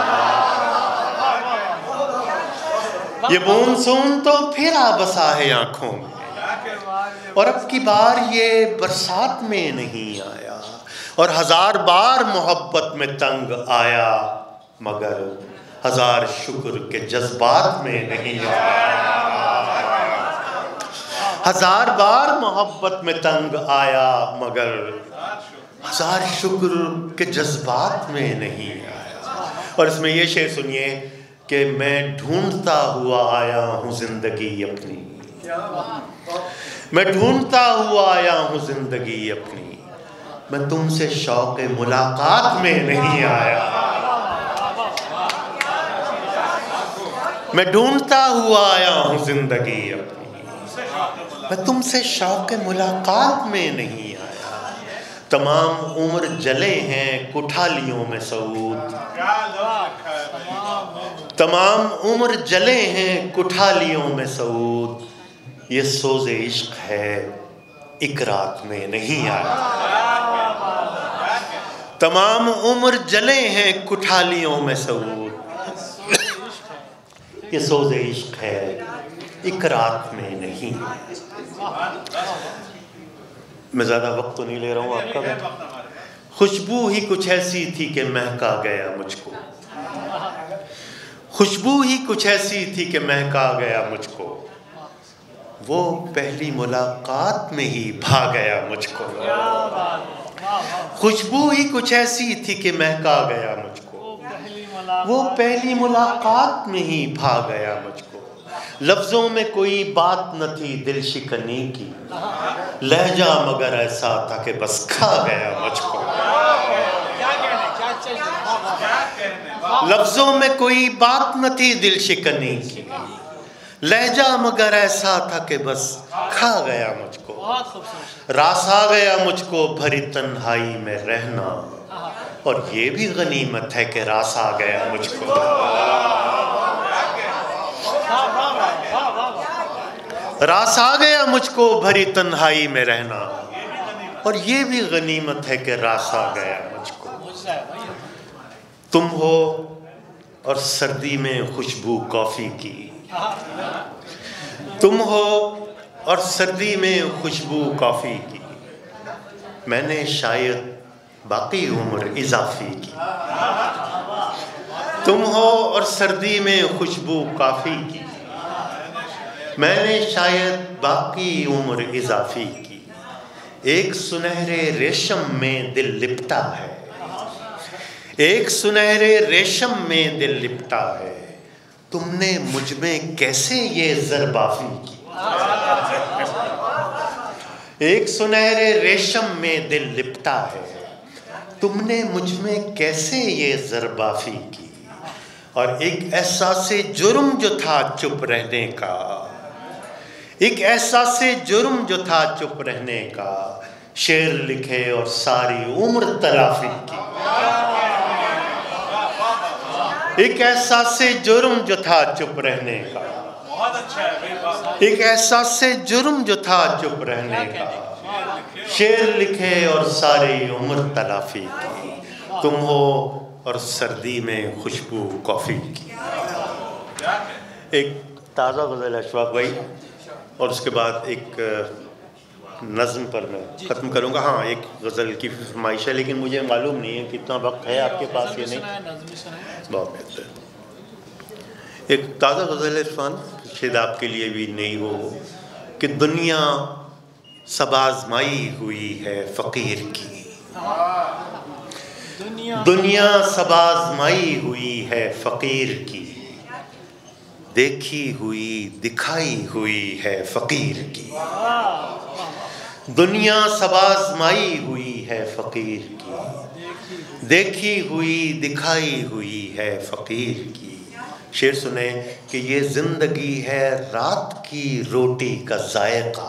ये मानसून तो फिर आ बसा है आँखों में, और अब की बार ये बरसात में नहीं आया। और हजार बार मोहब्बत में तंग आया, मगर हजार शुक्र के जज्बात में नहीं आया। हजार बार मोहब्बत में तंग आया, मगर हजार शुक्र के जज्बात में नहीं आया। और इसमें ये शेर सुनिए कि मैं ढूंढता हुआ आया हूँ जिंदगी अपनी, मैं ढूंढता हुआ आया हूँ जिंदगी अपनी, मैं तुमसे शौक़ मुलाकात में नहीं आया। मैं ढूंढता हुआ आया हूँ जिंदगी अपनी, मैं तुमसे शौक़ मुलाकात में नहीं आया। तमाम उम्र जले हैं कुठालियों में सऊद, तमाम उम्र जले हैं कुठालियों में सऊद, ये सोज़े इश्क है एक रात में नहीं आया। तमाम उम्र जले हैं कुठालियों में सऊद, ये सोज़े इश्क है एक रात में नहीं। मैं ज़्यादा वक्त तो नहीं ले रहा हूँ आपका। खुशबू ही कुछ ऐसी थी कि महका गया मुझको, खुशबू ही कुछ ऐसी थी कि महका गया मुझको, वो पहली मुलाकात में ही भा गया मुझको। खुशबू ही कुछ ऐसी थी कि महका गया मुझको, वो पहली मुलाकात में ही भा गया मुझको। लफ्ज़ों में कोई बात न थी दिल शिकनी की, लहजा मगर ऐसा था कि बस खा गया मुझको। लफ्ज़ों में कोई बात न थी दिल शिकनी की, लहजा मगर ऐसा था कि बस खा गया मुझको। रास आ गया मुझको भरी तन्हाई में रहना, और ये भी गनीमत है कि रास आ गया मुझको। रास आ गया मुझको भरी तन्हाई में रहना, और ये भी गनीमत है कि रास आ गया मुझको। तुम हो और सर्दी में खुशबू कॉफ़ी की, तुम हो और सर्दी में खुशबू कॉफ़ी की, मैंने शायद बाकी उम्र इजाफी की। तुम हो और सर्दी में खुशबू काफ़ी की, मैंने शायद बाकी उम्र इजाफी की। एक सुनहरे रेशम में दिल लिपटा है, एक सुनहरे रेशम में दिल लिपटा है, तुमने मुझ में कैसे ये ज़रबाफ़ी की। एक सुनहरे रेशम में दिल लिपटा है, तुमने मुझ में कैसे ये ज़रबाफ़ी की। और एक एहसासे जुर्म जो था चुप रहने का, एक एहसासे जुर्म जो था चुप रहने का, शेर लिखे और सारी उम्र तलाफी की। एक एहसासे जुर्म जो था चुप रहने का, एक एहसासे जुर्म जो था चुप रहने का, शेर लिखे और सारी उम्र तलाफी की। तुम हो और सर्दी में खुशबू कॉफ़ी की। एक ताज़ा गज़ल अशफाक भाई, और उसके बाद एक नज़्म पर मैं ख़त्म करूँगा। हाँ, एक गज़ल की फरमाइश है, लेकिन मुझे मालूम नहीं है कितना वक्त है आपके पास ये नहीं। बहुत बेहतर। एक ताज़ा गज़ल इरफान, शायद आपके लिए भी नहीं हो, कि दुनिया सब आज़माई हुई है फ़कीर की, दुनिया सब आज़माई हुई है फ़कीर की, देखी हुई दिखाई हुई है फ़कीर की। दुनिया सब आज़माई हुई है फ़कीर की, देखी हुई दिखाई हुई है फ़कीर की। शेर सुने कि ये ज़िंदगी है रात की रोटी का जायका,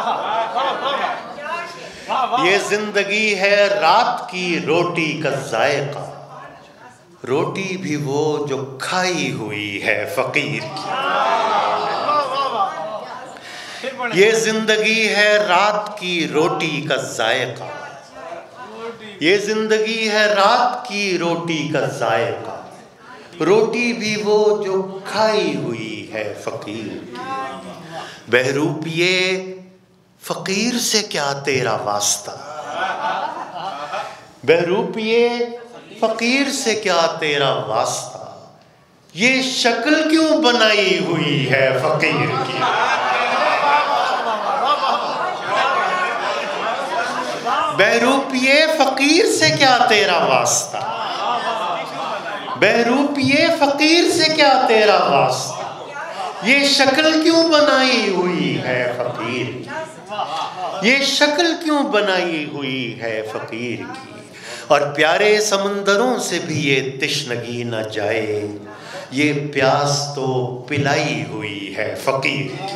ये ज़िंदगी है रात की रोटी का जायका, रोटी भी वो जो खाई हुई है फ़कीर की। ये ज़िंदगी है रात की रोटी का जायका, ये ज़िंदगी है रात की रोटी का जायका, रोटी भी वो जो खाई हुई है फ़कीर की। बहरूपिये फ़कीर से क्या तेरा वास्ता, बहरूपिये फ़कीर से क्या तेरा वास्ता, ये शक्ल क्यों बनाई हुई है फ़कीर की। बहरूपिये फ़कीर से क्या तेरा वास्ता, बहरूपिये फ़कीर से क्या तेरा वास्ता, ये शक्ल क्यों बनाई हुई है फ़कीर की, ये शक्ल क्यों बनाई हुई है फ़कीर की। और प्यारे समंदरों से भी ये तिश्नगी न जाए, ये प्यास तो पिलाई हुई है फ़कीर की।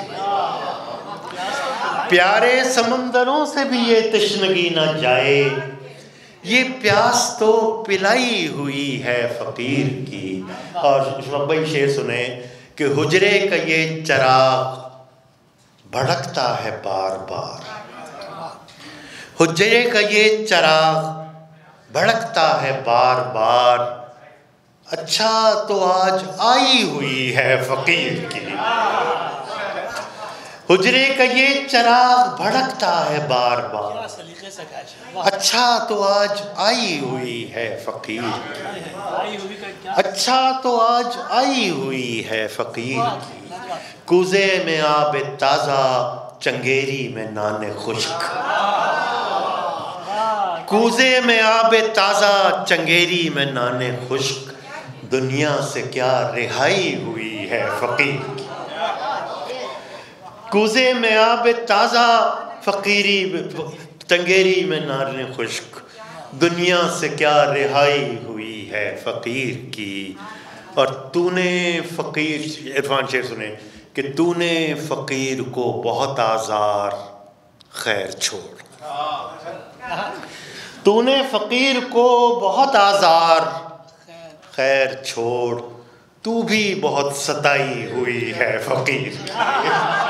प्यारे समंदरों से भी ये तिश्नगी न जाए, ये प्यास तो पिलाई हुई है फ़कीर की। और भाई शेर सुने कि हुजरे का ये चराग भड़कता है बार बार, हुजरे का ये चराग भड़कता है बार बार, अच्छा तो आज आई हुई है फ़कीर की। हुजरे का ये चराग भड़कता है बार बार, अच्छा तो आज आई हुई है फ़कीर की, अच्छा तो आज आई हुई है फ़कीर की। कूज़े में आब ताज़ा, चंगेरी में नाने खुश्क, कूज़े में आब ताज़ा, चंगेरी में नाने खुश्क, दुनिया से क्या रिहाई हुई है फ़कीर की। कूज़े में आब ताज़ा, फ़कीरी चंगेरी में नाने खुश्क, दुनिया से क्या रिहाई हुई है फ़कीर की। और तूने फ़कीर, इरफान शेर सुने कि तूने फ़कीर को बहुत आज़ार खैर छोड़, तूने फ़कीर को बहुत आज़ार खैर छोड़, तू भी बहुत सताई हुई है फ़कीर की।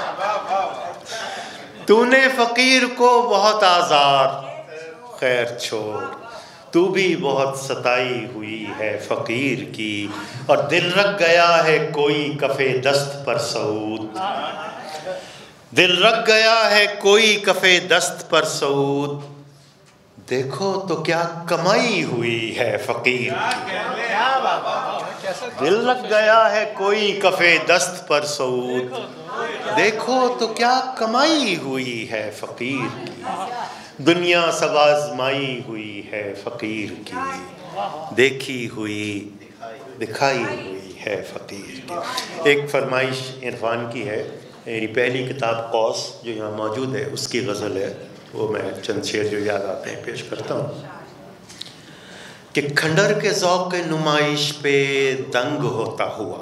तूने फ़कीर को बहुत आज़ार खैर छोड़, तू भी बहुत सताई हुई है फ़कीर की। और दिल रख गया है कोई कफ़े दस्त पर सऊद, दिल रख गया है कोई कफ़े दस्त पर सऊद, देखो तो क्या कमाई हुई है फ़कीर की। दिल रख गया है कोई कफ़े दस्त पर सऊद, देखो तो क्या कमाई हुई है फ़कीर की। दुनिया सब आज़माई हुई है फ़कीर की, देखी हुई दिखाई हुई है फ़कीर की। एक फरमाइश इरफान की है, मेरी पहली किताब कौस जो यहाँ मौजूद है उसकी गज़ल है, वो मैं चंद शेर जो याद आते हैं पेश करता हूँ कि खंडर के ज़ौक़ नुमाइश पे दंग होता हुआ,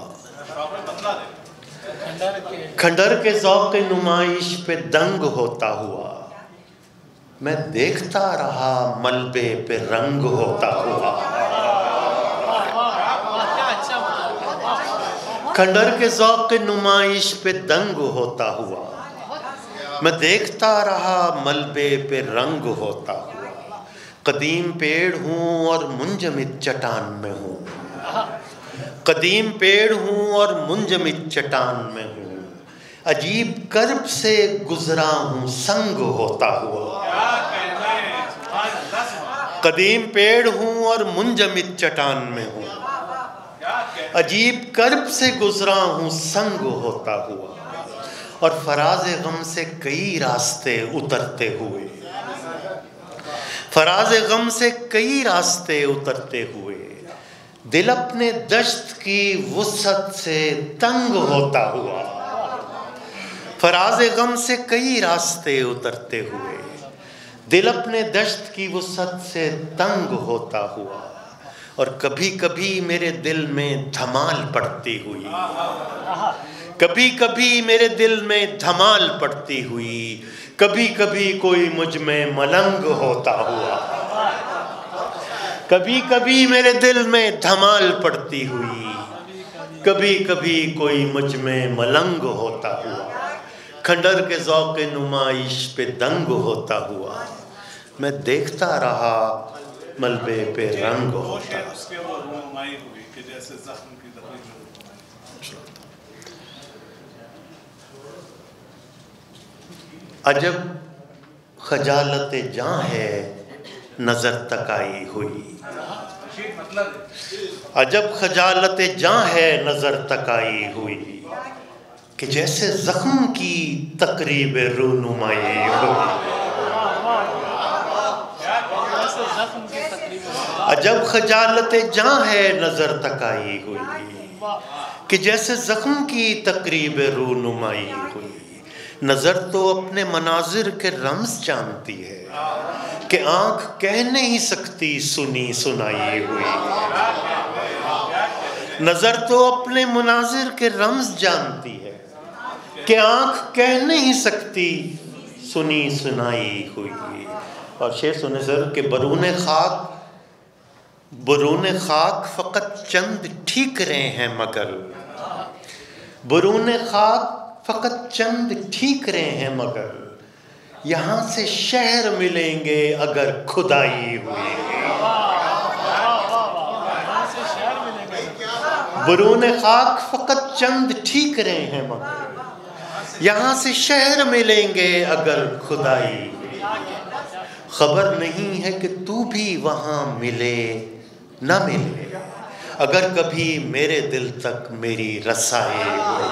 खंडर के ज़ौक़ नुमाइश पे दंग होता हुआ, मैं देखता रहा मलबे पे रंग होता हुआ। खंडर के ज़ौक़ नुमाइश पे दंग होता हुआ, मैं देखता रहा मलबे पे रंग होता हुआ। कदीम पेड़ हूँ और मुंजमिद चट्टान में हूँ, कदीम पेड़ हूँ और मुंजमिद चट्टान में हूँ, अजीब कर्ब से गुजरा हूँ संग होता हुआ। कदीम पेड़ हूँ और मुंजमिद चट्टान में हूँ, अजीब कर्ब से गुजरा हूँ संग होता हुआ। और फराज़ गम से कई रास्ते उतरते हुए, फराज़ गम से कई रास्ते उतरते हुए, दिल अपने दश्त की वुसअत से तंग होता हुआ। फराज़ गम से कई रास्ते उतरते हुए, दिल अपने दश्त की वुसअत से तंग होता हुआ। और कभी कभी मेरे दिल में धमाल पड़ती हुई, कभी कभी मेरे दिल में धमाल पड़ती हुई, कभी कभी कोई मुझ में मलंग होता हुआ, कभी कभी मेरे दिल में धमाल पड़ती हुई, कभी कभी कोई मुझ में मलंग होता हुआ। खंडर के ज़ौक़ नुमाइश पे दंग होता हुआ, मैं देखता रहा मलबे पे रंग होता। अजब खजालत जाँ है नज़र तक आई हुई, अजब खजालत जाँ है नज़र तक आई हुई, कि जैसे ज़ख्म की तकरीब रूनुमाई हुई। अजब खजालत जाँ है नज़र तक आई हुई, कि जैसे ज़ख्म की तकरीब रूनुमाई हुई। नज़र तो अपने मनाजिर के रम्ज़ जानती है, कि आँख कह नहीं सकती सुनी सुनाई हुई। नज़र तो अपने मनाजिर के रम्ज़ जानती है, कि आँख कह नहीं सकती सुनी सुनाई हुई। और शेर सुने सर कि बरूने खाक बरूने खाक फ़कत चंद ठीकरे हैं मगर, बरूने खाक फ़कत चंद ठीकरे हैं मगर, यहाँ से शहर मिलेंगे अगर खुदाई हुई। बरूने खाक फ़कत चंद ठीकरे हैं मगर, यहाँ से शहर मिलेंगे अगर खुदाई। खबर नहीं है कि तू भी वहाँ मिले न मिले, अगर कभी मेरे दिल तक मेरी रसाई हो।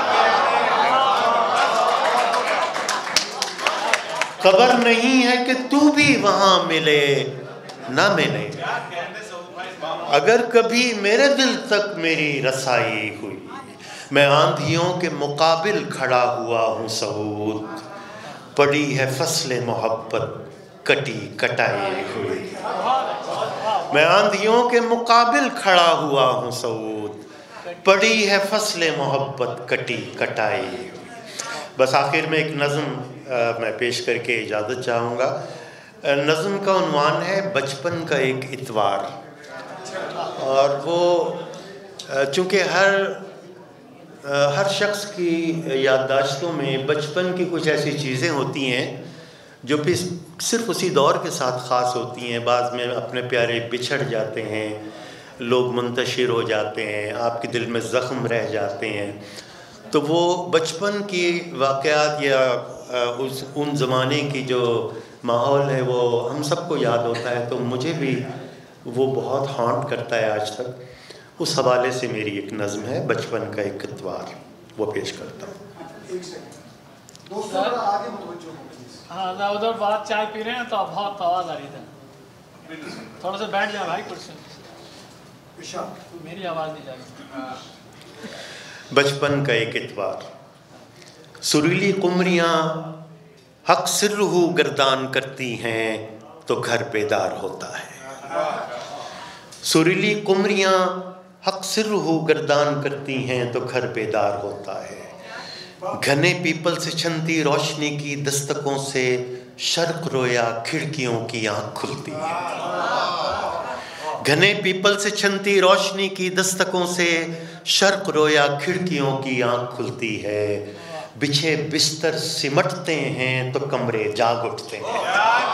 खबर नहीं है कि तू भी वहाँ मिले न मिले, अगर कभी मेरे दिल तक मेरी रसाई हुई। मैं आंधियों के मुकाबिल खड़ा हुआ हूँ सऊद, पड़ी है फसले मोहब्बत कटी कटाई हुई। मैं आंधियों के मुकाबिल खड़ा हुआ हूँ सऊद, पड़ी है फसले मोहब्बत कटी कटाई हुई। बस आखिर में एक नज़म मैं पेश करके इजाज़त चाहूँगा। नज़म का उन्वान है बचपन का एक इतवार। और वो चूँकि हर हर शख्स की याददाश्तों में बचपन की कुछ ऐसी चीज़ें होती हैं जो फिर सिर्फ उसी दौर के साथ ख़ास होती हैं। बाद में अपने प्यारे बिछड़ जाते हैं, लोग मुंतशिर हो जाते हैं, आपके दिल में ज़ख्म रह जाते हैं। तो वो बचपन की वाक़यात या उस उन ज़माने की जो माहौल है वो हम सबको याद होता है। तो मुझे भी वो बहुत हॉन्ट करता है आज तक। उस हवाले से मेरी एक नज़म है बचपन का एक इतवार, वो पेश करता हूँ। हाँ, उधर बात चाय पी रहे हैं तो बहुत आवाज़ आ रही है। थोड़ा सा बैठ जाए भाई कुर्सी, मेरी आवाज़ नहीं जा रही। बचपन का एक इतवार। सुरीली कुमरियाँ हक सिर्रहू गर्दान करती हैं तो घर बेदार होता है। सुरीली कुमरियाँ हक सिर्रहू गर्दान करती हैं तो घर बेदार होता है। घने पीपल से छनती रोशनी की दस्तकों से शर्क रोया खिड़कियों की आँख खुलती है। घने पीपल से छनती रोशनी की दस्तकों से शर्क रोया खिड़कियों की आँख खुलती है। बिछे बिस्तर सिमटते हैं तो कमरे जाग उठते हैं।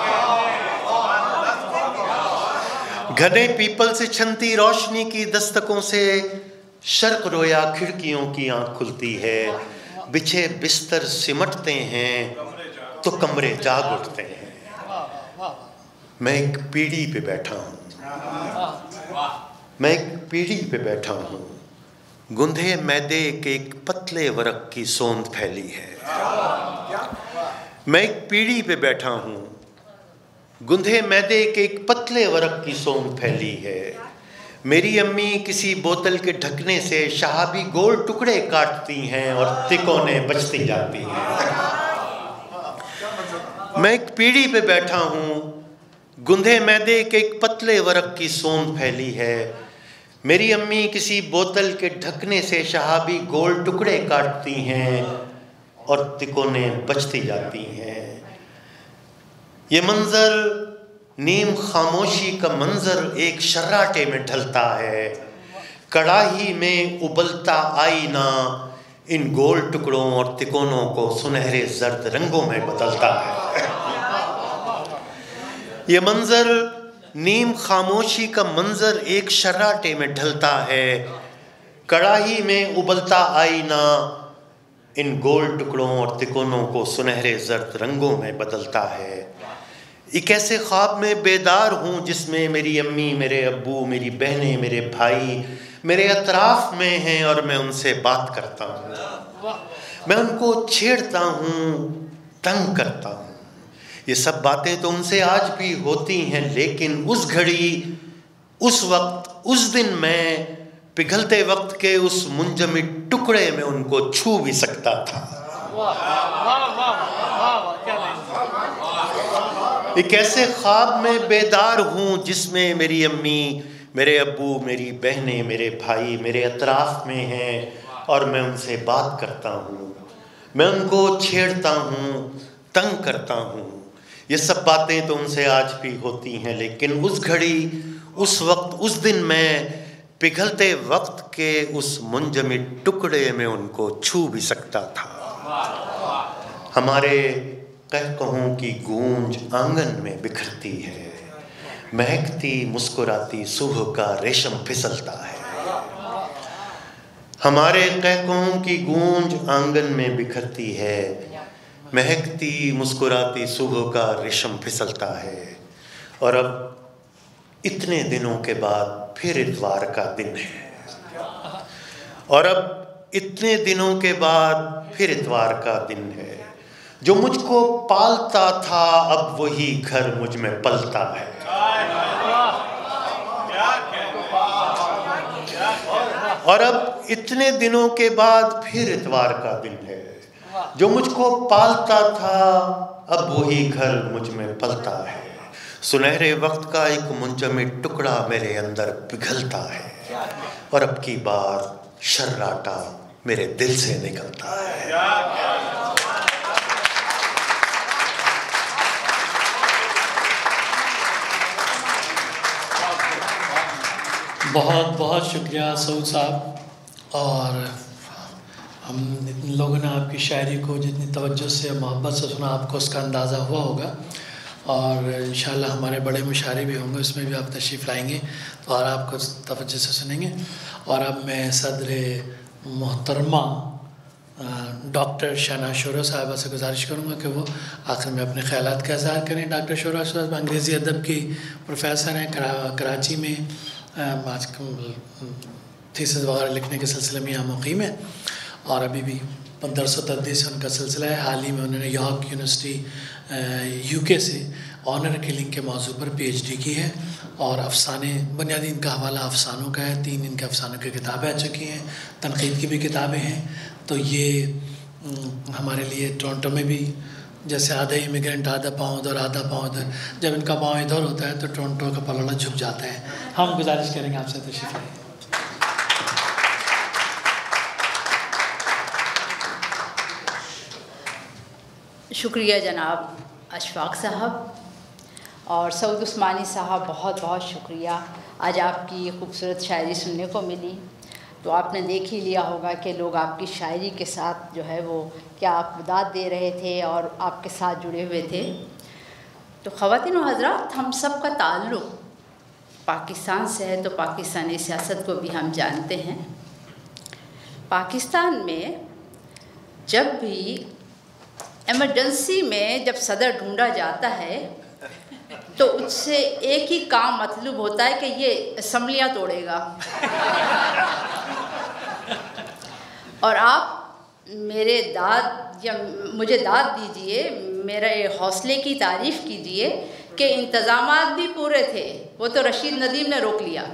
घने पीपल से छनती रोशनी की दस्तकों से शर्क रोया खिड़कियों की आँख खुलती है। बिछे बिस्तर सिमटते हैं तो कमरे जाग उठते हैं। मैं एक पीढ़ी पे बैठा हूँ मैं एक पीढ़ी पे बैठा हूँ गुंधे मैदे के एक पतले वरक की सोंद फैली है। मैं एक पीढ़ी पे बैठा हूँ गुंधे मैदे के एक पतले वरक की सोंद फैली है। मेरी अम्मी किसी बोतल के ढकने से शहाबी गोल टुकड़े काटती हैं और तिकोने बचती जाती हैं। मैं एक पीढ़ी पे बैठा हूँ गुंधे मैदे के एक पतले वरक की सोंद फैली है। मेरी अम्मी किसी बोतल के ढकने से शहाबी गोल टुकड़े काटती हैं और तिकोने बचती जाती हैं। ये मंजर नीम खामोशी का मंजर एक शर्राटे में ढलता है। कड़ाही में उबलता आईना इन गोल टुकड़ों और तिकोनों को सुनहरे जर्द रंगों में बदलता है। ये मंजर नीम खामोशी का मंजर एक शर्राटे में ढलता है। कड़ाही में उबलता आईना इन गोल टुकड़ों और तिकोनों को सुनहरे जर्द रंगों में बदलता है। एक ऐसे ख्वाब में बेदार हूँ जिसमें मेरी अम्मी, मेरे अब्बू, मेरी बहनें, मेरे भाई मेरे अतराफ़ में हैं और मैं उनसे बात करता हूँ। मैं उनको छेड़ता हूँ, तंग करता हूँ। ये सब बातें तो उनसे आज भी होती हैं, लेकिन उस घड़ी, उस वक्त, उस दिन मैं पिघलते वक्त के उस मुंजमिद टुकड़े में उनको छू भी सकता था। एक ऐसे ख्वाब में बेदार हूँ जिसमें मेरी अम्मी, मेरे अब्बू, मेरी बहनें, मेरे भाई मेरे अतराफ़ में हैं और मैं उनसे बात करता हूँ। मैं उनको छेड़ता हूँ, तंग करता हूँ। ये सब बातें तो उनसे आज भी होती हैं, लेकिन उस घड़ी, उस वक्त, उस दिन मैं पिघलते वक्त के उस मुंजमद टुकड़े में उनको छू भी सकता था। हमारे कहकहों की गूंज आंगन में बिखरती है, महकती मुस्कुराती सुबह का रेशम फिसलता है। हमारे कहकहों की गूंज आंगन में बिखरती है, महकती मुस्कुराती सुबह का रेशम फिसलता है। और अब इतने दिनों के बाद फिर इतवार का दिन है, और अब इतने दिनों के बाद फिर इतवार का दिन है। जो मुझको पालता था अब वही घर मुझ में पलता है। और अब इतने दिनों के बाद फिर इतवार का दिन है। जो मुझको पालता था अब वही घर मुझ में पलता है। सुनहरे वक्त का एक मुंजमद टुकड़ा मेरे अंदर पिघलता है, और अब की बार शर्राटा मेरे दिल से निकलता है। बहुत बहुत शुक्रिया सऊद साहब। और हम इन लोगों ने आपकी शायरी को जितनी तवज्जो से मोहब्बत से सुना, आपको उसका अंदाज़ा हुआ होगा। और इंशाल्लाह हमारे बड़े मुशायरे भी होंगे, उसमें भी आप तशरीफ़ लाएंगे और आपको तवज्जो से सुनेंगे। और अब मैं सदर मोहतरमा डॉक्टर शहनाज शोरा साहिबा से गुजारिश करूँगा कि वो आखिर में अपने ख़यालात का इज़हार करें। डॉक्टर शोरा साहब अंग्रेज़ी अदब की प्रोफेसर हैं, करा, कराची में आज थीसिस वगैरह लिखने के सिलसिले में यहाँ मुक़ीम है, और अभी भी पंद्रह सौ तदरीस से उनका सिलसिला है। हाल ही में उन्होंने यॉर्क यूनिवर्सिटी यूके से ऑनर किलिंग के मौजू पर पीएचडी की है, और अफसाने, बुनियादी इनका हवाला अफसानों का है। तीन इनके अफसानों की किताबें आ चुकी हैं, तनक़ीद की भी किताबें हैं। तो ये हमारे लिए टोरंटो में भी जैसे आधे इमिग्रेंट आधा पाँव उधर आधा पाँव उधर, जब इनका पाँव इधर होता है तो टोरंटो का पलड़ा झुक जाता है। हम गुजारिश करेंगे आपसे तशरीफ़ लाइए। शुक्रिया जनाब अशफाक साहब और सऊद उस्मानी साहब, बहुत बहुत शुक्रिया। आज आपकी ये खूबसूरत शायरी सुनने को मिली, तो आपने देख ही लिया होगा कि लोग आपकी शायरी के साथ जो है वो क्या आपदाद दे रहे थे और आपके साथ जुड़े हुए थे। तो ख़वातीन व हज़रात, हम सब का ताल्लुक़ पाकिस्तान से है, तो पाकिस्तानी सियासत को भी हम जानते हैं। पाकिस्तान में जब भी इमरजेंसी में जब सदर ढूंढा जाता है तो उससे एक ही काम मतलूब होता है कि ये असम्बलियाँ तोड़ेगा। और आप मेरे दाद या मुझे दाद दीजिए, मेरे हौसले की तारीफ़ कीजिए कि इंतज़ामात भी पूरे थे, वो तो रशीद नदीम ने रोक लिया।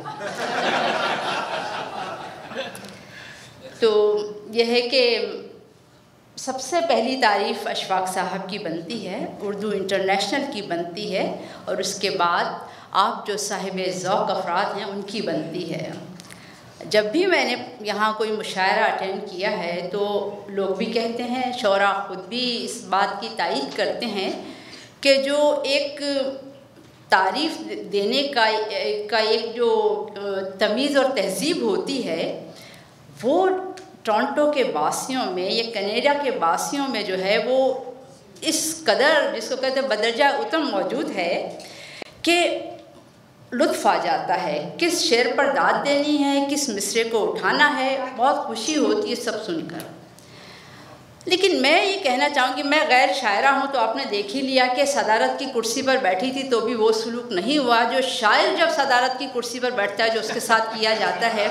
तो यह है कि सबसे पहली तारीफ़ अशफाक साहब की बनती है, उर्दू इंटरनेशनल की बनती है, और उसके बाद आप जो साहिब ज़ौक़ अफराद हैं उनकी बनती है। जब भी मैंने यहाँ कोई मुशायरा अटेंड किया है तो लोग भी कहते हैं, शोरा ख़ुद भी इस बात की तायीद करते हैं कि जो एक तारीफ़ देने का का एक जो तमीज़ और तहज़ीब होती है वो टोरंटो के वासियों में या कनाडा के वासियों में जो है वो इस कदर, जिसको कहते हैं बदरजा उत्तम, मौजूद है कि लुत्फ़ आ जाता है। किस शेर पर दाद देनी है, किस मिसरे को उठाना है, बहुत खुशी होती है सब सुनकर। लेकिन मैं ये कहना चाहूँगी, मैं गैर शायरा हूँ, तो आपने देख ही लिया कि सदारत की कुर्सी पर बैठी थी तो भी वो सलूक नहीं हुआ जो शायर जब सदारत की कुर्सी पर बैठता है जो उसके साथ किया जाता है।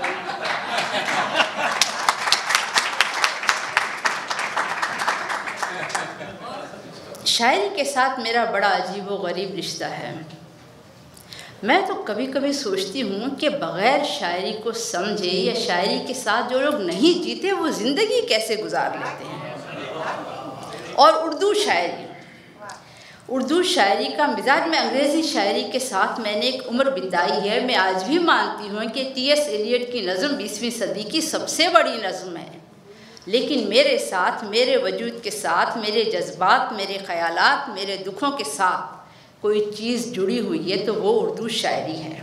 शायरी के साथ मेरा बड़ा अजीब व गरीब रिश्ता है। मैं तो कभी कभी सोचती हूँ कि बग़ैर शायरी को समझे या शायरी के साथ जो लोग नहीं जीते वो ज़िंदगी कैसे गुजार लेते हैं। और उर्दू शायरी उर्दू शायरी का मिजाज में अंग्रेज़ी शायरी के साथ मैंने एक उम्र बिताई है। मैं आज भी मानती हूँ कि टी एस एलियट की नज़म बीसवीं सदी की सबसे बड़ी नज़म है। लेकिन मेरे साथ, मेरे वजूद के साथ, मेरे जज्बात, मेरे ख़यालात, मेरे दुखों के साथ कोई चीज़ जुड़ी हुई है तो वो उर्दू शायरी है।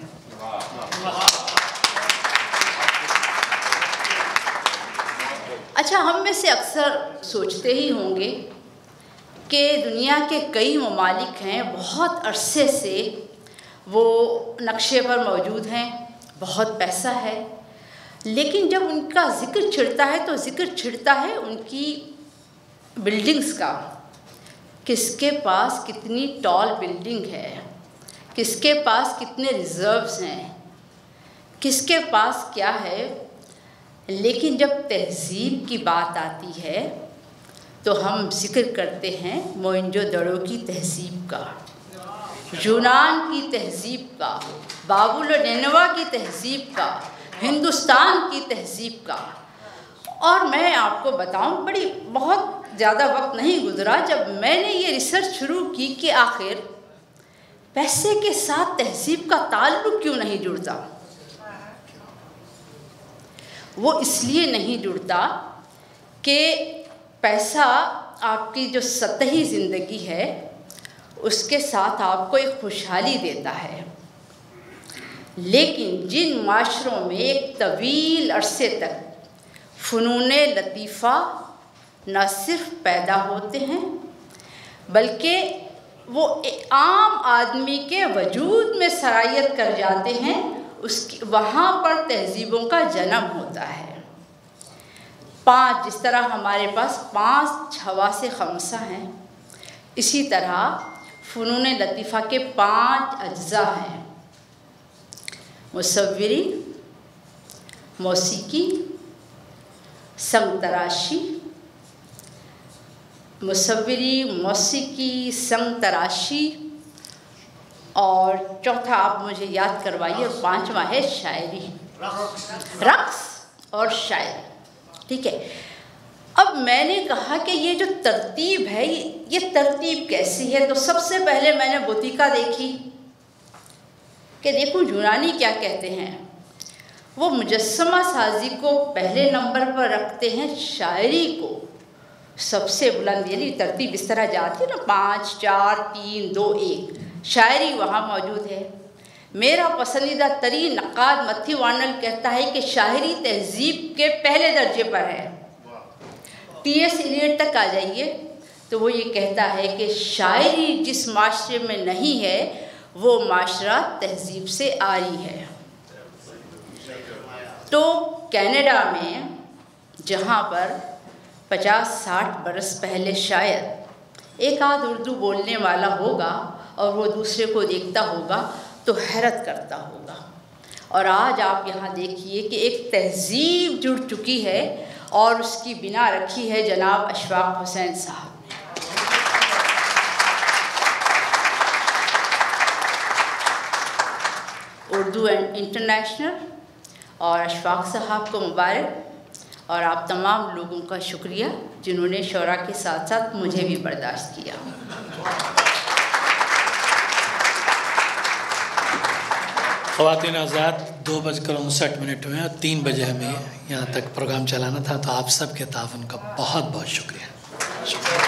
अच्छा, हम में से अक्सर सोचते ही होंगे कि दुनिया के कई ममालिक हैं, बहुत अरसे से वो नक्शे पर मौजूद हैं, बहुत पैसा है, लेकिन जब उनका ज़िक्र छिड़ता है तो ज़िक्र छिड़ता है उनकी बिल्डिंग्स का। किसके पास कितनी टॉल बिल्डिंग है, किसके पास कितने रिजर्व्स हैं, किसके पास क्या है। लेकिन जब तहज़ीब की बात आती है तो हम जिक्र करते हैं मोइंजोदड़ो की तहज़ीब का, यूनान की तहज़ीब का, बाबुल निनवा की तहज़ीब का, हिंदुस्तान की तहज़ीब का। और मैं आपको बताऊं, बड़ी बहुत ज़्यादा वक्त नहीं गुजरा जब मैंने ये रिसर्च शुरू की कि आखिर पैसे के साथ तहज़ीब का ताल्लुक़ क्यों नहीं जुड़ता। वो इसलिए नहीं जुड़ता कि पैसा आपकी जो सतही ज़िंदगी है उसके साथ आपको एक खुशहाली देता है, लेकिन जिन माशरों में एक तवील अरसे तक फ़नूने लतीफ़ा न सिर्फ पैदा होते हैं बल्कि वो आम आदमी के वजूद में सरायत कर जाते हैं, उसकी वहाँ पर तहज़ीबों का जन्म होता है। पांच, जिस तरह हमारे पास पांच हवासे खमसा हैं, इसी तरह फ़नून लतीफ़ा के पांच अज्जा हैं: मुसव्विरी, मौसीकी, संग तराशी। मुसव्विरी, मौसीकी, संग तराशी और चौथा आप मुझे याद करवाइए, पांचवा है शायरी, रक्स और शायरी। ठीक है। अब मैंने कहा कि ये जो तरतीब है ये तरतीब कैसी है, तो सबसे पहले मैंने बुतिका देखी कि देखो यूनानी क्या कहते हैं। वो मुजस्समा साजी को पहले नंबर पर रखते हैं, शायरी को सबसे बुलंद, यानी तरतीब इस तरह जाती है ना, पाँच चार तीन दो एक, शायरी वहाँ मौजूद है। मेरा पसंदीदा तरीन नक़ाद मथ्यू आर्नल्ड कहता है कि शायरी तहज़ीब के पहले दर्जे पर है। टी एस इलियट तक आ जाइए तो वो ये कहता है कि शायरी जिस माशरे में नहीं है वो माशरा तहज़ीब से आरी है। तो कनाडा में जहाँ पर पचास साठ बरस पहले शायद एक आध उर्दू बोलने वाला होगा और वो दूसरे को देखता होगा तो हैरत करता होगा, और आज आप यहाँ देखिए कि एक तहज़ीब जुड़ चुकी है और उसकी बिना रखी है जनाब अशफाक हुसैन साहब ने। उर्दू एंड इंटरनेशनल और अशफाक साहब को मुबारक, और आप तमाम लोगों का शुक्रिया जिन्होंने शौरा के साथ साथ मुझे भी बर्दाश्त किया। ख़वातीन आज़ाद, दो बजकर उनसठ मिनट हुए और तीन बजे हमें यहाँ तक प्रोग्राम चलाना था, तो आप सब के ताउन का बहुत बहुत शुक्रिया। शुक्रिया।